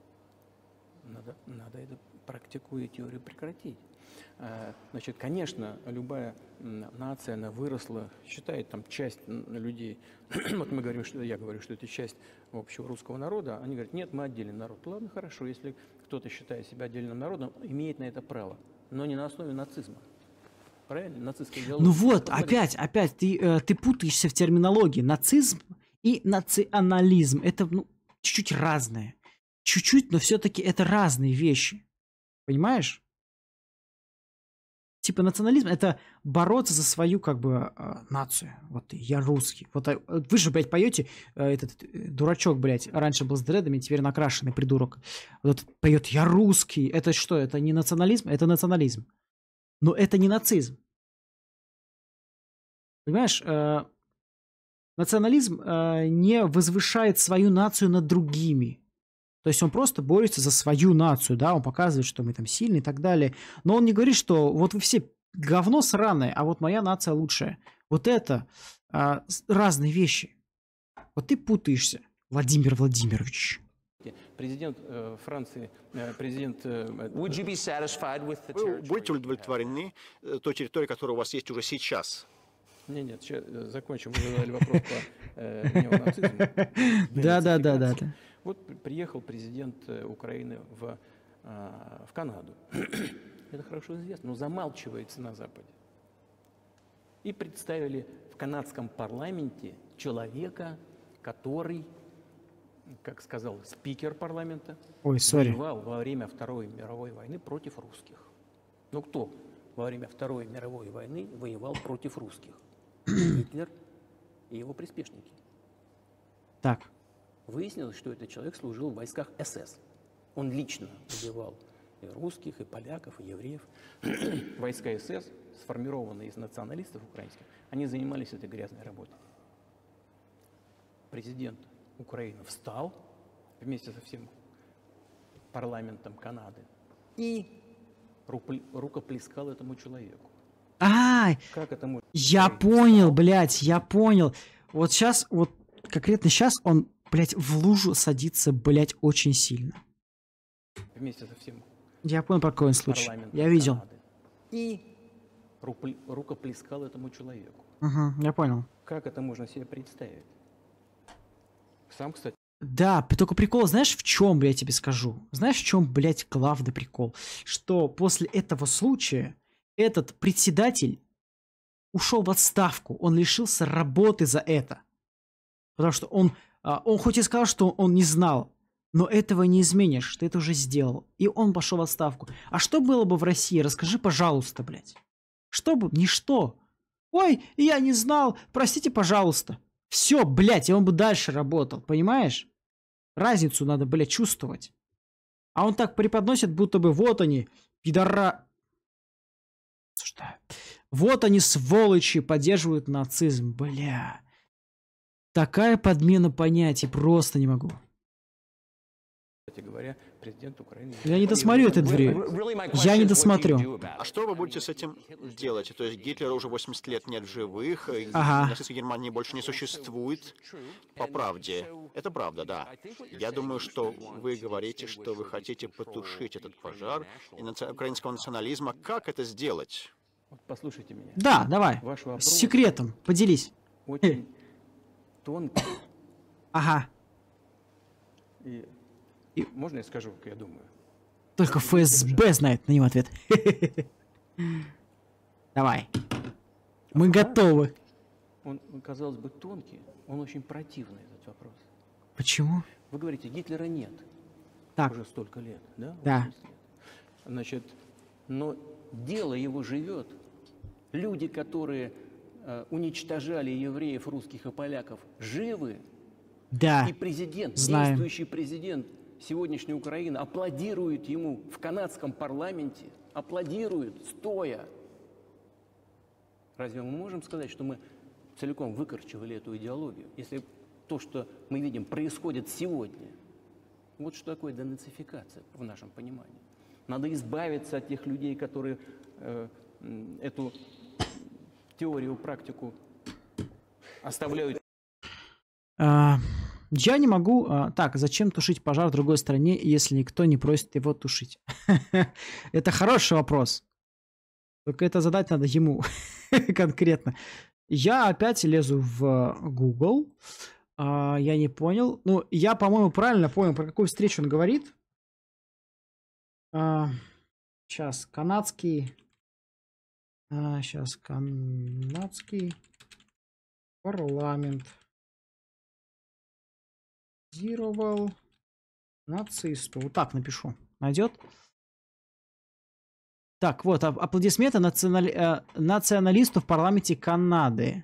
Надо эту практику и теорию прекратить. Значит, конечно, любая нация, она выросла, считает там часть людей. Вот мы говорим, что я говорю, что это часть общего русского народа. Они говорят, нет, мы отдельный народ. Ладно, хорошо, если кто-то считает себя отдельным народом, имеет на это право, но не на основе нацизма. Правильно? Нацистская идеология. Ну вот, опять, ты путаешься в терминологии. Нацизм и национализм. Это, чуть-чуть разное. Чуть-чуть, но все-таки это разные вещи. Понимаешь? Типа национализм — это бороться за свою, как бы, нацию. Вот я русский. Вот вы же, блядь, поете, этот дурачок, блядь, раньше был с дредами, теперь накрашенный придурок. Вот поет «Я русский». Это что? Это не национализм? Это национализм. Но это не нацизм. Понимаешь? Национализм не возвышает свою нацию над другими. То есть он просто борется за свою нацию, да, он показывает, что мы там сильны и так далее. Но он не говорит, что вот вы все говно сраное, а вот моя нация лучшая. Вот это разные вещи. Вот ты путаешься, Владимир Владимирович. Президент Франции, президент... Вы будете удовлетворены той территорией, которая у вас есть уже сейчас? Нет, сейчас закончим. Вы задали вопрос по неонацизму. Да. Вот приехал президент Украины в Канаду. Это хорошо известно, но замалчивается на Западе. И представили в канадском парламенте человека, который, как сказал спикер парламента, воевал во время Второй мировой войны против русских. Ну кто во время Второй мировой войны воевал против русских? Гитлер и его приспешники. Так. Выяснилось, что этот человек служил в войсках СС. Он лично убивал и русских, и поляков, и евреев. Войска СС, сформированные из националистов украинских, они занимались этой грязной работой. Президент Украины встал вместе со всем парламентом Канады и рукоплескал этому человеку. Как это может... Я понял, блядь, я понял. Вот сейчас, вот конкретно сейчас он, блядь, в лужу садится, блядь, очень сильно. Вместе со всем. Я понял, про какой он случай. Я видел. Канады. И рукоплескал этому человеку. Угу, я понял. Как это можно себе представить? Сам, кстати. Да, только прикол, знаешь, в чем, блядь, тебе скажу? Знаешь, в чем, блядь, главный прикол? Что после этого случая этот председатель ушел в отставку. Он лишился работы за это. Потому что он хоть и сказал, что он не знал, но этого не изменишь. Ты это уже сделал. И он пошел в отставку. А что было бы в России? Расскажи, пожалуйста, блядь. Что бы? Ничто. Ой, я не знал. Простите, пожалуйста. Все, блядь, и он бы дальше работал. Понимаешь? Разницу надо, блядь, чувствовать. А он так преподносит, будто бы вот они, пидора... Вот они, сволочи, поддерживают нацизм. Бля. Такая подмена понятий, просто не могу. Кстати говоря, президент Украины... Я не досмотрю этот дверь. Я не досмотрю. А что вы будете с этим делать? То есть Гитлера уже 80 лет нет в живых, нацистской Германии больше не существует. По правде. Это правда, да. Я думаю, что вы говорите, что вы хотите потушить этот пожар украинского национализма. Как это сделать? Послушайте меня. Да, давай. С секретом. Поделись. Очень тонко. Ага. И можно я скажу, как я думаю? Только ФСБ знает на него ответ. Давай. Мы готовы. Он, казалось бы, тонкий, он очень противный, этот вопрос. Почему? Вы говорите, Гитлера нет. Так. Уже столько лет, да? Да. Значит, но дело его живет. Люди, которые уничтожали евреев, русских и поляков, живы. Да. И президент, знаем. действующий президент сегодняшней Украины аплодирует ему в канадском парламенте, аплодирует, стоя. Разве мы можем сказать, что мы целиком выкорчевали эту идеологию, если то, что мы видим, происходит сегодня? Вот что такое денацификация в нашем понимании. Надо избавиться от тех людей, которые эту теорию, практику оставляют. Я не могу... Так, зачем тушить пожар в другой стране, если никто не просит его тушить? Это хороший вопрос. Только это задать надо ему конкретно. Я опять лезу в Google. Я не понял. Ну, я, по-моему, правильно понял, про какую встречу он говорит. Сейчас, канадский... Сейчас, канадский парламент аплодировал нацисту. Вот так напишу. Найдет? Так, вот, аплодисменты националисту в парламенте Канады.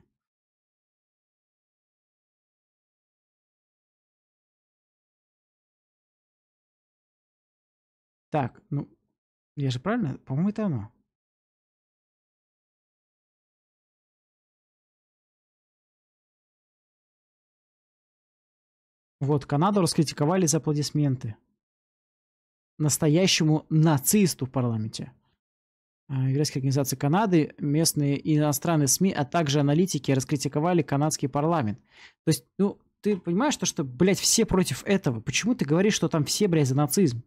Так, ну, я же правильно? По-моему, это оно. Вот, Канаду раскритиковали за аплодисменты настоящему нацисту в парламенте. Еврейские организации Канады, местные и иностранные СМИ, а также аналитики раскритиковали канадский парламент. То есть, ну, ты понимаешь, что, блядь, все против этого? Почему ты говоришь, что там все, блядь, за нацизм?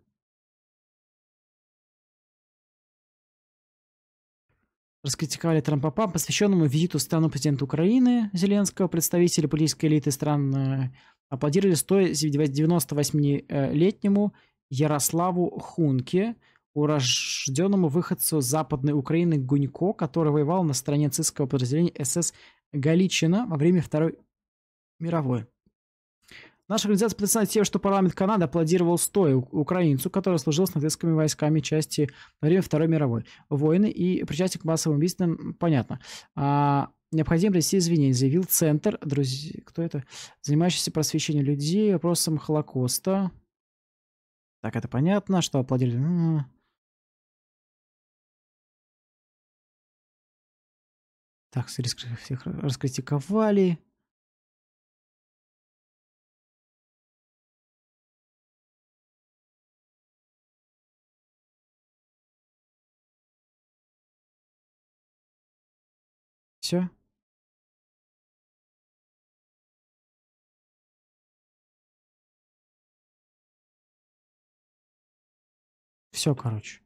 Раскритиковали Трампа, посвященному визиту в страну президента Украины Зеленского, представители политической элиты стран аплодировали стоя 98-летнему Ярославу Хунке, урожденному выходцу с Западной Украины Гунько, который воевал на стороне нацистского подразделения СС Галичина во время Второй мировой. Наша организация представляет тем, что парламент Канады аплодировал стоя украинцу, который служил с нацистскими войсками части во время Второй мировой войны и причастие к массовым убийствам, понятно. Необходимо принести извинения, заявил Центр, друзья, кто это? Занимающийся просвещением людей, вопросом Холокоста. Так, это понятно, что аплодировали. Так, всех раскритиковали. Все. Все, короче.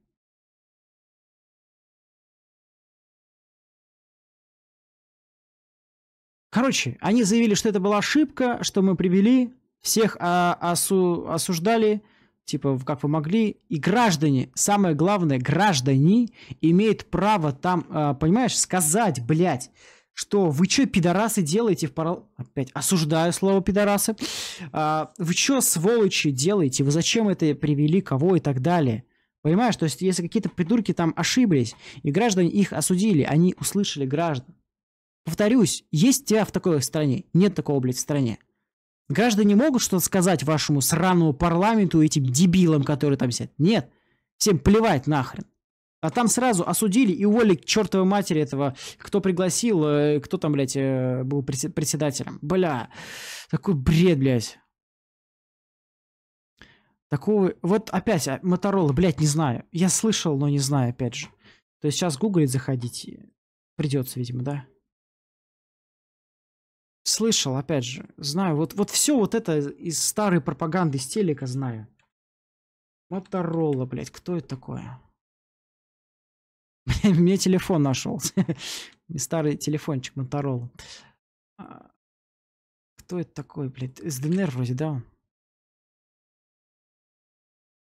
Короче, они заявили, что это была ошибка, что мы привели, всех осуждали, типа, как вы могли. И граждане, самое главное, граждане имеют право там, понимаешь, сказать, блядь, что вы что, пидорасы, делаете в Опять осуждаю слово пидорасы. Вы что, сволочи, делаете? Вы зачем это привели, кого и так далее? Понимаешь, то есть если какие-то придурки там ошиблись, и граждане их осудили, они услышали граждан. Повторюсь, есть тебя в такой стране? Нет такого, блядь, в стране. Граждане могут что-то сказать вашему сраному парламенту, этим дебилам, которые там сидят? Нет. Всем плевать нахрен. А там сразу осудили и уволили к чертовой матери этого, кто пригласил, кто там, блядь, был председателем. Бля, такой бред, блядь. Такого... Вот опять, Motorola, блядь, не знаю. Я слышал, но не знаю, опять же. То есть сейчас гуглить заходить придется, видимо, да? Слышал, опять же. Знаю, вот все вот это из старой пропаганды, из телека знаю. Motorola, блядь, кто это такое? Мне телефон нашел. Старый телефончик Motorola. Кто это такой, блядь? Из ДНР вроде, да?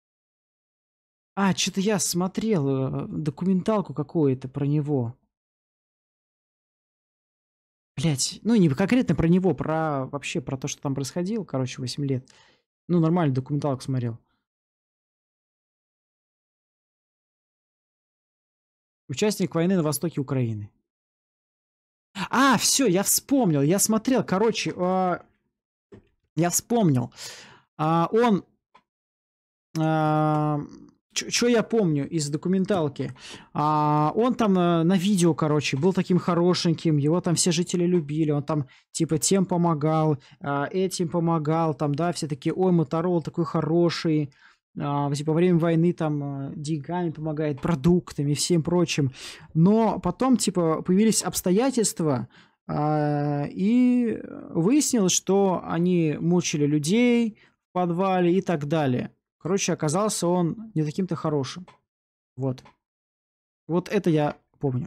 Что-то я смотрел документалку какую-то про него. Блять, ну не конкретно про него, вообще про то, что там происходило, короче, 8 лет. Ну, нормально документалку смотрел. Участник войны на востоке Украины. А, все, я вспомнил, я смотрел, короче, я вспомнил. Он, что я помню из документалки? Он там на видео, короче, был таким хорошеньким, его там все жители любили, он там типа тем помогал, этим помогал, там, да, все такие, ой, Моторола такой хороший, типа во время войны там деньгами помогает, продуктами, всем прочим. Но потом, типа, появились обстоятельства, и выяснилось, что они мучили людей в подвале и так далее. Короче, оказался он не таким-то хорошим. Вот. Вот это я помню.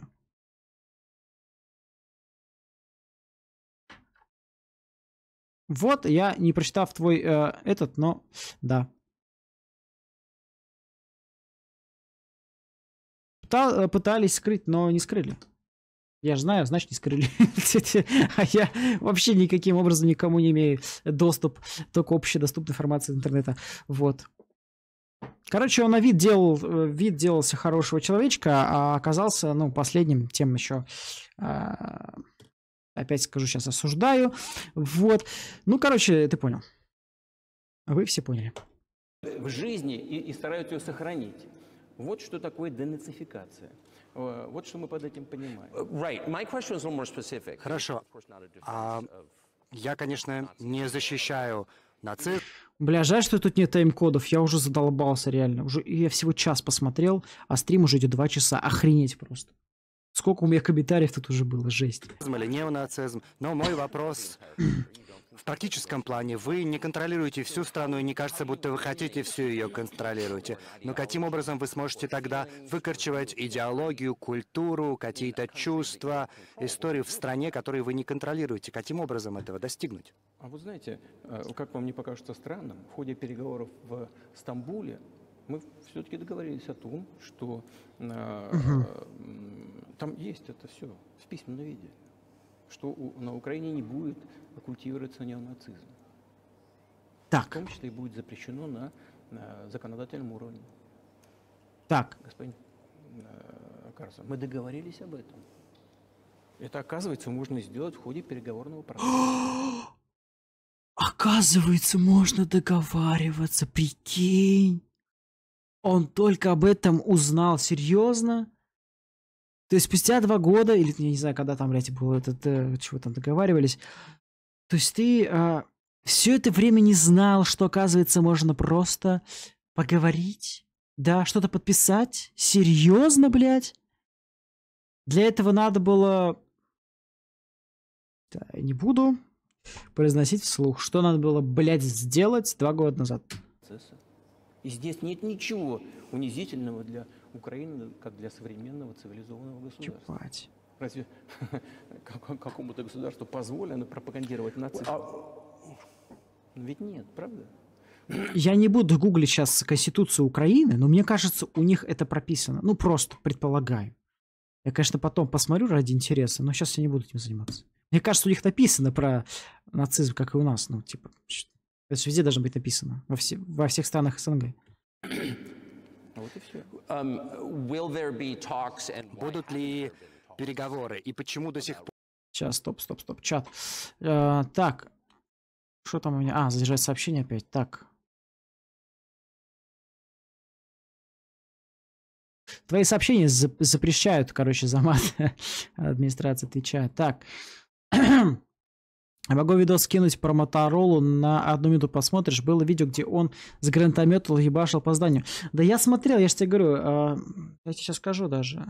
Вот, я не прочитав твой но да. Пытались скрыть, но не скрыли. Я же знаю, значит, не скрыли. А я вообще никаким образом никому не имею доступ, только общедоступной информации интернета. Вот. Короче, он на вид делался хорошего человечка, а оказался, ну, последним тем еще... Опять скажу, сейчас осуждаю. Вот. Ну, короче, ты понял. Вы все поняли. В жизни и стараются ее сохранить. Вот что такое денацификация. Вот что мы под этим понимаем. Хорошо. Я, конечно, не защищаю нацизм. Бля, жаль, что тут нет тайм-кодов. Я уже задолбался, реально. Я всего час посмотрел, а стрим уже идет 2 часа. Охренеть просто. Сколько у меня комментариев тут уже было, жесть. Или неонацизм. Но мой вопрос... В практическом плане вы не контролируете всю страну, и не кажется, будто вы хотите всю ее контролируете. Но каким образом вы сможете тогда выкорчевать идеологию, культуру, какие-то чувства, историю в стране, которые вы не контролируете? Каким образом этого достигнуть? А вы знаете, как вам не покажется странным, в ходе переговоров в Стамбуле мы все-таки договорились о том, что там есть это все в письменном виде, что на Украине не будет культивироваться неонацизм. Так. В том числе и будет запрещено на законодательном уровне. Так. Господин Карсон, мы договорились об этом. Это, оказывается, можно сделать в ходе переговорного процесса. Оказывается, можно договариваться, прикинь. Он только об этом узнал, серьезно? То есть спустя 2 года, или я не знаю, когда там, блядь, было чего там договаривались, то есть ты все это время не знал, что, оказывается, можно просто поговорить, да, что-то подписать? Серьезно, блядь? Для этого надо было... Да, я не буду произносить вслух, что надо было, блядь, сделать 2 года назад. И здесь нет ничего унизительного для Украины, как для современного цивилизованного государства. Чупать. Разве какому-то государству позволено пропагандировать нацизм? Ведь нет, правда? Я не буду гуглить сейчас Конституцию Украины, но мне кажется, у них это прописано. Ну, просто предполагаю. Я, конечно, потом посмотрю ради интереса, но сейчас я не буду этим заниматься. Мне кажется, у них написано про нацизм, как и у нас. Ну, типа, это же везде должно быть написано. Во всех странах СНГ. Вот и все. Будут ли переговоры? И почему до сих пор... Сейчас, стоп. Чат. Так. Что там у меня? Задержать сообщение опять. Так. Твои сообщения запрещают, короче, за мат. Администрация отвечает. Так. Могу видос скинуть про Моторолу, на 1 минуту посмотришь. Было видео, где он с гранатомета ебашил по зданию. Да я смотрел, я же тебе говорю. Я тебе сейчас скажу даже.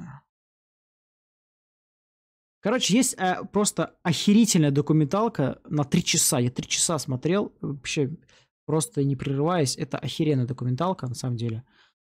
Короче, есть просто охерительная документалка на 3 часа. Я 3 часа смотрел, вообще просто не прерываясь. Это охеренная документалка, на самом деле.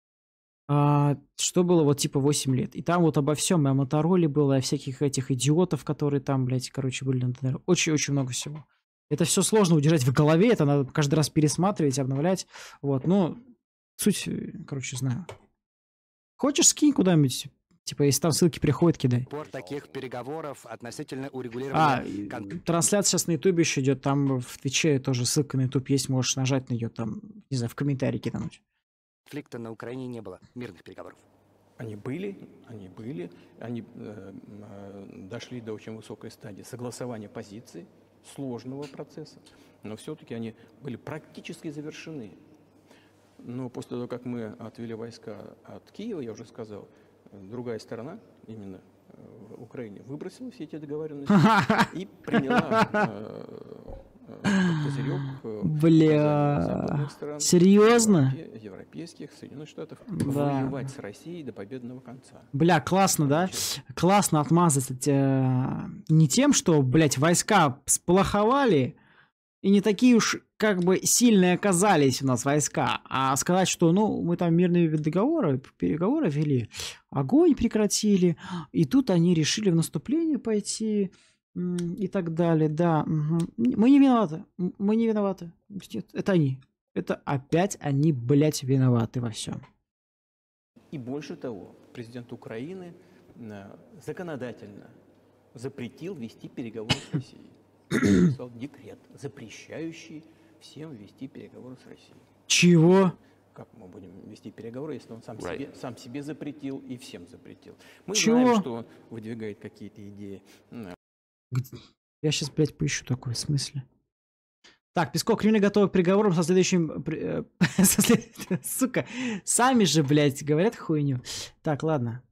Что было вот типа 8 лет. И там вот обо всем, и о Мотороле было, и о всяких этих идиотов, которые там, блядь, короче, были. Очень-очень много всего. Это все сложно удержать в голове, это надо каждый раз пересматривать, обновлять. Вот, но суть, короче, знаю. Хочешь, скинь куда-нибудь, Типа, если там ссылки приходят, кидай. Таких переговоров относительно урегулирования... Трансляция сейчас на Ютубе еще идет, там в Твиче тоже ссылка на Ютуб есть, можешь нажать на нее, там, не знаю, в комментарии кидануть. Конфликта на Украине не было, мирных переговоров. Они дошли до очень высокой стадии согласования позиций, сложного процесса, но все-таки они были практически завершены. Но после того, как мы отвели войска от Киева, я уже сказал, другая сторона, именно в Украине, выбросила все эти договоренности и приняла козырек западных стран, серьезно? Европейских, Соединенных Штатов, воевать с Россией до победного конца. Бля, классно, да? Классно отмазать не тем, что, блядь, войска сплоховали, и не такие уж как бы сильные оказались у нас войска, а сказать, что, ну, мы там мирные переговоры вели, огонь прекратили, и тут они решили в наступление пойти и так далее, да. Мы не виноваты. Нет, это они. Это опять они, блядь, виноваты во всем. И больше того, президент Украины законодательно запретил вести переговоры с Россией. Написал декрет, запрещающий всем вести переговоры с Россией. Чего? Как мы будем вести переговоры, если он сам себе запретил и всем запретил? Мы Чего? знаем, что он выдвигает какие-то идеи. Я сейчас, блядь, поищу такое, в смысле? Так, Песков, Кремль готов к переговорам со следующим... Сука, сами же, блядь, говорят хуйню. Так, ладно.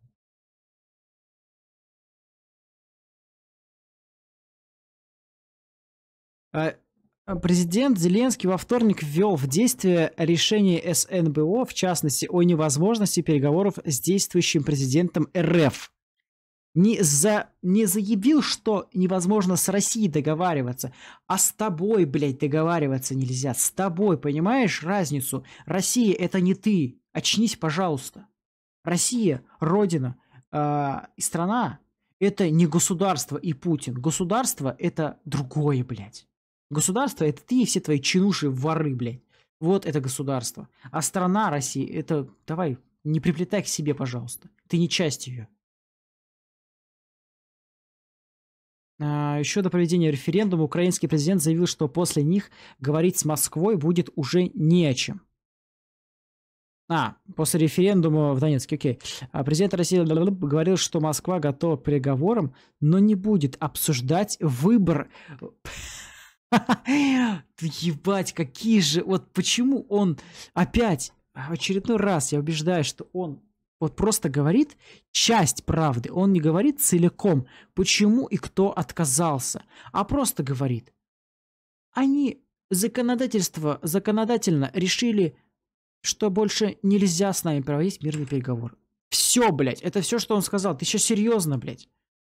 Президент Зеленский во вторник ввел в действие решение СНБО, в частности, о невозможности переговоров с действующим президентом РФ. Не заявил, что невозможно с Россией договариваться, а с тобой, блядь, договариваться нельзя. С тобой, понимаешь разницу? Россия — это не ты. Очнись, пожалуйста. Россия, родина и страна — это не государство и Путин. Государство — это другое, блядь. Государство — это ты и все твои чинуши воры, блядь. Вот это государство. А страна России — это... Давай, не приплетай к себе, пожалуйста. Ты не часть ее. Еще до проведения референдума украинский президент заявил, что после них говорить с Москвой будет уже не о чем. После референдума в Донецке, окей. Президент России говорил, что Москва готова к переговорам, но не будет обсуждать выбор... Ебать, какие же... Вот почему он опять, в очередной раз я убеждаюсь, что он вот просто говорит часть правды. Он не говорит целиком, почему и кто отказался, а просто говорит. Они законодательно решили, что больше нельзя с нами проводить мирный переговор. Все, блядь, это все, что он сказал. Ты сейчас серьезно, блядь?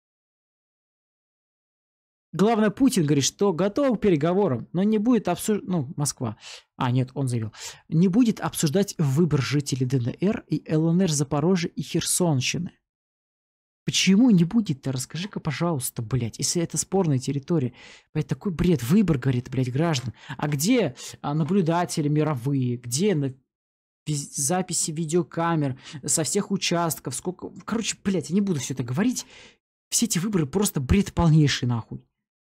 Главное, Путин говорит, что готов к переговорам, но не будет обсуждать... Ну, Москва. Нет, он заявил. Не будет обсуждать выбор жителей ДНР и ЛНР Запорожья и Херсонщины. Почему не будет-то? Расскажи-ка, пожалуйста, блядь, если это спорная территория. Блядь, такой бред. Выбор, говорит, блядь, граждан. А где наблюдатели мировые? Где записи видеокамер со всех участков? Сколько... Короче, блядь, я не буду все это говорить. Все эти выборы просто бред полнейший, нахуй.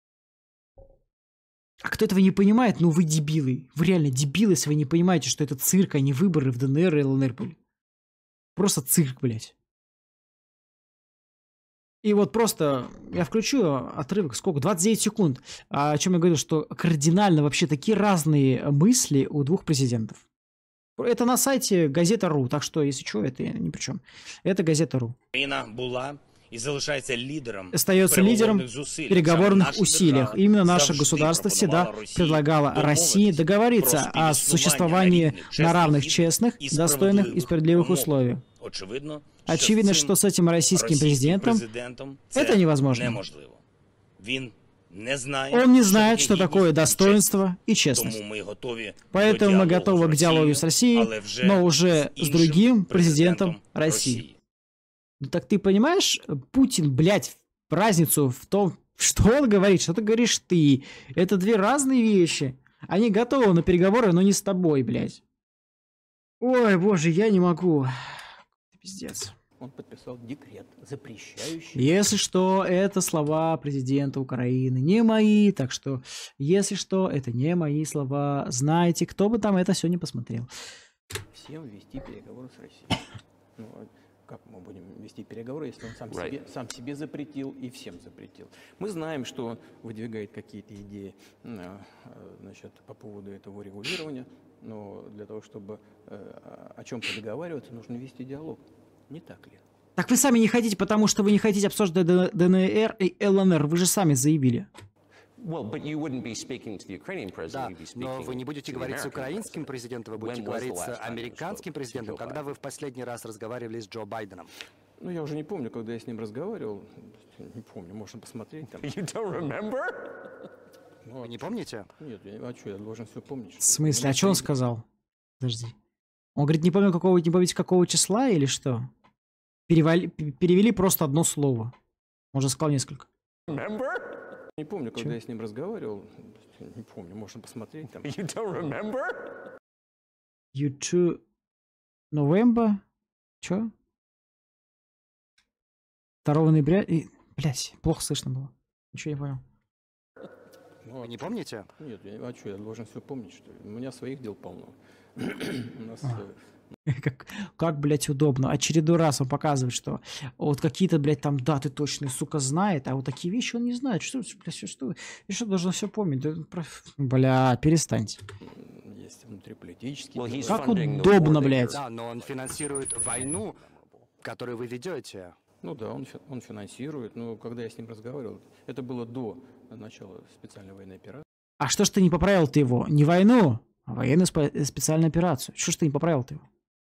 А кто этого не понимает, ну вы дебилы. Вы реально дебилы, если вы не понимаете, что это цирк, а не выборы в ДНР и ЛНР были. Просто цирк, блядь. И вот просто я включу отрывок, сколько? 29 секунд. О чем я говорил, что кардинально вообще такие разные мысли у двух президентов. Это на сайте Газета.ру, так что, если что, это ни при чем. Это Газета.ру. Остается лидером в переговорных усилиях. Именно наше государство всегда предлагало России договориться о существовании на равных, честных, достойных и справедливых условиях. Очевидно, что с этим российским президентом это невозможно. Он не знает, что такое достоинство и честность. Поэтому мы готовы к диалогу с Россией, но уже с другим президентом России. Ну так ты понимаешь, Путин, блядь, разницу в том, что он говорит, что ты говоришь ты. Это две разные вещи. Они готовы на переговоры, но не с тобой, блядь. Ой, боже, я не могу. Пиздец. он подписал декрет, запрещающий... Если что, это слова президента Украины, не мои, так что, если что, это не мои слова. Знаете, кто бы там это все не посмотрел. Всем вести переговоры с Россией. Ну, как мы будем вести переговоры, если он сам себе запретил и всем запретил? Мы знаем, что он выдвигает какие-то идеи, значит, по поводу этого регулирования, но для того, чтобы о чем-то договариваться, нужно вести диалог. Не так ли? Так вы сами не хотите, потому что вы не хотите обсуждать ДНР и ЛНР. Вы же сами заявили. Да, но вы не будете говорить с украинским президентом, вы будете говорить с американским президентом, когда вы в последний раз разговаривали с Джо Байденом. Ну, я уже не помню, когда я с ним разговаривал. Не помню, можно посмотреть там. Вы не помните? Нет, а что, я должен все помнить? В смысле? А что он сказал? Подожди. Он говорит, не помните какого числа или что? Перевели просто одно слово. Он же сказал несколько. Не помню, когда я с ним разговаривал. Не помню, можно посмотреть там. You November? Чё? 2 ноября? Блять, плохо слышно было. Ничего не понял. Вы не помните? Нет, а что, я должен все помнить, что ли? У меня своих дел полно. У нас... Как, блядь, удобно. Очередной раз он показывает, что вот какие-то, блядь, там даты точные, сука, знает, а вот такие вещи он не знает. Что, блядь, что должен все помнить? Бля, перестаньте. Есть внутриполитические... Как удобно, блядь. Да, но он финансирует войну, которую вы ведете. Ну да, он финансирует, но когда я с ним разговаривал, это было до начала специальной военной операции. А что ж ты не поправил-то его? Не войну, а военную специальную операцию. Что ж ты не поправил-то его?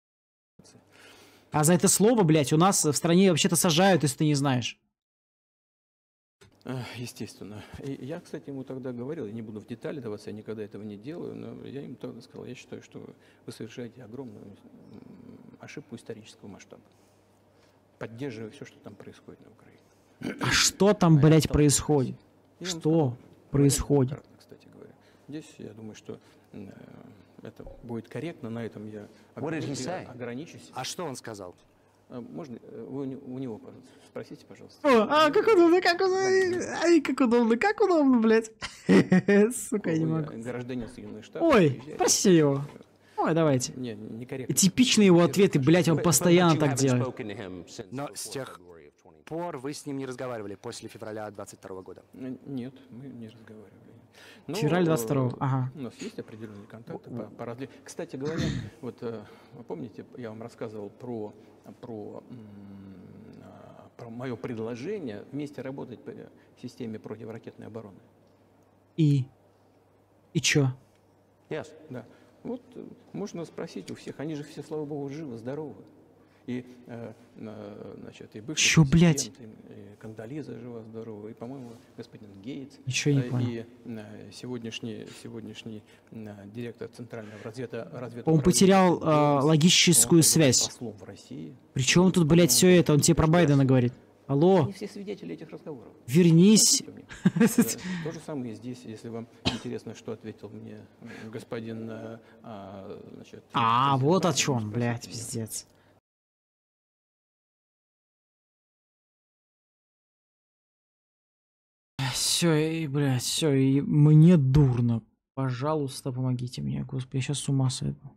А за это слово, блядь, у нас в стране вообще-то сажают, если ты не знаешь. Естественно. И я, кстати, ему тогда говорил, я не буду в детали даваться, я никогда этого не делаю, но я ему тогда сказал, я считаю, что вы совершаете огромную ошибку исторического масштаба, поддерживая все, что там происходит на Украине. А что там, блядь, происходит? Что происходит? Кстати говоря. Здесь, я думаю, что это будет корректно, на этом я ограничусь. А что он сказал? Можно вы у него спросите, пожалуйста. Как удобно, блядь. Сука, я не могу. Гражданин Соединенных Штатов. Ой, спросите его. Ой, давайте. Некорректно. Типичные его ответы, блядь, он постоянно так делает. Но с тех пор вы с ним не разговаривали после февраля 22 года? Нет, мы не разговаривали. Февраль 22-го, ага. У нас есть определенные контакты по различным. Кстати говоря, вот вы помните, я вам рассказывал про мое предложение вместе работать по системе противоракетной обороны. И чё? Yes. Да. Вот можно спросить у всех, они же все, слава богу, живы, здоровы. И, значит, и бывший президент, и Кондолиза жива-здорова, и, по-моему, господин Гейтс, ничего не понял. И сегодняшний директор Центрального разведуправления. Он потерял логическую связь. В России. Причем тут, блядь, все это? Он тебе про Байдена говорит. Алло. Они все свидетели этих разговоров. Вернись. То же самое и здесь, если вам интересно, что ответил мне господин... Значит, вот о чем, блядь, пиздец. Все, и, блядь, все, и мне дурно. Пожалуйста, помогите мне, господи, я сейчас с ума сойду.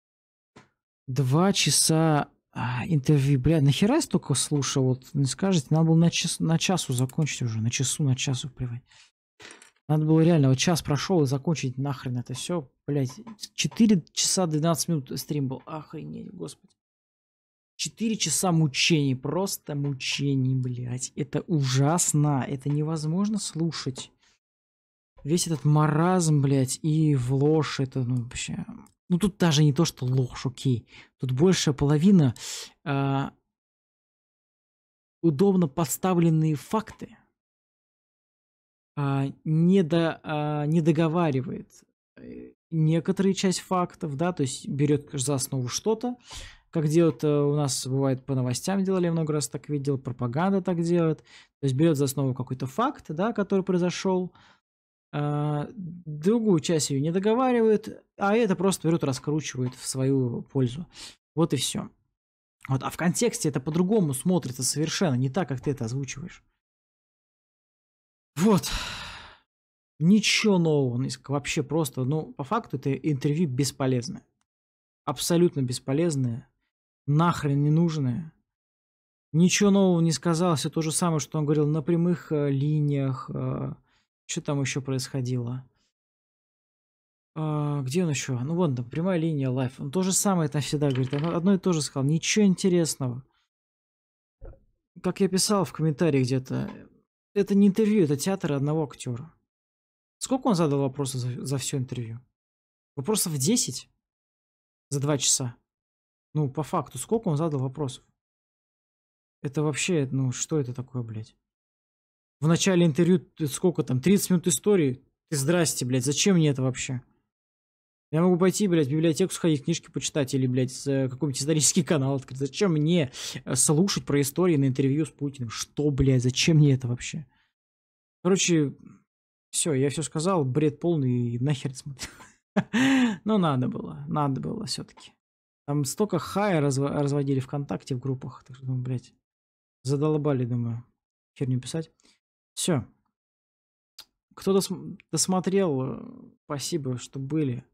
2 часа интервью, блядь, нахера я столько слушал, вот, не скажете, надо было на часу закончить уже, на часу плевать. Надо было реально, вот час прошел и закончить нахрен это все, блядь, 4 часа 12 минут стрим был, охренеть, господи. 4 часа мучений, просто мучений, блядь. Это ужасно, это невозможно слушать. Весь этот маразм, блядь, и в ложь, это, ну, вообще... Ну, тут даже не то, что ложь, окей. Тут большая половина удобно подставленные факты не договаривает некоторые часть фактов, да, то есть берет за основу что-то, как делают у нас, бывает, по новостям делали, я много раз так видел, пропаганда так делает. То есть берет за основу какой-то факт, да, который произошел, другую часть ее не договаривает, а это просто берет, раскручивает в свою пользу. Вот и все. Вот, а в контексте это по-другому смотрится совершенно, не так, как ты это озвучиваешь. Вот. Ничего нового, вообще просто, ну, по факту это интервью бесполезное. Абсолютно бесполезное, нахрен не нужное. Ничего нового не сказал, все то же самое, что он говорил на прямых линиях. Что там еще происходило? Где он еще? Ну, вон там, прямая линия, лайф. Он то же самое там всегда говорит. Одно и то же сказал. Ничего интересного. Как я писал в комментариях где-то, это не интервью, это театр одного актера. Сколько он задал вопросов за все интервью? Вопросов 10? За 2 часа. Ну, по факту, сколько он задал вопросов? Это вообще, ну, что это такое, блядь? В начале интервью сколько там? 30 минут истории? Ты здрасте, блядь, зачем мне это вообще? Я могу пойти, блядь, в библиотеку сходить, книжки почитать или, блядь, какой-нибудь исторический канал открыть. Зачем мне слушать про истории на интервью с Путиным? Что, блядь, зачем мне это вообще? Короче, все, я все сказал, бред полный, и нахер смотрел. Но надо было все-таки. Там столько хая разводили ВКонтакте в группах, так что, ну, блядь, задолбали, думаю, херню писать. Все. Кто досмотрел, спасибо, что были.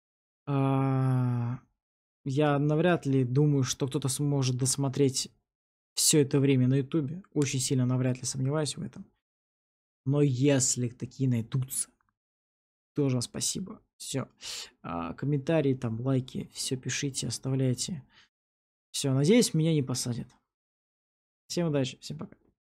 Я навряд ли думаю, что кто-то сможет досмотреть все это время на Ютубе. Очень сильно навряд ли сомневаюсь в этом. Но если такие найдутся, тоже спасибо. Все. Комментарии, там, лайки, все пишите, оставляйте. Все, надеюсь, меня не посадят. Всем удачи, всем пока.